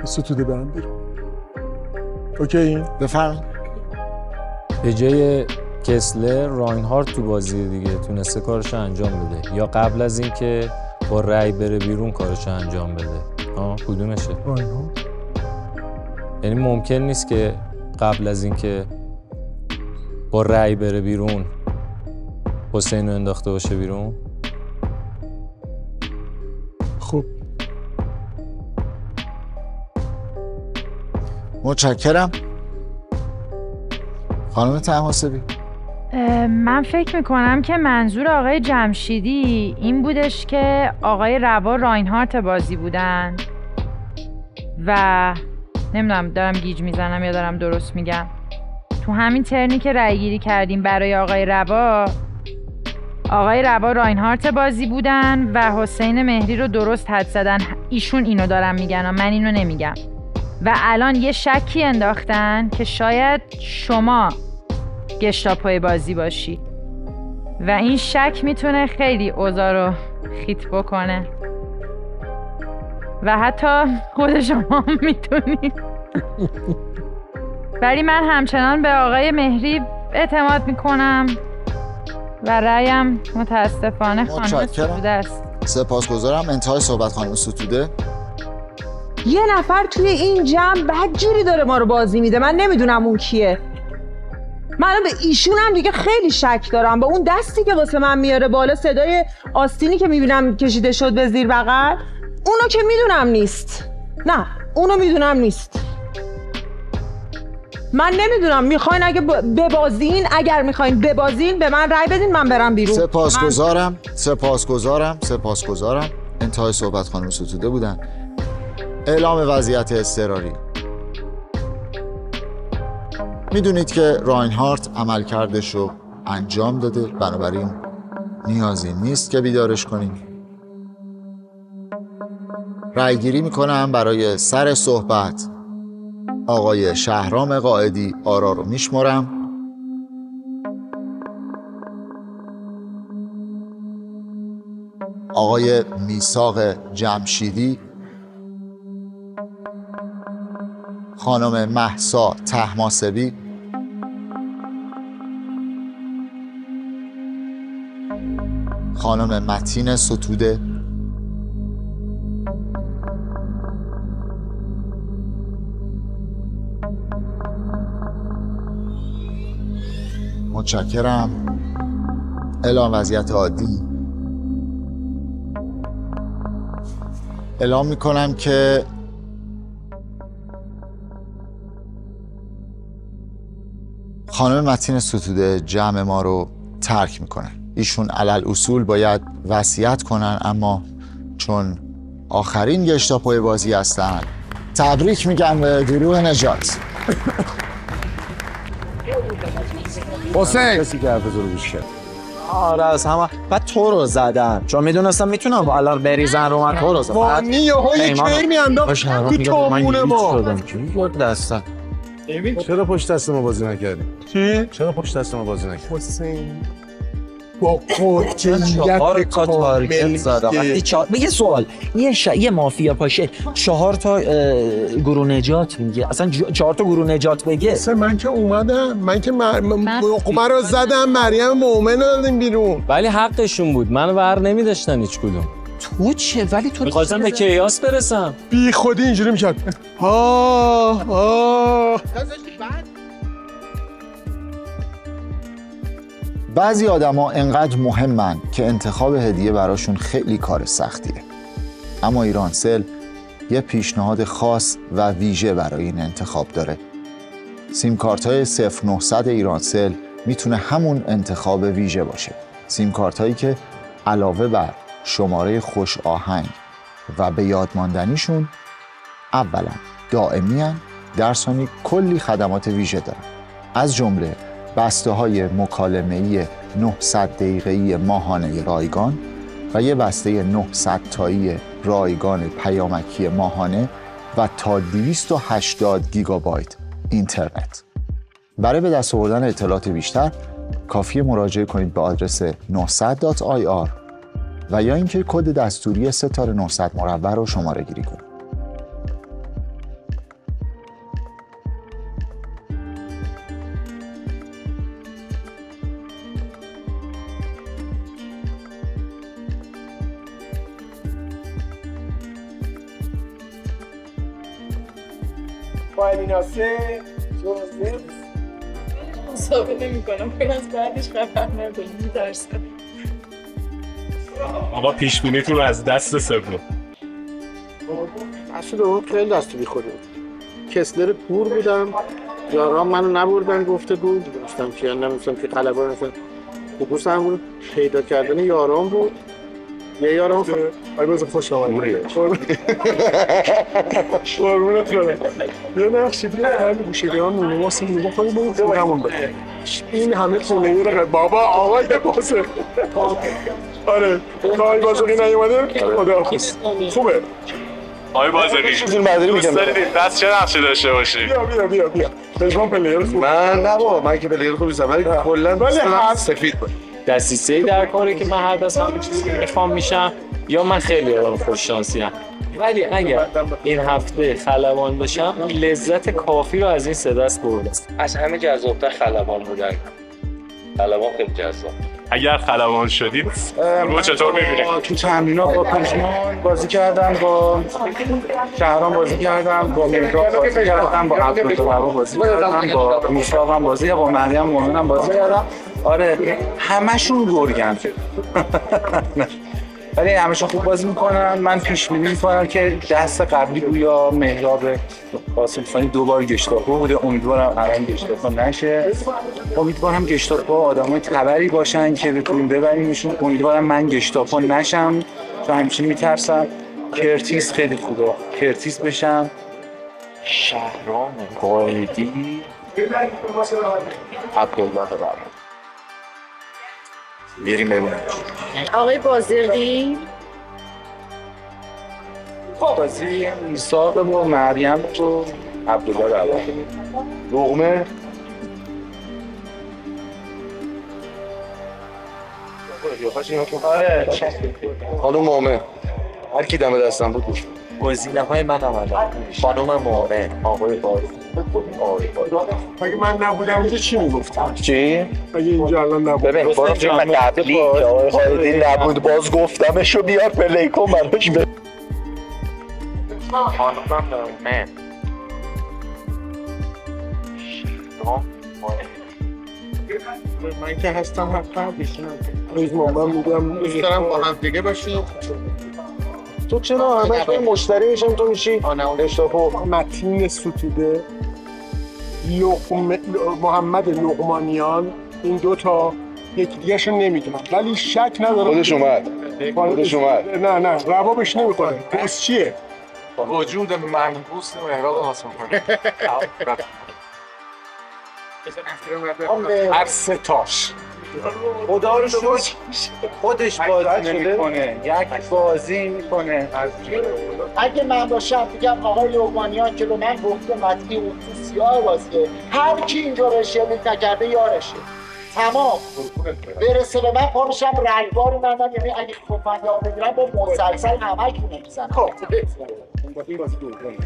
ستوده برم بیرون. اوکی این؟ بفرمایید. به جای کسلر راینهارت تو بازی دیگه تونسته کارش انجام بده، یا قبل از اینکه با رأی بره بیرون کارش انجام بده. ها کدومشه؟ راینهارت. یعنی ممکن نیست که قبل از اینکه با رأی بره بیرون حسین رو انداخته باشه بیرون. خب متشکرم. خانم طهماسبی. من فکر میکنم که منظور آقای جمشیدی این بودش که آقای روا راینهارت بازی بودن و نمیدونم دارم گیج میزنم یا دارم درست میگم. تو همین ترنی که رأی گیری کردیم برای آقای روا، آقای روا راینهارت بازی بودن و حسین مهری رو درست حد زدن. ایشون اینو دارن میگن، من اینو نمیگم. و الان یه شکی انداختن که شاید شما گشتاپوی بازی باشی و این شک میتونه خیلی اوضاع رو خیت بکنه و حتی خود شما میتونید. ولی من همچنان به آقای مهری اعتماد میکنم و رأیم متاسفانه خانم ستوده است. سپاسگزارم. انتهای صحبت خانم ستوده. یه نفر توی این جمع بدجوری داره ما رو بازی میده، من نمیدونم اون کیه. من به ایشون هم دیگه خیلی شک دارم، با اون دستی که واسه من میاره بالا، صدای آستینی که میبینم کشیده شد به زیر بغل، اونو که میدونم نیست. نه اونو میدونم نیست. من نمیدونم. میخواین اگه ببازین، اگر میخواین ببازین به من رأی بدین من برم بیرون. سپاسگزارم. من... سپاسگزارم. سپاسگزارم. انتهای صحبت خانم ستوده بودن. اعلام وضعیت اضطراری. میدونید که راینهارت عملکردش رو انجام داده، بنابراین نیازی نیست که بیدارش کنیم. رأی گیری میکنم برای سر صحبت آقای شهرام قائدی. آرا رو میشمرم. آقای میثاق جمشیدی، خانم مهسا طهماسبی، خانم متین ستوده، متشکرم. اعلام وضعیت عادی. اعلام میکنم که خانم متین ستوده جمع ما رو ترک میکنن. ایشون علل اصول باید وصیت کنن، اما چون آخرین گشتاپوی بازی هستن تبریک میگم به گروه نجات. حسین کسی که حرف رو گوش کرد. آره از همه بعد تو رو زدن چون میدونستم میتونم الان بریزن رو من. تو رو زدن وانی یهو یک کیر میانداخت تو تابونه ما. دستم چرا پشت دست ما بازی نکردی؟ چی؟ چرا پشت دست ما بازی نکردی؟ حسین با قدریت کامل زدم. وقتی چهار یه سوال، یه ش... یه مافیا پاشه چهار تا گروه نجات میگه، اصلا چهار تا گروه نجات بگه. اصلا من که اومدم، من که نقمه رو زدم، مریم مومن رو دادیم بیرون. ولی حقشون بود، من ور نمیداشتن هیچ کدوم. تو چه؟ ولی تو میخواستم به کیاس برسم. بی خودی اینجوری میکرد. ها ها بعضی آدما انقدر مهمن که انتخاب هدیه براشون خیلی کار سختیه، اما ایرانسل یه پیشنهاد خاص و ویژه برای این انتخاب داره. سیم کارت های صفر نهصد ایرانسل میتونه همون انتخاب ویژه باشه. سیم کارت هایی که علاوه بر شماره خوش آهنگ و به یاد ماندنیشون، اولا دائمی هن، در ثانی کلی خدمات ویژه دارن، از جمله بسته های مکالمه‌ای نهصد دقیقه‌ای ماهانه رایگان و یه بسته نهصد تایی رایگان پیامکی ماهانه و تا دویست و هشتاد گیگابایت اینترنت. برای به دست آوردن اطلاعات بیشتر کافیه مراجعه کنید به آدرس نهصد دات آی آر و یا اینکه کد دستوری ستاره نهصد مربع رو شماره گیری کنید. فاینیناسه جوزف مسابقه نمی کنم خیلی از بعدش خبر نداریم میترسم. آقا پیش بینیتون از دست سوم. اصلا اون خیلی دست بیخوری بود. کسلر پور بودم، یاران منو نبردن گفتگو داشتم که نمیستم که قلبان مثلا خبوس هم بود، پیدا کردن یاران بود. یه یاران ف... آی باز خوش آمدید. قربونت برم. یه نقشی بیا همین گوشه‌گیران نونو واسه نونو خواهی بود همون بده. این همه خونه رو بابا آقای بازه. آره آقای بازقی نیومده؟ خداحافظ. خوبه. آقای بازقی فیلم برداری میگم دوست دارید دست چه نقشی داشته باشی؟ بیا بیا بیا بیا. پژمان پلیر خوب. من نه بابا من که پلیر خوبی نیستم ولی کلا ولی سفید بود. دستیسه‌ای در کاره که من هر دست همین چیزی که میخوام میشم یا من خیلی آدم خوش شانسیم. ولی اگر این هفته خلبان بشم لذت کافی رو از این سه دست بردم. از همه جذاب‌تر خلبان بودن. خلبان خیلی جذاب. اگر خلبان شدید رو چطور می‌بینید؟ تو تمرینات با پژمان بازی کردم، با شهرام بازی کردم، با مهراب بازی کردم، با عبدالله بازی کردم، با میشاق هم بازی کردم، با مریم مومن هم بازی کردم. آره همشون گرگن. ولی همشون خوب بازی میکنن. من پیش بینی میکنم که دست قبلی گویا مهراب قاسم خانی دوبار گشتاپو بوده. امیدوارم الان گشتاپو نشه. امیدوارم گشتاپو آدمای خبری باشن که بتونیم ببریمشون. امیدوارم من گشتاپو نشم چون همیشه میترسم. کرتیس خیلی خوبه. کرتیس بشم. شهرام قائدی عبدالله بابا بریم ببینیم. آقای بازرگی بازی میساق و مریم و عبدالله رو لقمه خانم مومن هر کی دم دستم بود بود گزینه‌های من آمدن. خانم مومن، آقای بازی. اگه من نبودم اینجا چی میگفتم؟ چی؟ اگه اینجا الان نبود ببین بازم که من قبلی که آقای خالدی نبود باز گفتمشو بیار پلی کن منش به خانم مومن من که هستم حقا بیشتر روز مومن بودم دوست دارم با هم دیگه باشیم. تو چرا همش باید مشتری میشم تو میشی؟ اشتاپو متین ستوده لقم... محمد لقمانیان این دوتا یکی دیگه‌شو نمیدونم ولی شک ندارم خودش اومد خودش اومد نه نه روابش نمیکنه پس چیه؟ وجود منحوس مهراب قاسم خانی هر سه تاش خدا رو شکر خودش بازی نمی‌کنه، یک بازی میکنه. اگه من باشم میگم آقای لقمانیان که به من گفته متنی اون تو سیاه بازیه، هر کی اینجا رو شلیک نکرده یارشه. تمام برسه به من پا میشم رگبار می‌بندم، یعنی اگه تفنگ بگیرم با مسلسل همه‌تون میزنم. خب این بازی دوم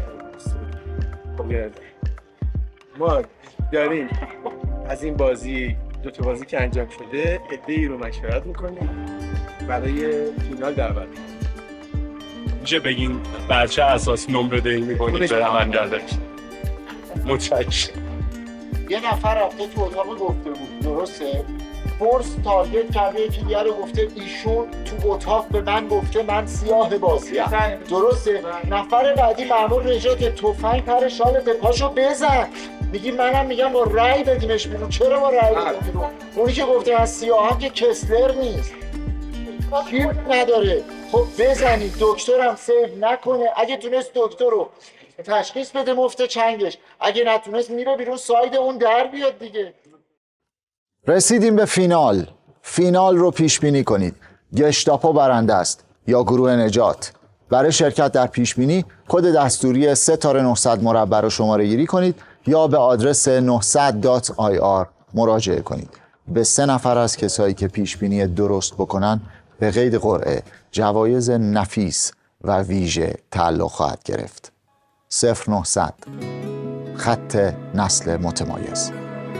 ما داریم از این بازی دو تا بازی که انجام شده عده‌ای رو مشورت میکنیم برای فینال دعوت. میشه بگین بر چه اساس نمره دهی میکنید به رونده؟ متشکرم. یه نفر رفته تو اتاق گفته بود درسته؟ فورس تارگت کرده یکی دیگه رو گفته ایشون تو اتاق به من گفته من سیاه بازیم درسته؟ نفر بعدی مأمور رجات تفنگ پر شال به پاشو بزن. میگی منم میگم با رای بدیمش بیرون. چرا با رای بدیم بیرون؟ اونی که گفته من سیاه هم که کسلر نیست کیپ نداره. خب بزنید دکترم سیو نکنه. اگه تونست دکتر رو تشخیص بده مفت چنگش، اگه نتونست میره بیرون ساید اون در بیاد دیگه. رسیدیم به فینال. فینال رو پیش بینی کنید. گشتاپو برنده است یا گروه نجات. برای شرکت در پیش بینی کد دستوری سه تار نهصد مربع رو شماره گیری کنید یا به آدرس نهصد دات آی آر مراجعه کنید. به سه نفر از کسایی که پیش بینی درست بکنن به قید قرعه جوایز نفیس و ویژه تعلق خواهد گرفت. صفر نهصد خط نسل متمایز.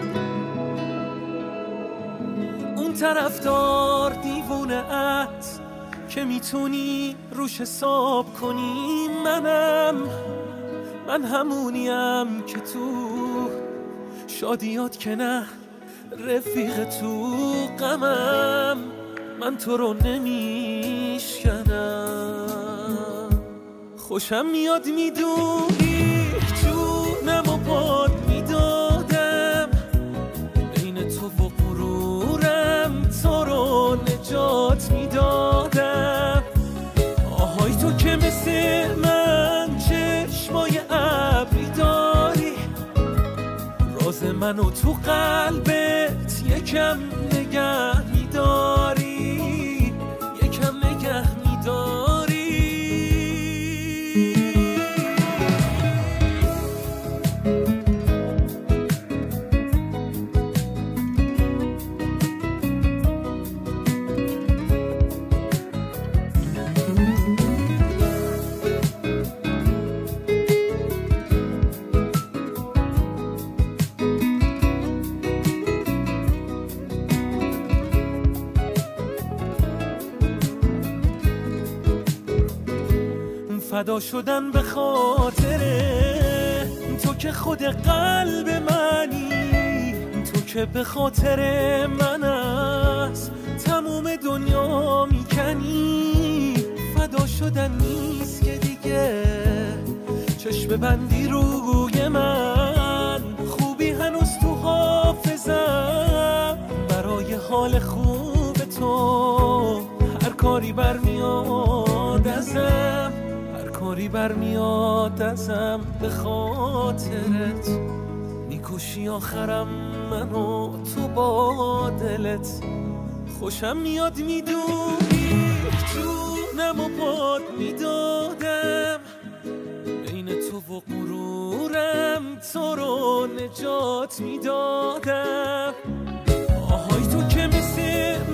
اون طرفدار دیوونه ات که میتونی روش حساب کنی، منم من همونیم که تو شادیات که نه رفیق تو غمم، من تو رو نمیشکنم. خوشم میاد میدونی جونم و باد میدادم، بین تو و غرورم تو رو نجات میدادم. آهای تو که مثل من چشمای ابری داری، راز منو تو قلبت یکم نگه میداری، یکم نگه میداری. فدا شدن به خاطر تو که خود قلب منی، تو که به خاطر من از تموم دنیا میکنی. فدا شدن نیست که دیگه چشم بندی روی من، خوبی هنوز تو حافظم برای حال خوب تو. هر کاری برمیاد ازم، کاری برمیاد ازم به خاطرت، میکشی آخرم منو تو با دلت. خوشم میاد میدونی جونم و باد میدادم، بین تو و غرورم تو رو نجات میدادم. آهای تو که مثل